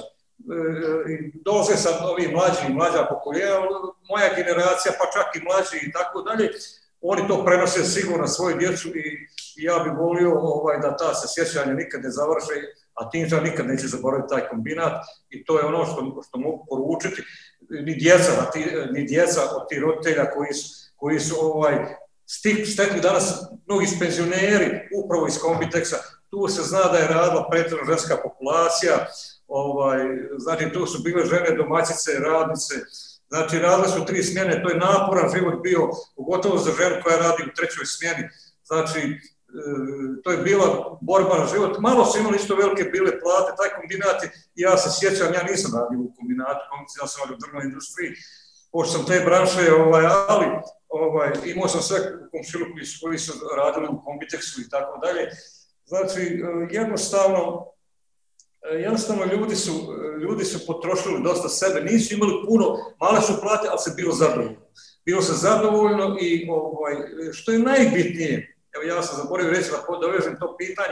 E, dolaze sad ovi mlađi i mlađa pokoljenja, moja generacija, pa čak i mlađi i tako dalje, oni to prenose sigurno na svoju djecu i, i ja bih volio ovaj, da ta se sjećanja nikad ne završe, a Hatinčan nikad neće zaboraviti taj kombinat i to je ono što, što mogu poručiti. Ni djeca, ni djeca od tih roditelja koji su, koji su ovaj, stekli danas mnogi penzioneri upravo iz Kombiteksa. Tu se zna da je radila pretežno ženska populacija, ovaj, znači tu su bile žene domaćice, radnice, znači radile su tri smjene, to je naporan život bio, pogotovo za ženu koja radi u trećoj smjeni, znači to je bila borba na život. Malo su imali isto velike bile plate, taj kombinat, ja se sjećam, ja nisam radio u kombinatu, ja sam radio u drvnoj industriji, pošto sam te branše, ovaj, ali ovaj, imao sam sve komšilu koji su, koji su radili u Kombiteksu i tako dalje. Znači, jednostavno, jednostavno ljudi su, ljudi su potrošili dosta sebe, nisu imali puno, male su plate, ali se bilo zadovoljno. Bilo se zadovoljno i ovaj, što je najbitnije, evo ja sam zaboravio reći da dovežem to pitanje,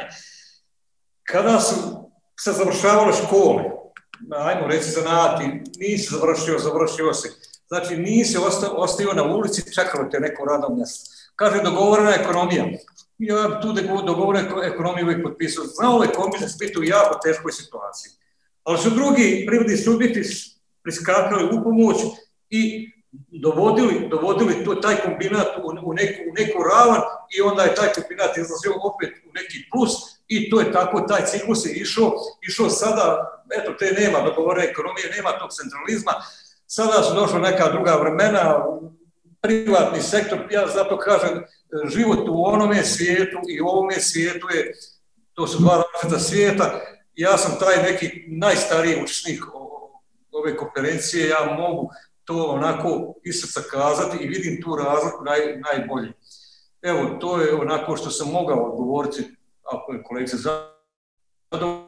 kada su se završavale škole, ajmo reći zanati, nisi završio, završio si, znači nisi ostao na ulici, čekalo te neko radno mjesto. Kaže, dogovorena ekonomija. Ja tu dogovorenu ekonomiju uvijek potpisao. Znao je Kombiteks biti u jako teškoj situaciji. Ali su drugi privredni subjekti priskakali u pomoć i dovodili, dovodili to, taj kombinat u, u, neku, u neku ravan i onda je taj kombinat izlazio opet u neki plus i to je tako, taj ciklus je išao, išao sada, eto, te nema dogovorene ekonomije, nema tog centralizma, sada su došla neka druga vremena, privatni sektor, ja zato kažem, život u onome svijetu i u ovome svijetu je, to su dva različita svijeta, ja sam taj neki najstariji učesnik ove konferencije, ja mogu to onako iz srca kazati i vidim tu razliku naj, najbolje. Evo, to je onako što sam mogao odgovoriti, ako je kolegica zadovoljna.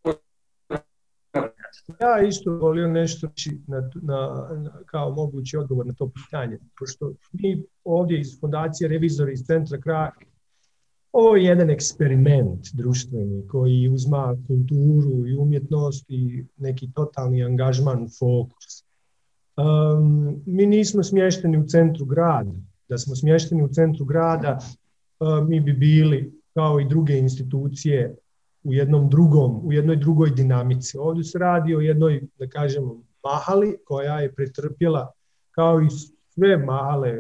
Ja isto volio nešto reći na, na, na, kao mogući odgovor na to pitanje, pošto mi ovdje iz Fondacije Revizori iz Centra Krak, ovo je jedan eksperiment društveni koji uzma kulturu i umjetnost i neki totalni angažman u fokus. Um, mi nismo smješteni u centru grada. Da smo smješteni u centru grada, uh, mi bi bili kao i druge institucije u jednom drugom, u jednoj drugoj dinamici. Ovdje se radi o jednoj, da kažemo, mahali koja je pretrpjela, kao i sve mahale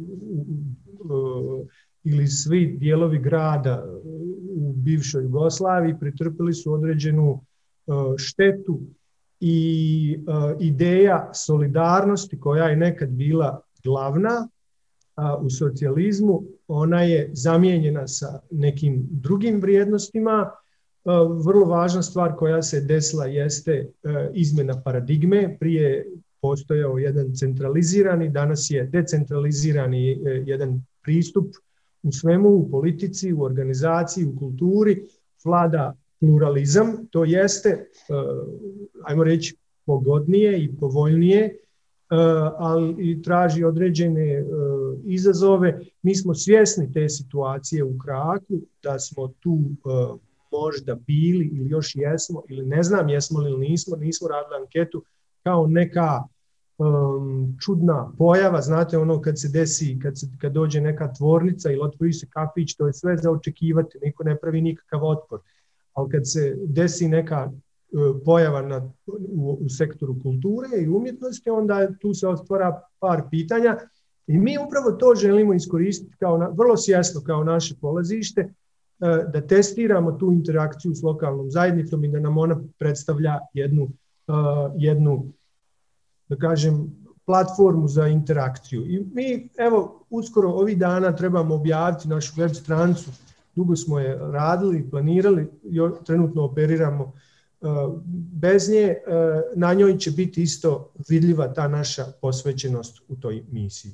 ili svi dijelovi grada u bivšoj Jugoslaviji, pretrpjeli su određenu štetu i ideja solidarnosti koja je nekad bila glavna u socijalizmu, ona je zamijenjena sa nekim drugim vrijednostima. Vrlo važna stvar koja se desila jeste izmjena paradigme. Prije postojao jedan centralizirani, danas je decentralizirani jedan pristup u svemu, u politici, u organizaciji, u kulturi, vlada pluralizam, to jeste, ajmo reći, pogodnije i povoljnije, ali i traži određene izazove. Mi smo svjesni te situacije u Kraku, da smo tu možda bili ili još jesmo, ili ne znam jesmo li ili nismo, nismo radili anketu, kao neka um, čudna pojava, znate ono kad se desi, kad, se, kad dođe neka tvornica ili otvori se kafić, to je sve za očekivati, niko ne pravi nikakav otpor. Ali kad se desi neka uh, pojava na, u, u sektoru kulture i umjetnosti, onda tu se otvara par pitanja i mi upravo to želimo iskoristiti kao na, vrlo svjesno kao naše polazište, da testiramo tu interakciju s lokalnom zajednicom i da nam ona predstavlja jednu, uh, jednu, da kažem, platformu za interakciju. I mi, evo, uskoro ovih dana trebamo objaviti našu web stranicu, dugo smo je radili, planirali, jo, trenutno operiramo uh, bez nje, uh, na njoj će biti isto vidljiva ta naša posvećenost u toj misiji.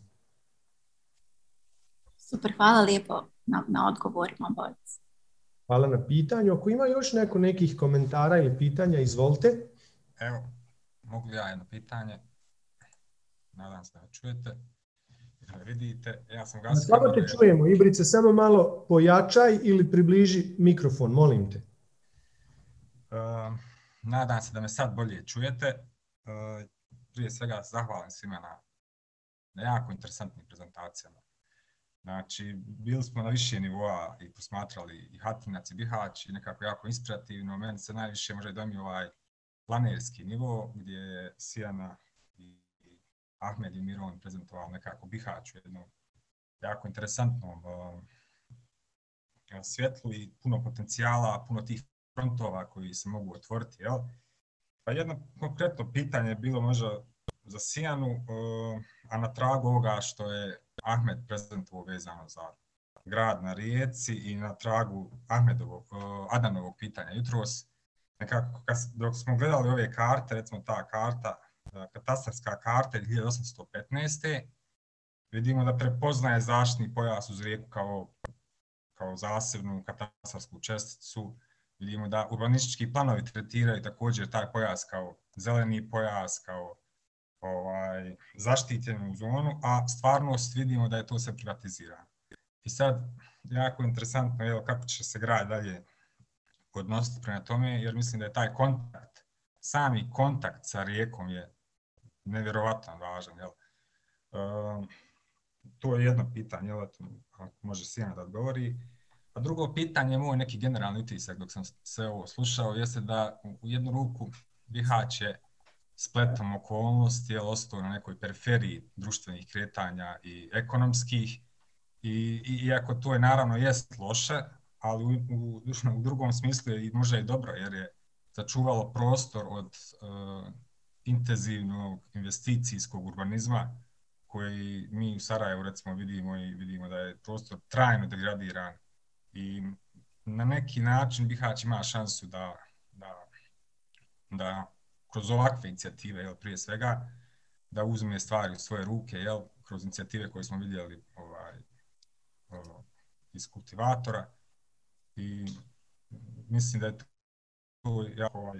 Super, hvala lijepo na, na odgovorima, Boris. Hvala na pitanju. Ako ima još neko nekih komentara ili pitanja, izvolite. Evo, mogu li ja jedno pitanje? Nadam se da me čujete. Da vidite, ja sam gasio... Slabo te čujemo, Ibrice, samo malo pojačaj ili približi mikrofon, molim te. Uh, nadam se da me sad bolje čujete. Uh, prije svega zahvalim svima na, na jako interesantnim prezentacijama. Znači, bili smo na više nivoa i posmatrali i Hatinac i Bihać i nekako jako inspirativno. Meni se najviše može dojmi ovaj planerski nivo gdje je Sijana i Ahmed i Miron prezentovali nekako Bihać u jednom jako interesantnom uh, svjetlu i puno potencijala, puno tih frontova koji se mogu otvoriti. Jel? Pa jedno konkretno pitanje je bilo možda za Sijanu, uh, a na tragu ovoga što je Ahmed prezentovao vezano za grad na Rijeci i na tragu Ahmedovog, uh, Adamovog pitanja jutros. Nekako, dok smo gledali ove karte, recimo ta karta, katastarska karta hiljadu osamsto petnaeste. vidimo da prepoznaje zaštitni pojas uz rijeku kao, kao zasebnu katastarsku česticu. Vidimo da urbanistički planovi tretiraju također taj pojas kao zeleni pojas, kao ovaj, zaštićenu zonu, a stvarnost vidimo da je to sve privatizirano. I sad, jako interesantno je kako će se grad dalje odnositi prema tome, jer mislim da je taj kontakt, sami kontakt sa rijekom je nevjerovatno važan. Jel? Um, to je jedno pitanje, jel? Ako može Sijana da odgovori. A drugo pitanje je moj neki generalni utisak dok sam sve ovo slušao, jeste da u jednu ruku Bihać je spletom okolnosti, je ostao na nekoj periferiji društvenih kretanja i ekonomskih, i, i iako to je naravno jest loše, ali u, u, u drugom smislu je možda i dobro, jer je začuvalo prostor od uh, intenzivnog investicijskog urbanizma koji mi u Sarajevu recimo vidimo i vidimo da je prostor trajno degradiran i na neki način Bihać ima šansu da, da, da kroz ovakve inicijative, jel, prije svega, da uzme stvari u svoje ruke, jel, kroz inicijative koje smo vidjeli ovaj, iz kultivatora, i mislim da je to jako ovaj,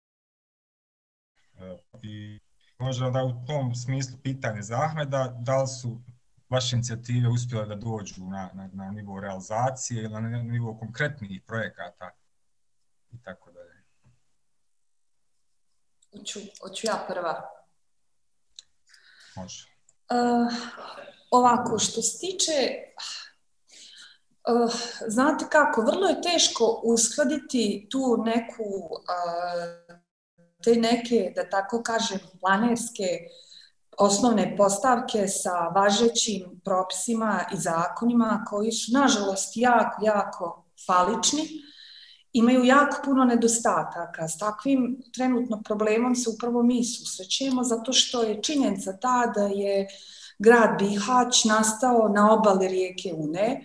i možda da u tom smislu pitanje za Ahmeda, da li su vaše inicijative uspjele da dođu na, na, na nivo realizacije ili na nivo konkretnih projekata i tako dalje. Hoću, hoću ja prva. Može. Uh, ovako, što se tiče, uh, znate kako, vrlo je teško uskladiti tu neku, uh, te neke, da tako kažem, planerske osnovne postavke sa važećim propisima i zakonima koji su, nažalost, jako, jako falični, imaju jako puno nedostataka. S takvim trenutno problemom se upravo mi susrećemo, zato što je činjenica ta da je grad Bihać nastao na obali rijeke Une.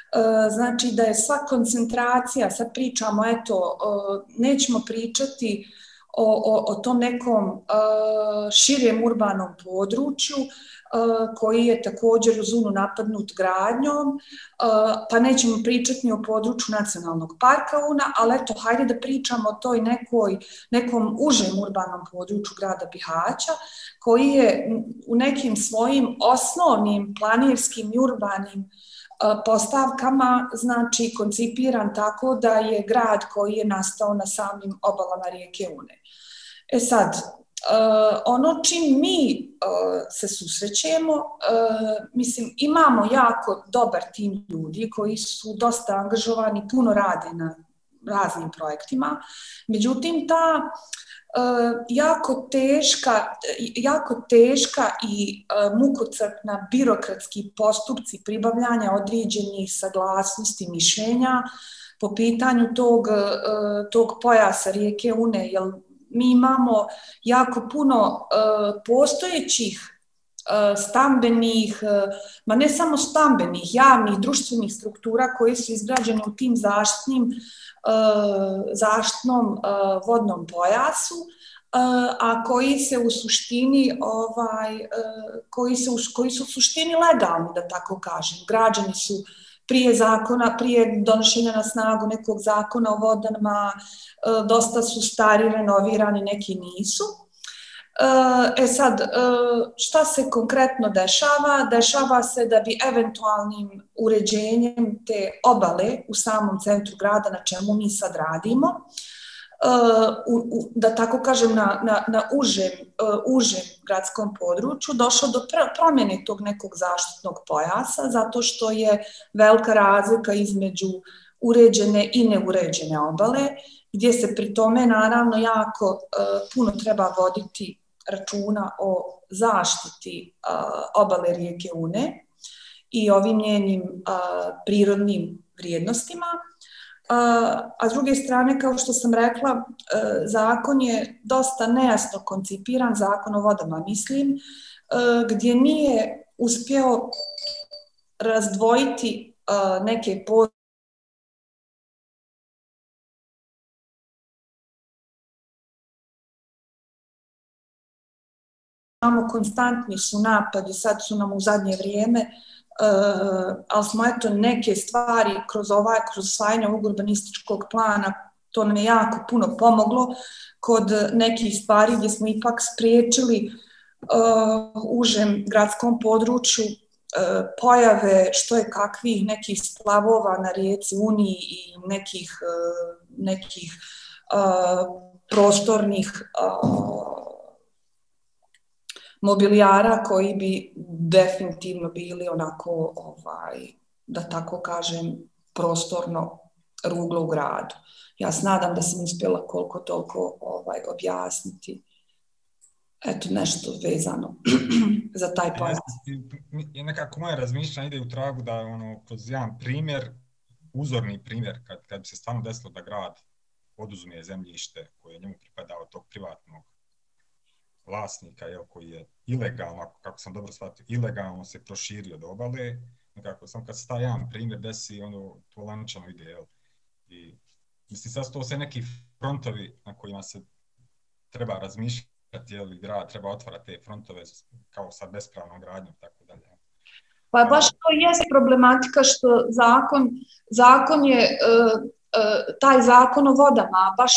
Znači da je sva koncentracija, sad pričamo, eto, nećemo pričati o, o, o tom nekom širem urbanom području, koji je također u zonu napadnut gradnjom, pa nećemo pričati ni o području nacionalnog parka Una, ali eto, hajde da pričamo o toj nekoj, nekom užem urbanom području grada Bihaća, koji je u nekim svojim osnovnim planirskim i urbanim postavkama, znači, koncipiran tako da je grad koji je nastao na samim obalama rijeke Une. E sad, Uh, ono čim mi uh, se susrećemo, uh, mislim, imamo jako dobar tim ljudi koji su dosta angažovani, puno rade na raznim projektima, međutim ta uh, jako teška, jako teška i uh, mukotrpna birokratski postupci pribavljanja određenih saglasnosti, mišljenja po pitanju tog, uh, tog pojasa rijeke Une, jer mi imamo jako puno uh, postojećih uh, stambenih, uh, ma ne samo stambenih, javnih, društvenih struktura koji su izgrađene u tim zaštitnim, uh, zaštitnom uh, vodnom pojasu, uh, a koji se u suštini, ovaj, uh, koji, se, koji su u suštini legalni, da tako kažem. Građani su prije zakona, prije donošenja na snagu nekog zakona o vodama, dosta su stari, renovirani, neki nisu. E sad, šta se konkretno dešava? Dešava se da bi eventualnim uređenjem te obale u samom centru grada, na čemu mi sad radimo, Uh, u, da tako kažem, na, na, na užem, uh, užem gradskom području, došlo do pr promjene tog nekog zaštitnog pojasa, zato što je velika razlika između uređene i neuređene obale, gdje se pri tome naravno jako uh, puno treba voditi računa o zaštiti uh, obale rijeke Une i ovim njenim uh, prirodnim vrijednostima. A s druge strane, kao što sam rekla, zakon je dosta nejasno koncipiran, zakon o vodama, mislim, gdje nije uspio razdvojiti neke područje. Imamo konstantni su napadi, sad su nam u zadnje vrijeme, Uh, ali smo eto neke stvari kroz ovaj, kroz usvajanje ovog urbanističkog plana, to nam je jako puno pomoglo kod nekih stvari gdje smo ipak spriječili uh, užem gradskom području uh, pojave što je kakvih nekih splavova na rijeci Uni i nekih, uh, nekih uh, prostornih uh, mobilijara koji bi definitivno bili onako, ovaj, da tako kažem, prostorno ruglo u gradu. Ja se nadam da sam uspjela koliko toliko ovaj, objasniti eto nešto vezano za taj pojas. I nekako moje razmišljanje ide u tragu da ono, kroz jedan primjer, uzorni primjer, kad, kad bi se stvarno desilo da grad oduzme zemljište koje njemu pripada od tog privatnog vlasnika, jel, koji je ilegalno, kako sam dobro shvatio, ilegalno se proširio do obale, nekako, sam kad se taj jedan primjer desi, ono, to lančano ide, jel. I mislim, sad to sve neki frontovi na kojima se treba razmišljati, jel, i grad treba otvarati te frontove kao sa bespravnom gradnjom, tako dalje. Pa baš to jest problematika što zakon, zakon je, taj zakon o vodama, baš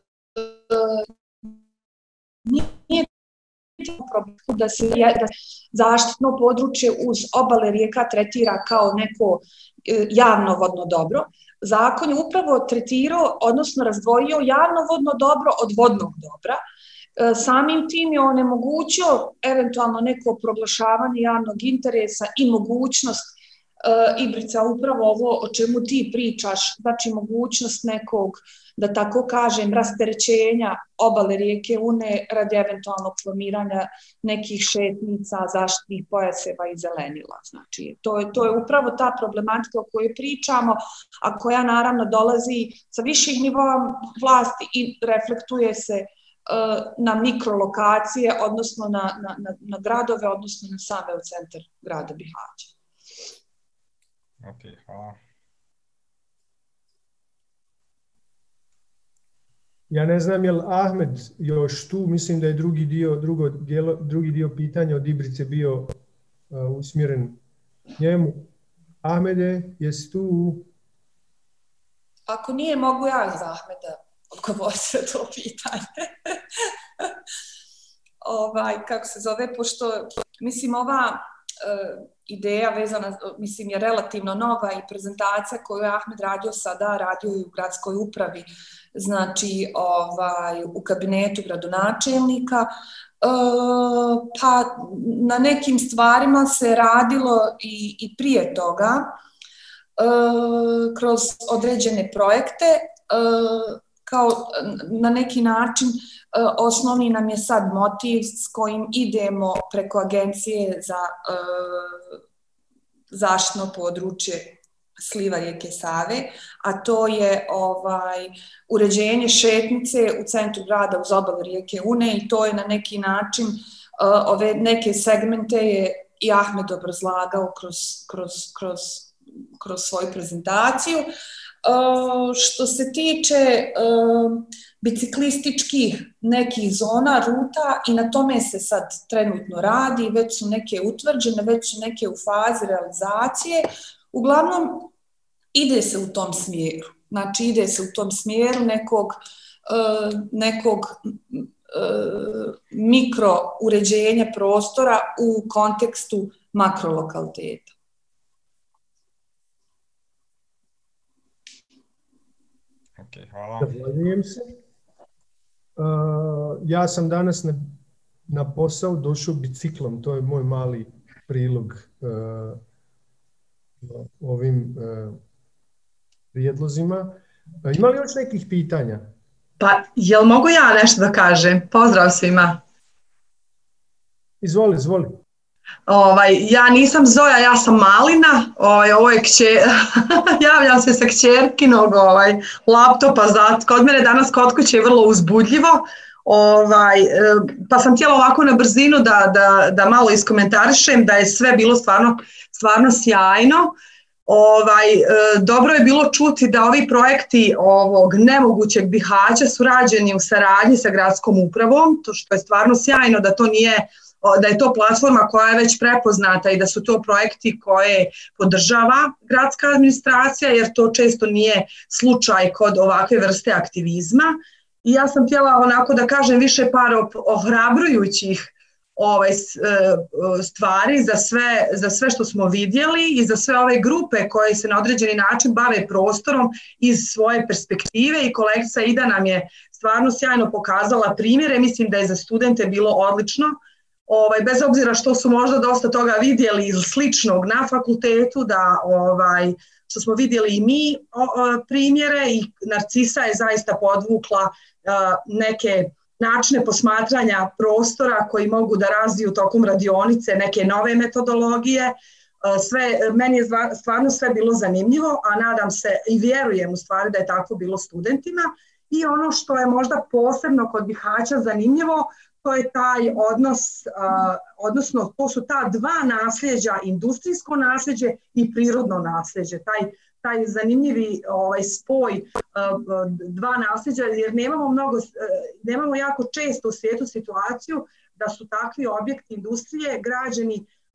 nije problem da se da zaštitno područje uz obale rijeka tretira kao neko javno vodno dobro. Zakon je upravo tretirao, odnosno razdvojio javno vodno dobro od vodnog dobra. Samim tim je onemogućio eventualno neko proglašavanje javnog interesa i mogućnost, Ibrica, upravo ovo o čemu ti pričaš, znači mogućnost nekog, da tako kažem, rasterećenja obale rijeke Une radi eventualnog formiranja nekih šetnica, zaštitnih pojaseva i zelenila. Znači, to je, to je upravo ta problematika o kojoj pričamo, a koja naravno dolazi sa viših nivoa vlasti i reflektuje se na mikrolokacije, odnosno na, na, na, na gradove, odnosno na same u centar grada Bihaća. Ok, hvala. Ja ne znam je li Ahmed još tu, mislim da je drugi dio, drugo dijelo, drugi dio pitanja od Ibrice bio uh, usmjeren njemu. Ahmede, jesi tu? Ako nije, mogu ja za Ahmeda odgovoriti na to pitanje. ovaj, kako se zove, pošto, mislim, ova uh, ideja vezana, mislim, je relativno nova i prezentacija koju je Ahmed radio sada, radio je u gradskoj upravi, znači ovaj, u kabinetu gradonačelnika, e, pa na nekim stvarima se radilo i, i prije toga, e, kroz određene projekte, e, kao na neki način osnovni nam je sad motiv s kojim idemo preko Agencije za uh, zaštitno područje sliva rijeke Save, a to je ovaj, uređenje šetnice u centru grada uz obalu rijeke Une i to je na neki način, uh, ove neke segmente je i Ahmed obrazlagao kroz, kroz, kroz, kroz svoju prezentaciju. Uh, što se tiče uh, biciklističkih nekih zona, ruta, i na tome se sad trenutno radi, već su neke utvrđene, već su neke u fazi realizacije. Uglavnom, ide se u tom smjeru. Znači, ide se u tom smjeru nekog, uh, nekog uh, mikro uređenja prostora u kontekstu makrolokaliteta. Ok, hvala. Zahvaljujem se. Uh, ja sam danas na, na posao došao biciklom, to je moj mali prilog uh, ovim uh, prijedlozima. Uh, ima li još nekih pitanja? Pa, jel mogu ja nešto da kažem? Pozdrav svima. Izvoli, izvoli. Ovaj, ja nisam Zoja, ja sam Malina, ovaj, ovo je kćer, javljam se sa kćerkinog ovaj, laptopa, zato kod mene danas kod kuće je vrlo uzbudljivo, ovaj, pa sam htjela ovako na brzinu da, da, da malo iskomentarišem da je sve bilo stvarno, stvarno sjajno. Ovaj, dobro je bilo čuti da ovi projekti ovog nemogućeg Bihaća su rađeni u saradnji sa gradskom upravom, to što je stvarno sjajno da to nije, da je to platforma koja je već prepoznata i da su to projekti koje podržava gradska administracija, jer to često nije slučaj kod ovakve vrste aktivizma. I ja sam htjela onako da kažem više par ohrabrujućih ovaj, stvari za sve, za sve što smo vidjeli i za sve ove grupe koje se na određeni način bave prostorom iz svoje perspektive, i kolegica Ida nam je stvarno sjajno pokazala primjere. Mislim da je za studente bilo odlično. Ovaj, bez obzira što su možda dosta toga vidjeli iz sličnog na fakultetu, da ovaj, što smo vidjeli i mi o, o, primjere, i Narcisa je zaista podvukla a, neke načine posmatranja prostora koji mogu da razviju tokom radionice neke nove metodologije. A, sve, meni je stvarno sve bilo zanimljivo, a nadam se i vjerujem u stvari da je tako bilo studentima. I ono što je možda posebno kod Bihaća zanimljivo, to je taj odnos, uh, odnosno to su ta dva nasljeđa, industrijsko nasljeđe i prirodno nasljeđe, taj, taj zanimljivi ovaj, spoj uh, dva nasljeđa, jer nemamo, mnogo, uh, nemamo jako često u svijetu situaciju da su takvi objekti industrije građeni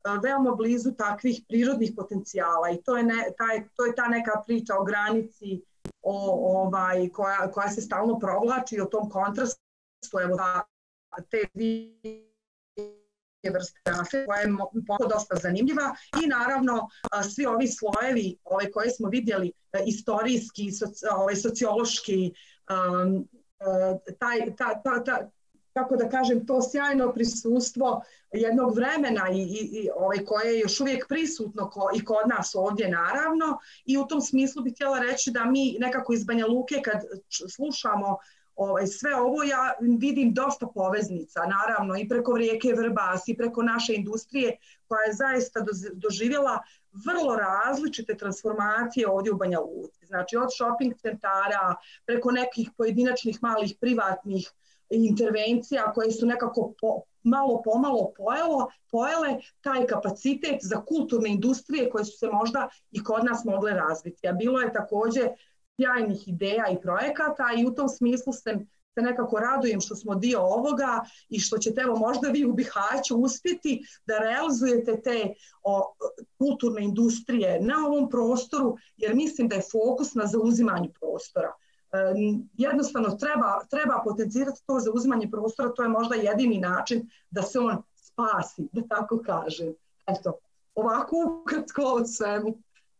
veoma blizu takvih prirodnih potencijala i to je, ne, taj, to je ta neka priča o granici o, ovaj, koja, koja se stalno provlači o tom kontrastu, evo te dvije vrste naše, koja je dosta zanimljiva i naravno svi ovi slojevi ove koje smo vidjeli, istorijski, soci, ovaj, sociološki, um, taj, ta, ta, ta, kako da kažem, to sjajno prisustvo jednog vremena i, i, i ovaj, koje je još uvijek prisutno ko, i kod nas ovdje naravno i u tom smislu bih htjela reći da mi nekako iz Banja Luke kad slušamo ovaj, sve ovo ja vidim dosta poveznica naravno i preko rijeke Vrbas i preko naše industrije koja je zaista doživjela vrlo različite transformacije ovdje u Banja Luci. Znači od shopping centara preko nekih pojedinačnih malih privatnih intervencija koje su nekako po, malo pomalo pojelo, pojele taj kapacitet za kulturne industrije koje su se možda i kod nas mogle razviti. A bilo je također sjajnih ideja i projekata i u tom smislu se, se nekako radujem što smo dio ovoga i što ćete evo možda vi u Bihaću uspjeti da realizujete te o, kulturne industrije na ovom prostoru jer mislim da je fokus na zauzimanju prostora. Jednostavno treba, treba potencirati to za uzimanje prostora, to je možda jedini način da se on spasi, da tako kažem. Eto, ovako ukratko od svemu.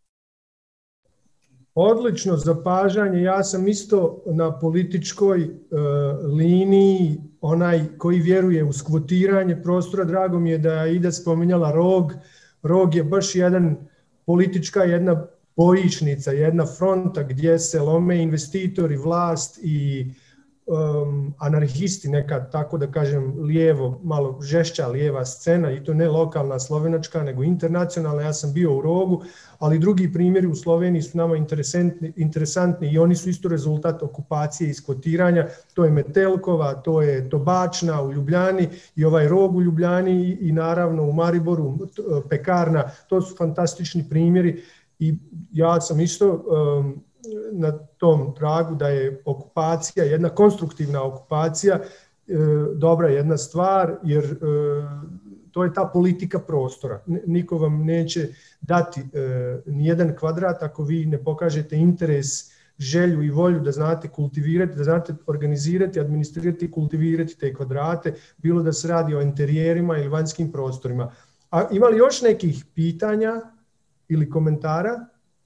Odlično zapažanje, ja sam isto na političkoj uh, liniji, onaj koji vjeruje u skvotiranje prostora, drago mi je da je Ida spominjala Rog, Rog je baš jedan politička, jedna bojišnica, jedna fronta gdje se lome investitori, vlast i um, anarhisti, neka tako da kažem lijevo, malo žešća lijeva scena i to ne lokalna slovenačka nego internacionalna, ja sam bio u Rogu, ali drugi primjeri u Sloveniji su nama interesantni, interesantni i oni su isto rezultat okupacije i skvotiranja, to je Metelkova, to je Tobačna u Ljubljani i ovaj Rog u Ljubljani i, i naravno u Mariboru pekarna, to su fantastični primjeri. I ja sam isto um, na tom tragu da je okupacija, jedna konstruktivna okupacija, e, dobra jedna stvar, jer e, to je ta politika prostora. Niko vam neće dati e, nijedan kvadrat ako vi ne pokažete interes, želju i volju da znate kultivirati, da znate organizirati, administrirati i kultivirati te kvadrate, bilo da se radi o interijerima ili vanjskim prostorima. A ima li još nekih pitanja ili komentara?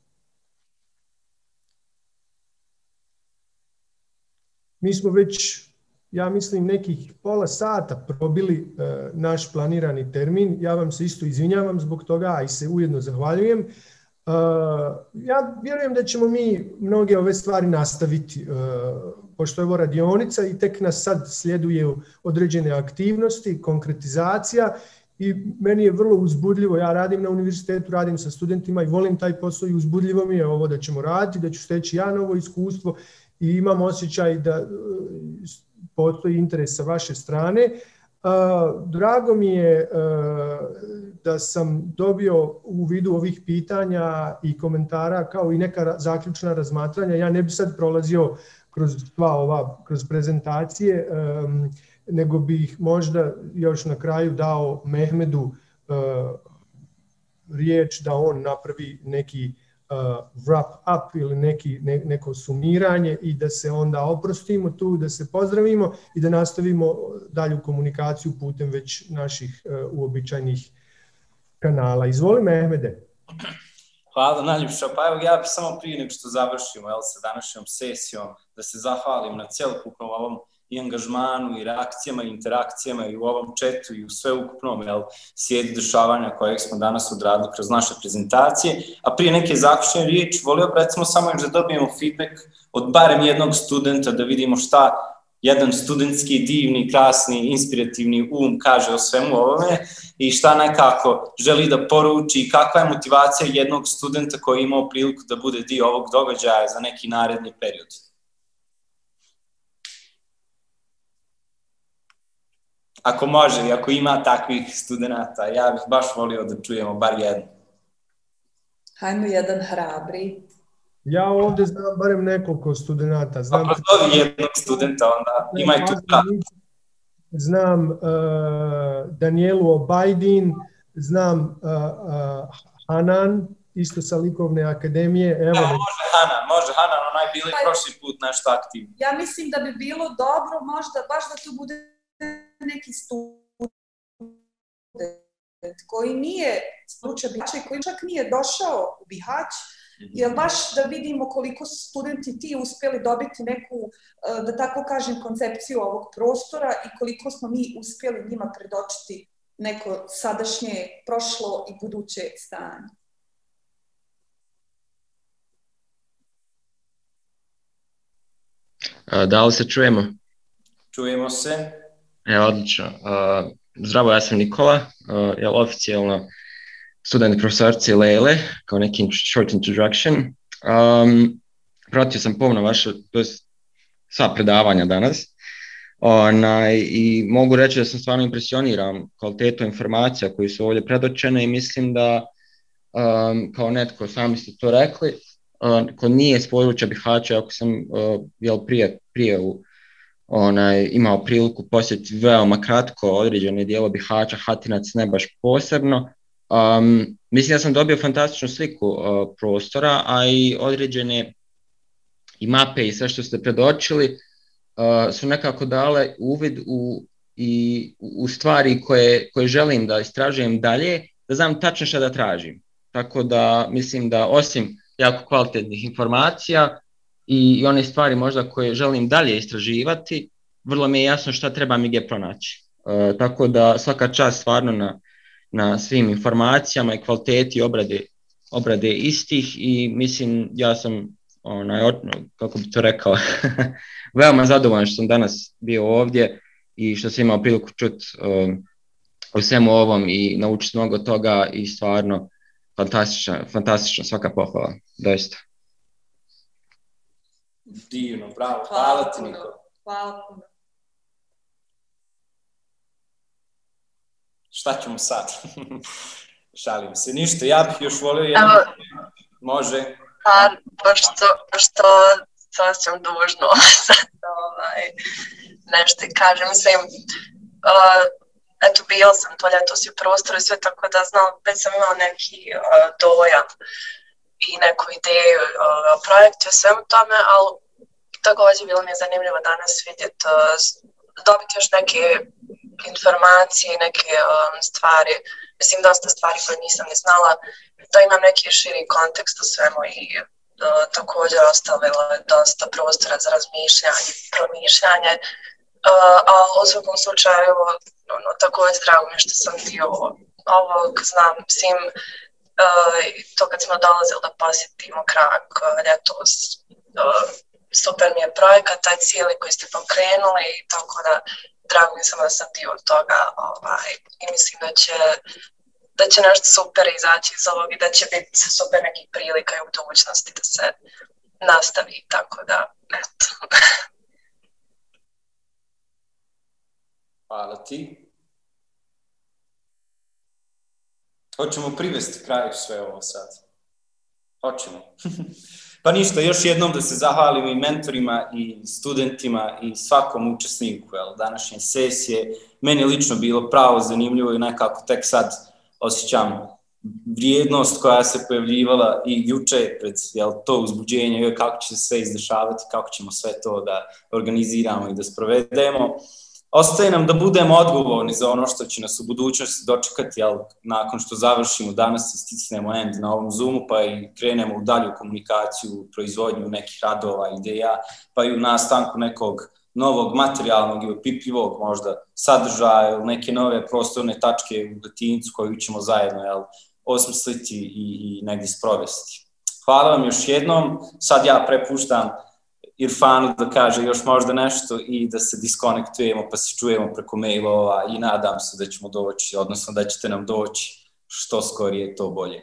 Mi smo već, ja mislim, nekih pola sata probili e, naš planirani termin. Ja vam se isto izvinjavam zbog toga, a i se ujedno zahvaljujem. E, ja vjerujem da ćemo mi mnoge ove stvari nastaviti, e, pošto je ovo radionica i tek nas sad sljeduju određene aktivnosti, konkretizacija. I meni je vrlo uzbudljivo, ja radim na univerzitetu, radim sa studentima i volim taj posao i uzbudljivo mi je ovo da ćemo raditi, da ću steći ja novo iskustvo i imam osjećaj da postoji interes sa vaše strane. Drago mi je da sam dobio u vidu ovih pitanja i komentara kao i neka zaključna razmatranja. Ja ne bi sad prolazio kroz sva ova, kroz prezentacije, nego bih možda još na kraju dao Mehmedu uh, riječ da on napravi neki uh, wrap up ili neki, ne, neko sumiranje i da se onda oprostimo tu, da se pozdravimo i da nastavimo dalju komunikaciju putem već naših uh, uobičajenih kanala. Izvoli Mehmede. Hvala najljepša. Pa evo ja bih samo prije nego što završimo jel, sa današnjom sesijom da se zahvalim na cjelokupnom ovom i angažmanu, i reakcijama, i interakcijama, i u ovom chatu, i u sveukupnom jel, slijedi dešavanja kojeg smo danas odradili kroz naše prezentacije. A prije neke zaključne riječi, volio bi recimo samo još da dobijemo feedback od barem jednog studenta, da vidimo šta jedan studentski, divni, krasni, inspirativni um kaže o svemu ovome i šta nekako želi da poruči i kakva je motivacija jednog studenta koji je imao priliku da bude dio ovog događaja za neki naredni period. Ako može i ako ima takvih studenta, ja bih baš volio da čujemo bar jednu. Hajmo jedan hrabri. Ja ovdje znam barem nekoliko studenta. Znam pa prozovi jednog studenta, onda ima i tu da. Znam uh, Danielu Obajdin, znam uh, uh, Hanan, isto sa likovne akademije. Evo, Evo može Hanan, može Hanan, onaj bili prošli put nešto aktivno. Ja mislim da bi bilo dobro možda baš da tu bude neki student koji nije slučaj Bihaća i koji čak nije došao u Bihać, jer baš da vidimo koliko su studenti ti uspjeli dobiti neku, da tako kažem, koncepciju ovog prostora i koliko smo mi uspjeli njima predočiti neko sadašnje, prošlo i buduće stanje. Da li se čujemo? Čujemo se. E, odlično. Uh, zdravo, ja sam Nikola, uh, jel, oficijalno student profesorci Lele, kao neki short introduction. Um, pratio sam pomno vaše, to je sva predavanja danas. Onaj, i mogu reći da sam stvarno impresioniran kvalitetom informacija koji su ovdje predočene i mislim da, um, kao netko, sami ste to rekli, uh, ko nije s područja Bihaća, ako sam uh, jel, prije, prije u, onaj, imao priliku posjetiti veoma kratko određene dijelo Bihaća, Hatinac ne baš posebno, um, mislim da sam dobio fantastičnu sliku uh, prostora, a i određene i mape i sve što ste predočili Uh, su nekako dale uvid u, i, u stvari koje, koje želim da istražujem dalje, da znam tačno šta da tražim. Tako da mislim da osim jako kvalitetnih informacija i, i one stvari možda koje želim dalje istraživati, vrlo mi je jasno šta treba mi gdje pronaći. Uh, tako da svaka čast stvarno na, na svim informacijama i kvaliteti obrade, obrade istih i mislim ja sam onaj, kako bi to rekao, veoma zadovoljan što sam danas bio ovdje i što sam imao priliku čuti um, o svemu ovom i naučiti mnogo toga i stvarno fantastična, fantastična svaka pohvala, doista. Divno, bravo, hvala ti Niko. Hvala puno. Šta ćemo sad? Šalim se, ništa, ja bih još volio jedno... Može... Pa, pošto, pošto sasvim dužno sad ovaj, nešto kažem, mislim, uh, eto bio sam to ljetos u prostoru i sve tako da znam, već sam imala neki uh, dojam i neku ideju uh, o projektu i svemu tome, ali također bilo mi je zanimljivo danas vidjeti, uh, dobiti još neke informacije, neke um, stvari, mislim dosta stvari koje nisam ni znala, da imam neki širi kontekst u svemu i uh, također ostavilo je dosta prostora za razmišljanje, promišljanje, uh, a u svakom slučaju no, također drago mi što sam dio ovog, znam, mislim, uh, to kad smo dolazili da posjetimo Krak uh, ljetos, uh, super mi je projekat, taj cijeli koji ste pokrenuli, tako da drago mi sam da sam dio toga ovaj, i mislim da će da će nešto super izaći iz ovog i da će biti super nekih prilika i u budućnosti da se nastavi, tako da, eto. Hvala ti. Hoćemo privesti kraju sve ovo sad. Hoćemo. Pa ništa, još jednom da se zahvalim i mentorima i studentima i svakom učesniku jel, današnje sesije. Meni lično bilo pravo zanimljivo i nekako tek sad osjećam vrijednost koja se pojavljivala i juče pred jel, to uzbuđenje, kako će se sve izdešavati, kako ćemo sve to da organiziramo i da sprovedemo. Ostaje nam da budemo odgovorni za ono što će nas u budućnosti dočekati, jel, nakon što završimo danas i stisnemo end na ovom Zoomu, pa i krenemo u dalju komunikaciju, proizvodnju nekih radova, ideja, pa i u nastanku nekog novog materijalnog i opipljivog možda sadržaja ili neke nove prostorne tačke u Hatincu koju ćemo zajedno jel, osmisliti i, i negdje sprovesti. Hvala vam još jednom. Sad ja prepuštam Irfanu da kaže još možda nešto i da se diskonektujemo pa se čujemo preko mailova i nadam se da ćemo doći, odnosno da ćete nam doći što skorije to bolje.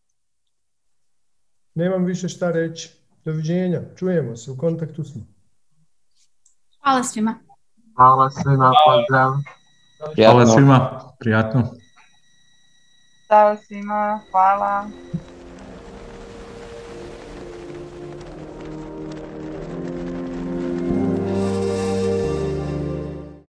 Nemam više šta reći. Doviđenja. Čujemo se, u kontaktu smo. Hvala svima. Hvala svima, pozdrav. Hvala svima, prijatno. Hvala svima, hvala.